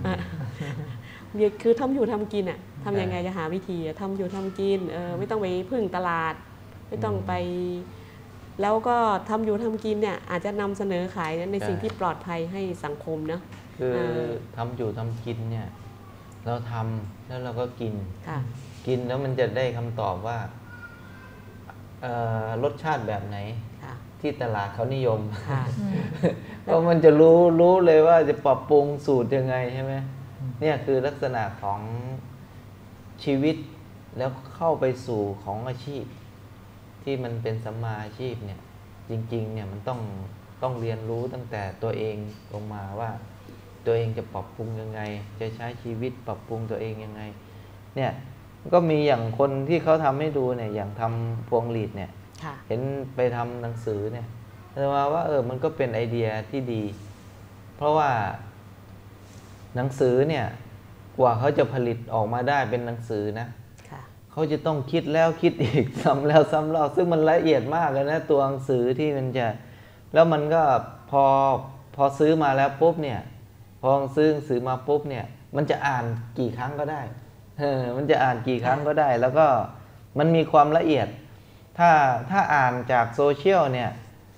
คือทำอยู่ทำกินอ่ะทำยังไงจะหาวิธีทำอยู่ทำกินไม่ต้องไปพึ่งตลาดไม่ต้องไปแล้วก็ทำอยู่ทำกินเนี่ยอาจจะนำเสนอขายในสิ่งที่ปลอดภัยให้สังคมเนาะคือทำอยู่ทำกินเนี่ยเราทำแล้วเราก็กินแล้วมันจะได้คำตอบว่ารสชาติแบบไหนที่ตลาดเขานิยมเพราะมันจะรู้เลยว่าจะปรับปรุงสูตรยังไงใช่ไหมเนี่ยคือลักษณะของชีวิตแล้วเข้าไปสู่ของอาชีพที่มันเป็นสัมมาอาชีพเนี่ยจริงๆเนี่ยมันต้องเรียนรู้ตั้งแต่ตัวเองลงมาว่าตัวเองจะปรับปรุงยังไงจะใช้ชีวิตปรับปรุงตัวเองยังไงเนี่ยก็มีอย่างคนที่เขาทำให้ดูเนี่ยอย่างทำพวงหลีดเนี่ยเห็นไปทำหนังสือเนี่ยแต่ว่ามันก็เป็นไอเดียที่ดีเพราะว่าหนังสือเนี่ยกว่าเขาจะผลิตออกมาได้เป็นหนังสือนะเขาจะต้องคิดแล้วคิดอีกซ้ำแล้วซ้ำเล่าซึ่งมันละเอียดมากเลยนะตัวหนังสือที่มันจะแล้วมันก็พอซื้อมาแล้วปุ๊บเนี่ยพอซื้อหนังสือมาปุ๊บเนี่ยมันจะอ่านกี่ครั้งก็ได้มันจะอ่านกี่ครั้งก็ได้แล้วก็มันมีความละเอียดถ้าอ่านจากโซเชียลเนี่ย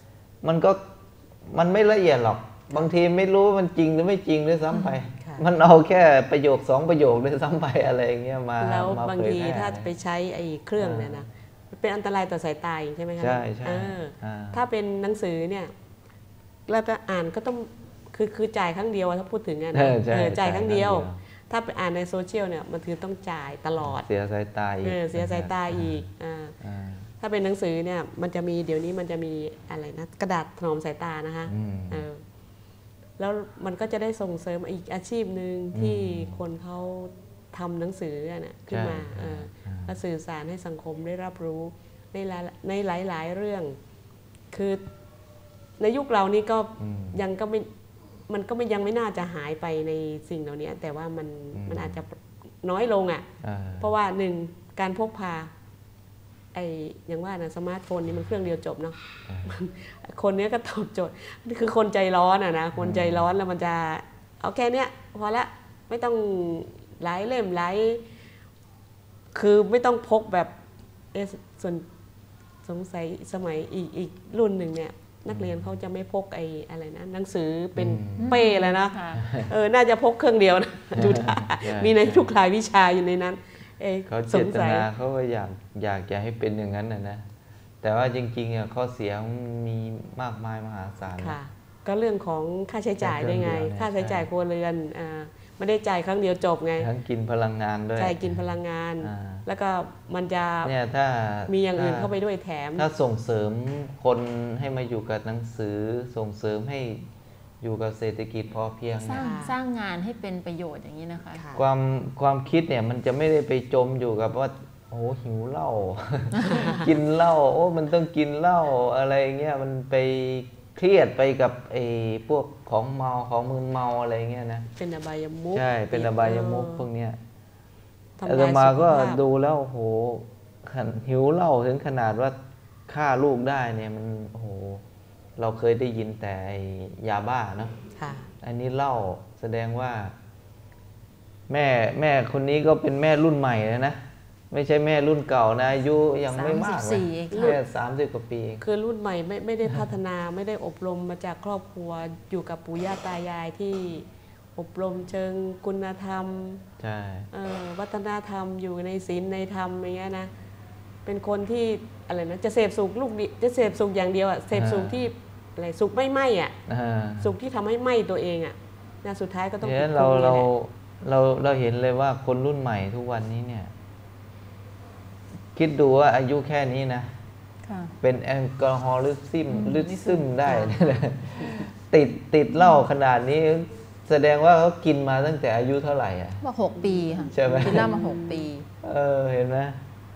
มันไม่ละเอียดหรอกบางทีไม่รู้มันจริงหรือไม่จริงด้วยซ้ำไปมันเอาแค่ประโยค2ประโยคด้วยซ้ำไปอะไรอย่างเงี้ยมาแล้วบางทีถ้าไปใช้ไอ้เครื่องเนี่ยนะเป็นอันตรายต่อสายตาใช่ไหมคะใช่ถ้าเป็นหนังสือเนี่ยเราจะอ่านก็ต้องคือจ่ายครั้งเดียวถ้าพูดถึงนะจ่ายครั้งเดียวถ้าไปอ่านในโซเชียลเนี่ยมันคือต้องจ่ายตลอดเสียสายตาเสียสายตาอีกถ้าเป็นหนังสือเนี่ยมันจะมีเดี๋ยวนี้มันจะมีอะไรนะกระดาษถนอมสายตานะคะแล้วมันก็จะได้ส่งเสริมอีกอาชีพหนึ่งที่คนเขาทำหนังสือเนี่ยขึ้นมาและสื่อสารให้สังคมได้รับรู้ในหลายๆเรื่องคือในยุคเรานี่ก็ยังก็ไม่มันก็ยังไม่น่าจะหายไปในสิ่งเหล่านี้แต่ว่ามันอาจจะน้อยลงเพราะว่าหนึ่งการพกพาอย่างว่านะสมาร์ทโฟนนี่มันเครื่องเดียวจบเนาะคนนี้ก็ตอบโจทย์นี่คือคนใจร้อนนะคนใจร้อนแล้วมันจะเอาแค่นี้พอละไม่ต้องหลายเล่มหลายคือไม่ต้องพกแบบส่วนสงสัยสมัยอีกรุ่นหนึ่งเนี่ยนักเรียนเขาจะไม่พกอะไรนะหนังสือเป็นเป้เลยนะน่าจะพกเครื่องเดียวนะดูมีในทุกรายวิชาอยู่ในนั้นเขาเจตนาเขาก็อยากจะให้เป็นอย่างนั้นนะแต่ว่าจริงๆข้อเสียมีมากมายมหาศาลก็เรื่องของค่าใช้จ่ายด้วยไงค่าใช้จ่ายครัวเรือนไม่ได้จ่ายครั้งเดียวจบไงทั้งกินพลังงานด้วยใช่กินพลังงานแล้วก็มันจะเนี่ยถ้ามีอย่างอื่นเข้าไปด้วยแถมถ้าส่งเสริมคนให้มาอยู่กับหนังสือส่งเสริมให้อยู่กับเศรษฐกิจพอเพียงสร้างงานให้เป็นประโยชน์อย่างนี้นะคะความคิดเนี่ยมันจะไม่ได้ไปจมอยู่กับว่าโอ้หิวเหล้า กินเหล้าโอ้มันต้องกินเหล้าอะไรเงี้ยมันไปเครียดไปกับไอ้พวกของเมาของมึนเมาอะไรเงี้ยนะเป็นอบายมุขใช่เป็นอบายมุขพวกเนี้ยอาตมาก็ดูแล้วโหหิวเหล้าถึงขนาดว่าฆ่าลูกได้เนี่ยมันโหเราเคยได้ยินแต่ยาบ้าเนาะอันนี้เหล้าแสดงว่าแม่คนนี้ก็เป็นแม่รุ่นใหม่แล้วนะไม่ใช่แม่รุ่นเก่านะอายุยังไม่มากเลยแค่30 กว่าปีคือรุ่นใหม่ไม่ได้พัฒนาไม่ได้อบรมมาจากครอบครัวอยู่กับปู่ย่าตายายที่อบรมเชิงคุณธรรมใช่วัฒนธรรมอยู่ในศีลในธรรมอย่างเงี้ยนะเป็นคนที่อะไรนะจะเสพสุขลูกจะเสพสุขอย่างเดียวอ่ะเสพสุขที่อะไรสุขไม่ไหม้อ่ะสุขที่ทำให้ไหม้ตัวเองอ่ะนะสุดท้ายก็ต้องติดคุกเราเห็นเลยว่าคนรุ่นใหม่ทุกวันนี้เนี่ยคิดดูว่าอายุแค่นี้นะเป็นแอลกอฮอลิซึมได้ติดเหล้าขนาดนี้แสดงว่าเขากินมาตั้งแต่อายุเท่าไหร่อ่ะว่า6 ปีค่ะใช่ไหมกินเหล้ามา6 ปีเห็นไหม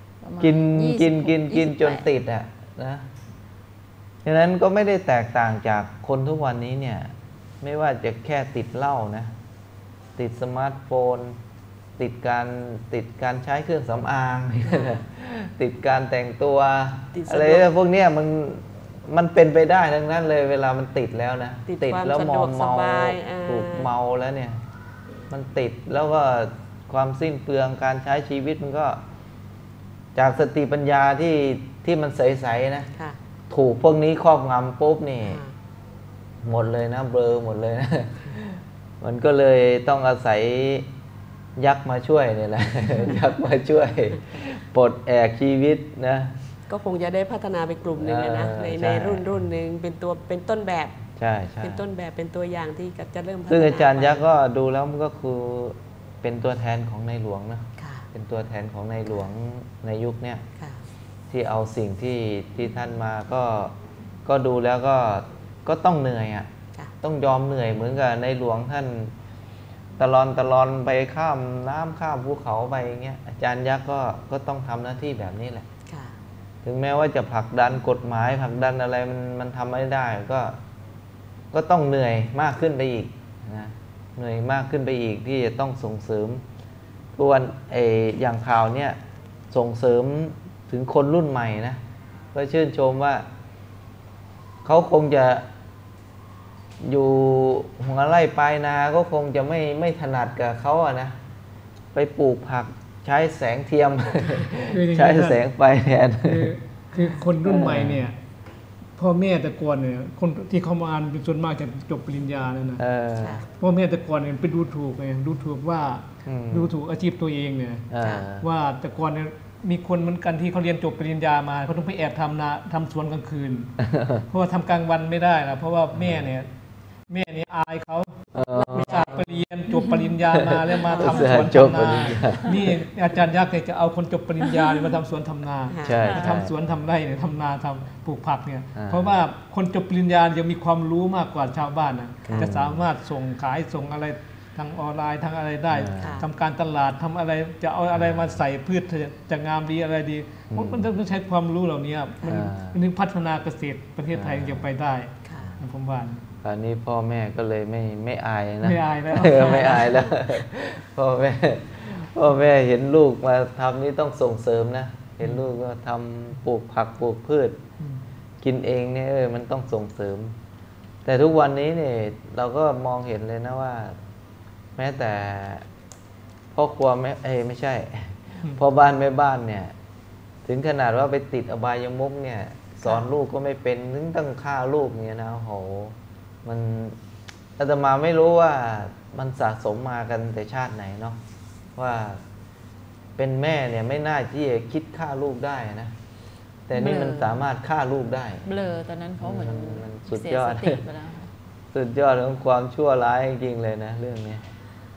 กินจนติดอ่ะนะฉะนั้นก็ไม่ได้แตกต่างจากคนทุกวันนี้เนี่ยไม่ว่าจะแค่ติดเหล้านะติดสมาร์ทโฟนติดการใช้เครื่องสำอางติดการแต่งตัวอะไรพวกนี้มันเป็นไปได้ทั้งนั้นเลยเวลามันติดแล้วนะติดแล้วเมาถูกเมาแล้วเนี่ยมันติดแล้วก็ความสิ้นเปลืองการใช้ชีวิตมันก็จากสติปัญญาที่มันใสๆนะถูกพวกนี้ครอบงำปุ๊บนี่หมดเลยนะเบลอหมดเลยนะมันก็เลยต้องอาศัยยักษ์มาช่วยเนี่ยแหละยักษ์มาช่วยปลดแอกชีวิตนะก็คงจะได้พัฒนาไปกลุ่มหนึ่งนะในรุ่นหนึ่งเป็นต้นแบบใช่เป็นต้นแบบเป็นตัวอย่างที่จะเริ่มพัฒนาซึ่งอาจารย์ยักษ์ก็ดูแล้วมันก็คือเป็นตัวแทนของในหลวงนะเป็นตัวแทนของในหลวงในยุคเนี้ยที่เอาสิ่งที่ท่านมาก็ดูแล้วก็ต้องเหนื่อยอ่ะต้องยอมเหนื่อยเหมือนกับในหลวงท่านตลอนไปข้ามน้ำข้ามภูเขาไปอย่างเงี้ยอาจารย์ยักษ์ก็ต้องทำหน้าที่แบบนี้แหละถึงแม้ว่าจะผลักดันกฎหมายผลักดันอะไรมันทำไม่ได้ก็ต้องเหนื่อยมากขึ้นไปอีกนะเหนื่อยมากขึ้นไปอีกที่จะต้องส่งเสริมตัวนอย่างข่าวเนี่ยส่งเสริมถึงคนรุ่นใหม่นะก็ชื่นชมว่าเขาคงจะอยู่หัวไร่ปลายนาก็คงจะไม่ถนัดกับเขาอะนะไปปลูกผักใช้แสงเทียม ใช้แสงไฟแทนคือคนรุ่นใหม่เนี่ยพ่อแม่แต่ก่อนเนี่ยคนที่เขามาอ่านเป็นส่วนมากจะจบปริญญาแล้วนะพ่อแม่แต่ก่อนเนี่ยไปดูถูกไงดูถูกอาชีพตัวเองเนี่ยว่าแต่ก่อนเนี่ยมีคนเหมือนกันที่เขาเรียนจบปริญญามาเขาต้องไปแอบทำสวนกลางคืน เพราะว่าทำกลางวันไม่ได้นะเพราะว่าแม่เนี่ยอายเขาไม่ทราบปริญญาจบปริญญามาแล้วมาทำสวนทำนานี่อาจารย์ยักษ์จะเอาคนจบปริญญามาทำสวนทำนามาทำสวนทำไร่เนี่ยทำนาทำปลูกผักเนี่ยเพราะว่าคนจบปริญญาจะมีความรู้มากกว่าชาวบ้านนะจะสามารถส่งขายส่งอะไรทางออนไลน์ทางอะไรได้ทำการตลาดทำอะไรจะเอาอะไรมาใส่พืชจะงามดีอะไรดีมันต้องใช้ความรู้เหล่านี้มันถึงพัฒนาเกษตรประเทศไทยจะไปได้ผมว่าตอนนี้พ่อแม่ก็เลยไม่อายนะไม่อายแล้วไม่อายแล้วพ่อแม่เห็นลูกมาทำนี่ต้องส่งเสริมนะเห็นลูกก็ทำปลูกผักปลูกพืชกินเองเนี่ยมันต้องส่งเสริมแต่ทุกวันนี้เนี่ยเราก็มองเห็นเลยนะว่าแม้แต่พ่อครัวไม่ใช่พ่อบ้านแม่บ้านเนี่ยถึงขนาดว่าไปติดอบายมุขเนี่ยสอนลูกก็ไม่เป็นถึงต้องฆ่าลูกเนี่ยนะโหมันอาตมาไม่รู้ว่ามันสะสมมากันแต่ชาติไหนเนาะว่าเป็นแม่เนี่ยไม่น่าที่จะคิดฆ่าลูกได้นะแต่นี่มันสามารถฆ่าลูกได้เบลอตอนนั้นเขาเหมือนสุดยอดสุดยอดของความชั่วร้ายจริงๆเลยนะเรื่องนี้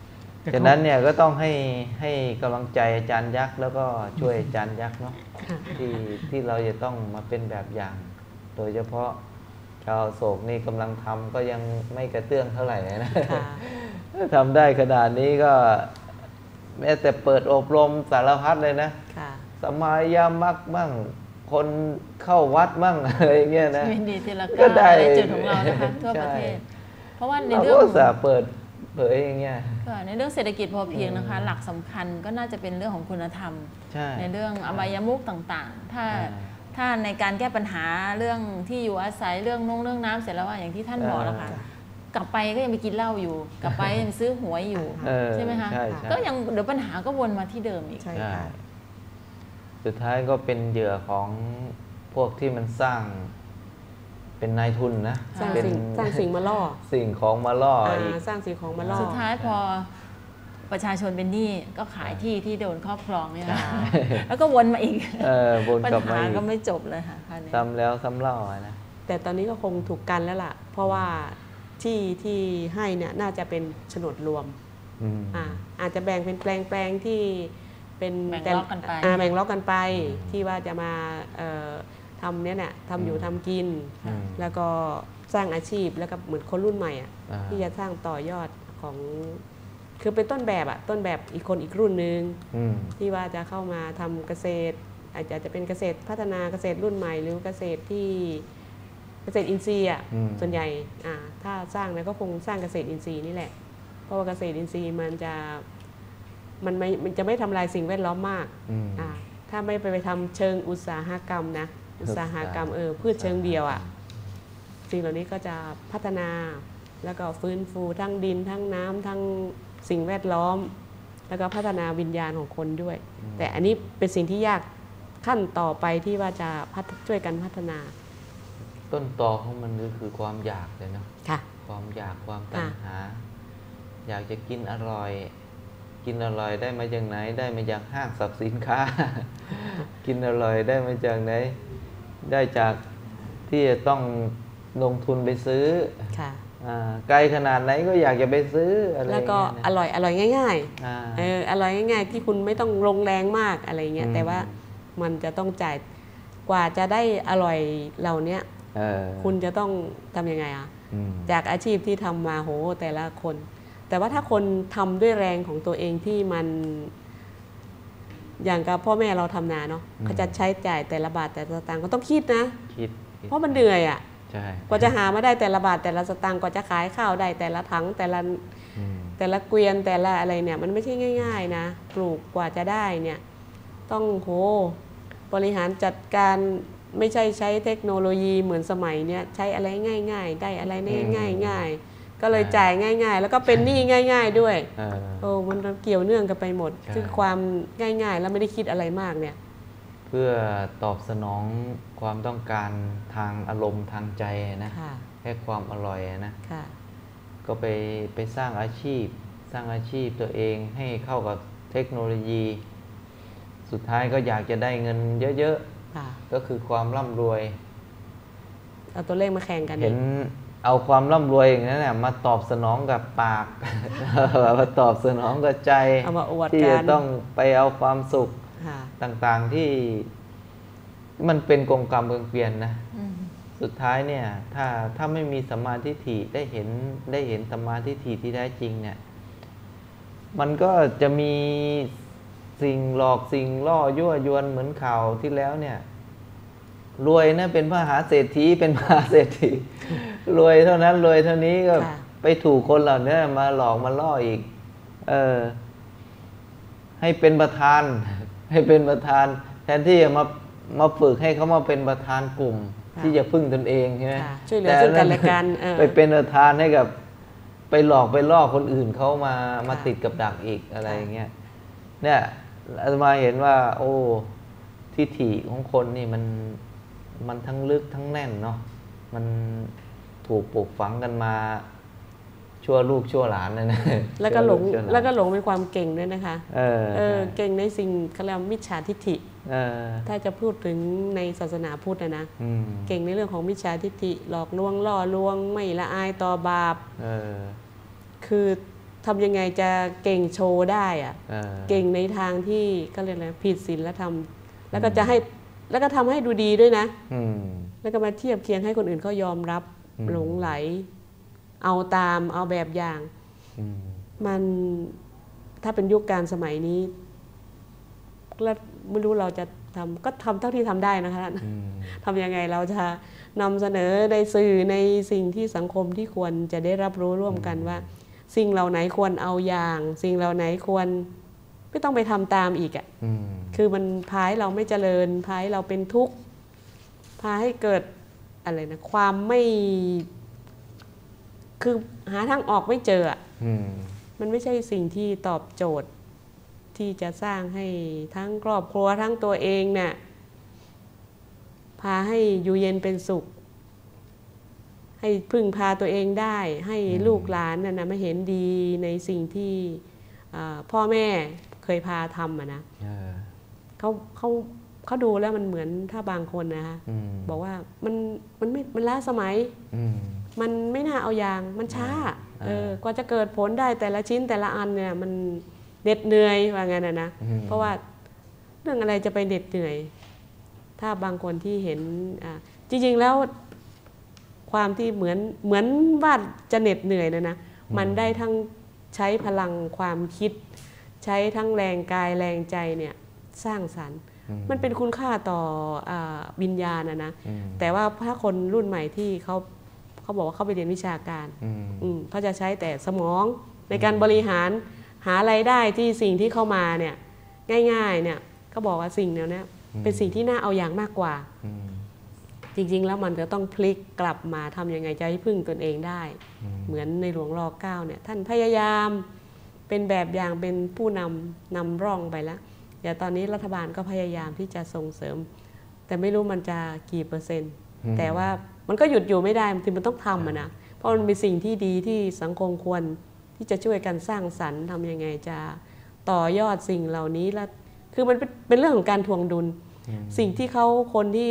ฉะนั้นเนี่ยก็ต้องให้กำลังใจอาจารย์ยักษ์แล้วก็ช่วยอาจารย์ยักษ์เนาะที่เราจะต้องมาเป็นแบบอย่าง โดยเฉพาะชาวโศกนี่กำลังทำก็ยังไม่กระเตื้องเท่าไหร่นะทำได้ขนาดนี้ก็แม้แต่เปิดอบรมสารพัดเลยนะสมายามักมั่งคนเข้าวัดมั่งอะไรเงี้ยนะก็ได้จุดของเรานะคะทั่วประเทศเพราะว่าในเรื่องเปิดเผยอย่างเงี้ยในเรื่องเศรษฐกิจพอเพียงนะคะหลักสำคัญก็น่าจะเป็นเรื่องของคุณธรรมในเรื่องอบายมุขต่างๆถ้าในการแก้ปัญหาเรื่องที่อยู่อาศัยเรื่องน้ำเสร็จแล้วว่าอย่างที่ท่านบอกแล้วค่ะกลับไปก็ยังไปกินเหล้าอยู่กลับไปยังซื้อหวยอยู่ใช่ไหมคะก็ยังเดี๋ยวปัญหาก็วนมาที่เดิมอีกสุดท้ายก็เป็นเหยื่อของพวกที่มันสร้างเป็นนายทุนนะสร้างสิ่งมาล่อสิ่งของมาล่ออีกสร้างสิ่งของมาล่อสุดท้ายพอประชาชนเป็นหนี้ก็ขายที่โดนครอบครองเนี่ยแล้วก็วนมาอีกปัญหาก็ไม่จบเลยค่ะซ้ำแล้วซ้ำเล่านะแต่ตอนนี้ก็คงถูกกันแล้วล่ะเพราะว่าที่ให้เนี่ยน่าจะเป็นโฉนดรวมอาจจะแบ่งเป็นแปลงที่เป็นแบ่งล็อกกันไปที่ว่าจะมาทำเนี่ยทำอยู่ทำกินแล้วก็สร้างอาชีพแล้วก็เหมือนคนรุ่นใหม่ที่จะสร้างต่อยอดของคือเป็นต้นแบบอีกคนอีกรุ่นนึงที่ว่าจะเข้ามาทำเกษตรอาจจะเป็นเกษตรพัฒนาเกษตรรุ่นใหม่หรือเกษตรที่เกษตรอินทรีย์ส่วนใหญ่ถ้าสร้างแล้วก็คงสร้างเกษตรอินทรีย์นี่แหละเพราะว่าเกษตรอินทรีย์มันจะไม่ทำลายสิ่งแวดล้อมมากถ้าไม่ไปทำเชิงอุตสาหกรรมนะอุตสาหกรรมพืชเชิงเดียวสิ่งเหล่านี้ก็จะพัฒนาแล้วก็ฟื้นฟูทั้งดินทั้งน้ำทั้งสิ่งแวดล้อมแล้วก็พัฒนาวิญญาณของคนด้วยแต่อันนี้เป็นสิ่งที่ยากขั้นต่อไปที่ว่าจะช่วยกันพัฒนาต้นตอของมันก็คือความอยากเลยเนาะความอยากความตัณหาอยากจะกินอร่อยได้มาจากไหนได้มาจากห้างสรรพสินค้า กินอร่อยได้มาจากไหนได้จากที่จะต้องลงทุนไปซื้อไกลขนาดไหนก็อยากจะไปซื้ออะไรแล้วก็อร่อยง่ายๆอร่อยง่ายๆที่คุณไม่ต้องลงแรงมากอะไรเงี้ยแต่ว่ามันจะต้องจ่ายกว่าจะได้อร่อยเหล่านี้คุณจะต้องทำยังไงจากอาชีพที่ทำมาโหแต่ละคนแต่ว่าถ้าคนทำด้วยแรงของตัวเองที่มันอย่างกับพ่อแม่เราทำนาเนาะเขาจะใช้จ่ายแต่ละบาทแต่ละสตางค์ก็ต้องคิดนะเพราะมันเหนื่อยกว่าจะหามาได้แต่ละบาทแต่ละสตางค์กว่าจะขายข้าวได้แต่ละถังแต่ละเกวียนแต่ละอะไรเนี่ยมันไม่ใช่ง่ายๆนะปลูกกว่าจะได้เนี่ยต้องบริหารจัดการไม่ใช่ใช้เทคโนโลยีเหมือนสมัยเนี้ยใช้อะไรง่ายๆได้อะไรง่ายก็เลยจ่ายง่ายๆแล้วก็เป็นหนี้ง่ายๆด้วยมันเกี่ยวเนื่องกันไปหมดคือความง่ายๆแล้วไม่ได้คิดอะไรมากเนี่ยเพื่อตอบสนองความต้องการทางอารมณ์ทางใจนะแค่ความอร่อยนะก็ไปสร้างอาชีพตัวเองให้เข้ากับเทคโนโลยีสุดท้ายก็อยากจะได้เงินเยอะๆก็คือความร่ำรวยเอาตัวเลขมาแข่งกันเห็นเอาความร่ำรวยอย่างนั้นมาตอบสนองกับปาก มาตอบสนองกับใจที่จะต้องไปเอาความสุขต่างๆที่มันเป็นกงกรรมเกวียนนะสุดท้ายเนี่ยถ้าไม่มีสัมมาทิฏฐิได้เห็นสัมมาทิฏฐิที่แท้จริงเนี่ยมันก็จะมีสิ่งหลอกสิ่งล่อยั่วยวนเหมือนข่าวที่แล้วเนี่ยรวยนะเป็นมหาเศรษฐีเป็นมหาเศรษฐีรวยเท่านั้นรวยเท่านี้ก็ไปถูกคนเหล่านี้มาหลอกมาล่ออีกให้เป็นประธานแทนที่จะมาฝึกให้เขามาเป็นประธานกลุ่มที่จะพึ่งตนเองใช่ไหมช่วยเหลือซึ่งกันและกันไปเป็นประธานให้กับไปหลอกไปล่อคนอื่นเขามาติดกับดักอีกอะไรอย่างเงี้ยเนี่ยอาตมาเห็นว่าโอ้ทิฏฐิของคนนี่มันทั้งลึกทั้งแน่นเนาะมันถูกปลูกฝังกันมาชั่วลูกชั่วหลานเลยนะแล้วก็หลงเป็นความเก่งด้วยนะคะเก่งในสิ่งเขาเรียกมิจฉาทิฏฐิถ้าจะพูดถึงในศาสนาพุทธนะเก่งในเรื่องของมิจฉาทิฏฐิหลอกลวงล่อลวงไม่ละอายต่อบาปคือทำยังไงจะเก่งโชว์ได้อะเก่งในทางที่ก็เรียกอะไรผิดศีลธรรมแล้วก็จะให้แล้วก็ทำให้ดูดีด้วยนะแล้วก็มาเทียบเคียงให้คนอื่นเขายอมรับหลงไหลเอาตามเอาแบบอย่างมันถ้าเป็นยุคการสมัยนี้แล้วไม่รู้เราจะทำก็ทำเท่าที่ทำได้นะคะทำยังไงเราจะนำเสนอในสื่อในสิ่งที่สังคมที่ควรจะได้รับรู้ร่วมกันว่าสิ่งเหล่าไหนควรเอาอย่างสิ่งเหล่าไหนควรไม่ต้องไปทำตามอีกอ่ะคือมันพาให้เราไม่เจริญพาให้เราเป็นทุกข์พาให้เกิดอะไรนะความไม่คือหาทางออกไม่เจออ่ะมันไม่ใช่สิ่งที่ตอบโจทย์ที่จะสร้างให้ทั้งครอบครัวทั้งตัวเองเนี่ยพาให้อยู่เย็นเป็นสุขให้พึ่งพาตัวเองได้ให้ลูกหลานน่ะนะมาเห็นดีในสิ่งที่พ่อแม่เคยพาทำนะเขาดูแล้วมันเหมือนถ้าบางคนนะคะบอกว่ามันล้าสมัยมันไม่น่าเอาอย่างมันช้ากว่าจะเกิดผลได้แต่ละชิ้นแต่ละอันเนี่ยมันเหน็ดเหนื่อยว่างั้นนะเพราะว่าเรื่องอะไรจะไปเหน็ดเหนื่อยถ้าบางคนที่เห็นจริงๆแล้วความที่เหมือนว่าจะเหน็ดเหนื่อยนะมันได้ทั้งใช้พลังความคิดใช้ทั้งแรงกายแรงใจเนี่ยสร้างสรรค์มันเป็นคุณค่าต่อวิญญาณนะแต่ว่าถ้าคนรุ่นใหม่ที่เขาบอกว่าเขาไปเรียนวิชาการเขาจะใช้แต่สมองในการบริหารหารายได้ที่สิ่งที่เข้ามาเนี่ยง่ายๆเนี่ยเขาบอกว่าสิ่งนี้เป็นสิ่งที่น่าเอาอย่างมากกว่าจริงๆแล้วมันจะต้องพลิกกลับมาทำยังไงจะให้พึ่งตนเองได้เหมือนในหลวงร.9เนี่ยท่านพยายามเป็นแบบอย่างเป็นผู้นำร่องไปแล้วเดี๋ยวตอนนี้รัฐบาลก็พยายามที่จะส่งเสริมแต่ไม่รู้มันจะกี่เปอร์เซ็นต์แต่ว่ามันก็หยุดอยู่ไม่ได้มันต้องทำนะเพราะมันเป็นสิ่งที่ดีที่สังคมควรที่จะช่วยกันสร้างสรรค์ทำยังไงจะต่อยอดสิ่งเหล่านี้แล้วคือมันเป็นเรื่องของการทวงดุลสิ่งที่เขาคนที่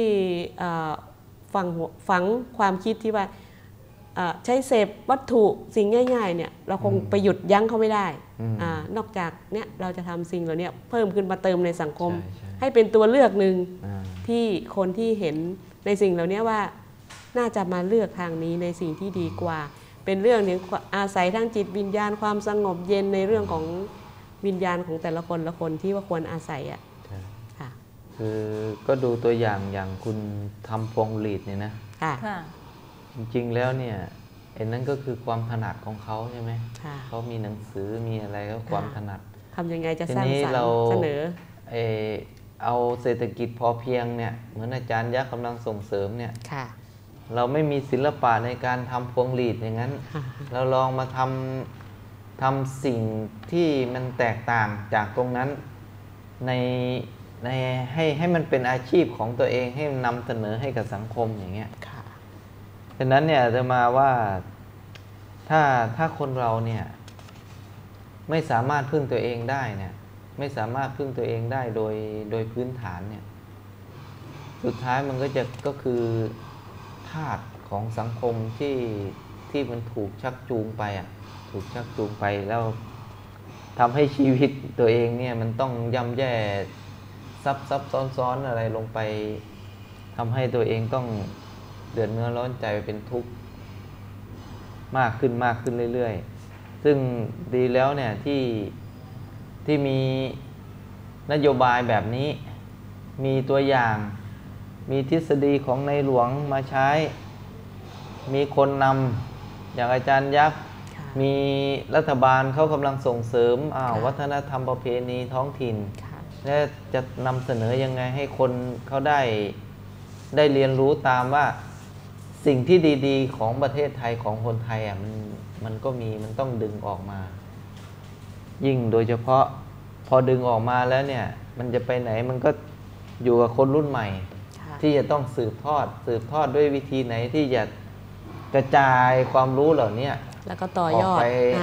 ฝังความคิดที่ว่าใช้เสพวัตถุสิ่งง่ายๆเนี่ยเราคงไปหยุดยั้งเขาไม่ได้นอกจากเนี่ยเราจะทำสิ่งเหล่านี้เพิ่มขึ้นมาเติมในสังคมให้เป็นตัวเลือกหนึ่งที่คนที่เห็นในสิ่งเหล่านี้ว่าน่าจะมาเลือกทางนี้ในสิ่งที่ดีกว่าเป็นเรื่องนี้อาศัยทั้งจิตวิญญาณความสงบเย็นในเรื่องของวิญญาณของแต่ละคนละคนที่ว่าควรอาศัยอ่ะค่ะคือก็ดูตัวอย่างคุณทำพวงหลีดเนี่ยนะค่ะจริงๆแล้วเนี่ยไอ้นั่นก็คือความถนัดของเขาใช่ไหมเขามีหนังสือมีอะไรก็ความถนัดทำยังไงจะสร้างสรรค์เสนอเอาเศรษฐกิจพอเพียงเนี่ยเหมือนอาจารย์ยักษ์กำลังส่งเสริมเนี่ยเราไม่มีศิลปะในการทำพวงหลีดอย่างนั้นเราลองมาทำสิ่งที่มันแตกต่างจากตรงนั้นในให้มันเป็นอาชีพของตัวเองให้นำเสนอให้กับสังคมอย่างเงี้ยฉะนั้นเนี่ยจะมาว่าถ้าคนเราเนี่ยไม่สามารถพึ่งตัวเองได้เนี่ยไม่สามารถพึ่งตัวเองได้โดยพื้นฐานเนี่ยสุดท้ายมันก็คือธาตุของสังคมที่มันถูกชักจูงไปถูกชักจูงไปแล้วทำให้ชีวิตตัวเองเนี่ยมันต้องย่ำแย่ซับซ้อนอะไรลงไปทำให้ตัวเองต้องเดือดเนื้อร้อนใจเป็นทุกข์มากขึ้นเรื่อยๆซึ่งดีแล้วเนี่ยที่มีนโยบายแบบนี้มีตัวอย่างมีทฤษฎีของในหลวงมาใช้มีคนนำอย่างอาจารย์ยักษ์มีรัฐบาลเขากำลังส่งเสริมวัฒนธรรมประเพณีท้องถิ่นและจะนำเสนอยังไงให้คนเขาได้เรียนรู้ตามว่าสิ่งที่ดีๆของประเทศไทยของคนไทยมันก็มีมันต้องดึงออกมายิ่งโดยเฉพาะพอดึงออกมาแล้วเนี่ยมันจะไปไหนมันก็อยู่กับคนรุ่นใหม่ที่จะต้องสืบทอดด้วยวิธีไหนที่จะกระจายความรู้เหล่านี้แล้วก็ต่อยอด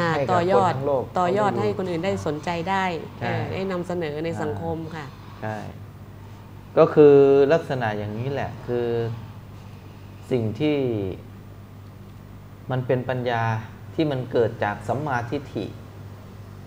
ให้คนอื่นได้สนใจได้นำเสนอในสังคมค่ะใช่ก็คือลักษณะอย่างนี้แหละคือสิ่งที่มันเป็นปัญญาที่มันเกิดจากสัมมาทิฏฐิ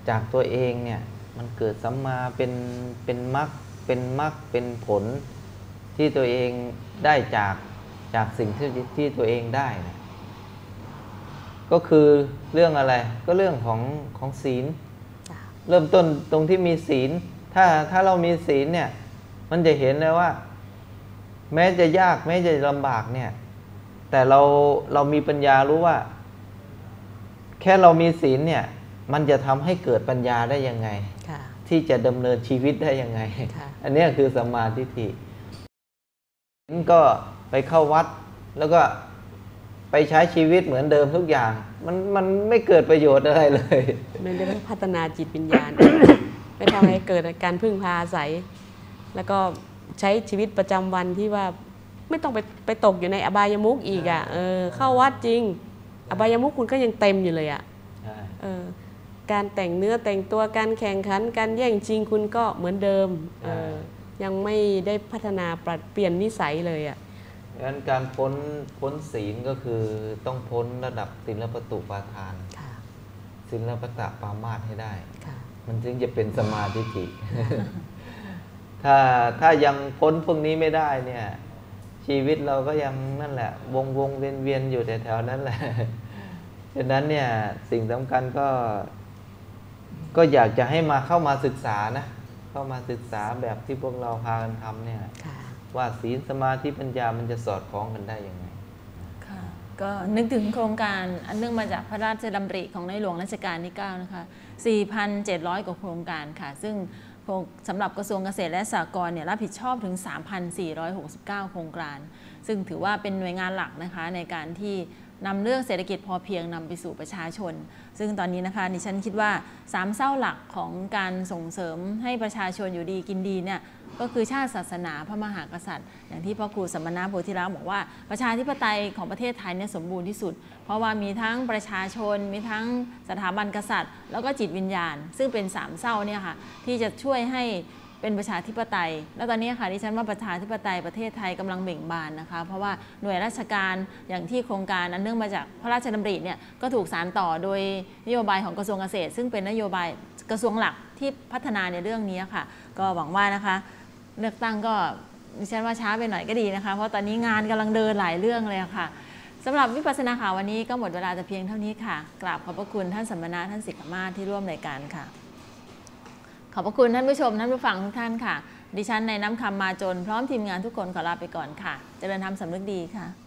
จากตัวเองเนี่ยมันเกิดสัมมาเป็นมรรคเป็นผลที่ตัวเองได้จากสิ่งที่ตัวเองได้นะก็คือเรื่องอะไรก็เรื่องของศีลเริ่มต้นตรงที่มีศีลถ้าเรามีศีลเนี่ยมันจะเห็นเลยว่าแม้จะยากแม้จะลำบากเนี่ยแต่เรามีปัญญารู้ว่าแค่เรามีศีลเนี่ยมันจะทำให้เกิดปัญญาได้ยังไงที่จะดำเนินชีวิตได้ยังไงอันนี้คือสัมมาทิฏฐิก็ไปเข้าวัดแล้วก็ไปใช้ชีวิตเหมือนเดิมทุกอย่างมันไม่เกิดประโยชน์อะไรเลยไม่ได้พัฒนาจิตวิญญาณ ไม่ทำให้เกิดการพึ่งพาอาศัยแล้วก็ใช้ชีวิตประจำวันที่ว่าไม่ต้องไปตกอยู่ในอบายมุขอีกอ่ะเข้าวัดจริงอบายมุขคุณก็ยังเต็มอยู่เลยอ่ะการแต่งเนื้อแต่งตัวการแข่งขันการแย่งชิงคุณก็เหมือนเดิมยังไม่ได้พัฒนาปรับเปลี่ยนนิสัยเลยอ่ะงั้นการพ้นศีลก็คือต้องพ้นระดับศีลปตุปาทานศีลปตปามาสให้ได้มันจึงจะเป็นสมาธิจิถ้ายังพ้นพวกนี้ไม่ได้เนี่ยชีวิตเราก็ยังนั่นแหละวงเวียนอยู่แถวๆนั้นแหละฉะนั้นเนี่ยสิ่งสำคัญก็อยากจะให้เข้ามาศึกษานะเข้ามาศึกษาแบบที่พวกเราพากันทำเนี่ยว่าศีลสมาธิปัญญามันจะสอดคล้องกันได้ยังไงค่ะก็นึกถึงโครงการอันเนื่องมาจากพระราชดำริของในหลวงรัชกาลที่9นะคะ 4,700 กว่าโครงการค่ะซึ่งสำหรับกระทรวงเกษตรและสหกรณ์เนี่ยรับผิดชอบถึง 3,469 โครงการซึ่งถือว่าเป็นหน่วยงานหลักนะคะในการที่นำเรื่องเศรษฐกิจพอเพียงนำไปสู่ประชาชนซึ่งตอนนี้นะคะดิฉันคิดว่า3เส้าหลักของการส่งเสริมให้ประชาชนอยู่ดีกินดีเนี่ยก็คือชาติศาสนาพระมหากษัตริย์อย่างที่พ่อครูสัมมนาโพธิรักษ์บอกว่าประชาธิปไตยของประเทศไทยเนี่ยสมบูรณ์ที่สุดเพราะว่ามีทั้งประชาชนมีทั้งสถาบันกษัตริย์แล้วก็จิตวิญญาณซึ่งเป็น3เส้าเนี่ยค่ะที่จะช่วยให้เป็นประชาธิปไตยแล้วตอนนี้ค่ะดิฉันว่าประชาธิปไตยประเทศไทยกำลังเบ่งบานนะคะเพราะว่าหน่วยราชการอย่างที่โครงการอันเนื่องมาจากพระราชดำริเนี่ยก็ถูกสานต่อโดยนโยบายของกระทรวงเกษตรซึ่งเป็นนโยบายกระทรวงหลักที่พัฒนาในเรื่องนี้ค่ะก็หวังว่านะคะเลือกตั้งก็ดิฉันว่าช้าไปหน่อยก็ดีนะคะเพราะตอนนี้งานกำลังเดินหลายเรื่องเลยค่ะสำหรับวิปัสสนาข่าววันนี้ก็หมดเวลาแต่เพียงเท่านี้ค่ะกราบขอบพระคุณท่านสัมมนาท่านศิกมาศที่ร่วมรายการค่ะขอบพระคุณท่านผู้ชมท่านผู้ฟังทุกท่านค่ะดิฉันในน้ำคำมาจนพร้อมทีมงานทุกคนขอลาไปก่อนค่ะเจริญธรรมสำนึกดีค่ะ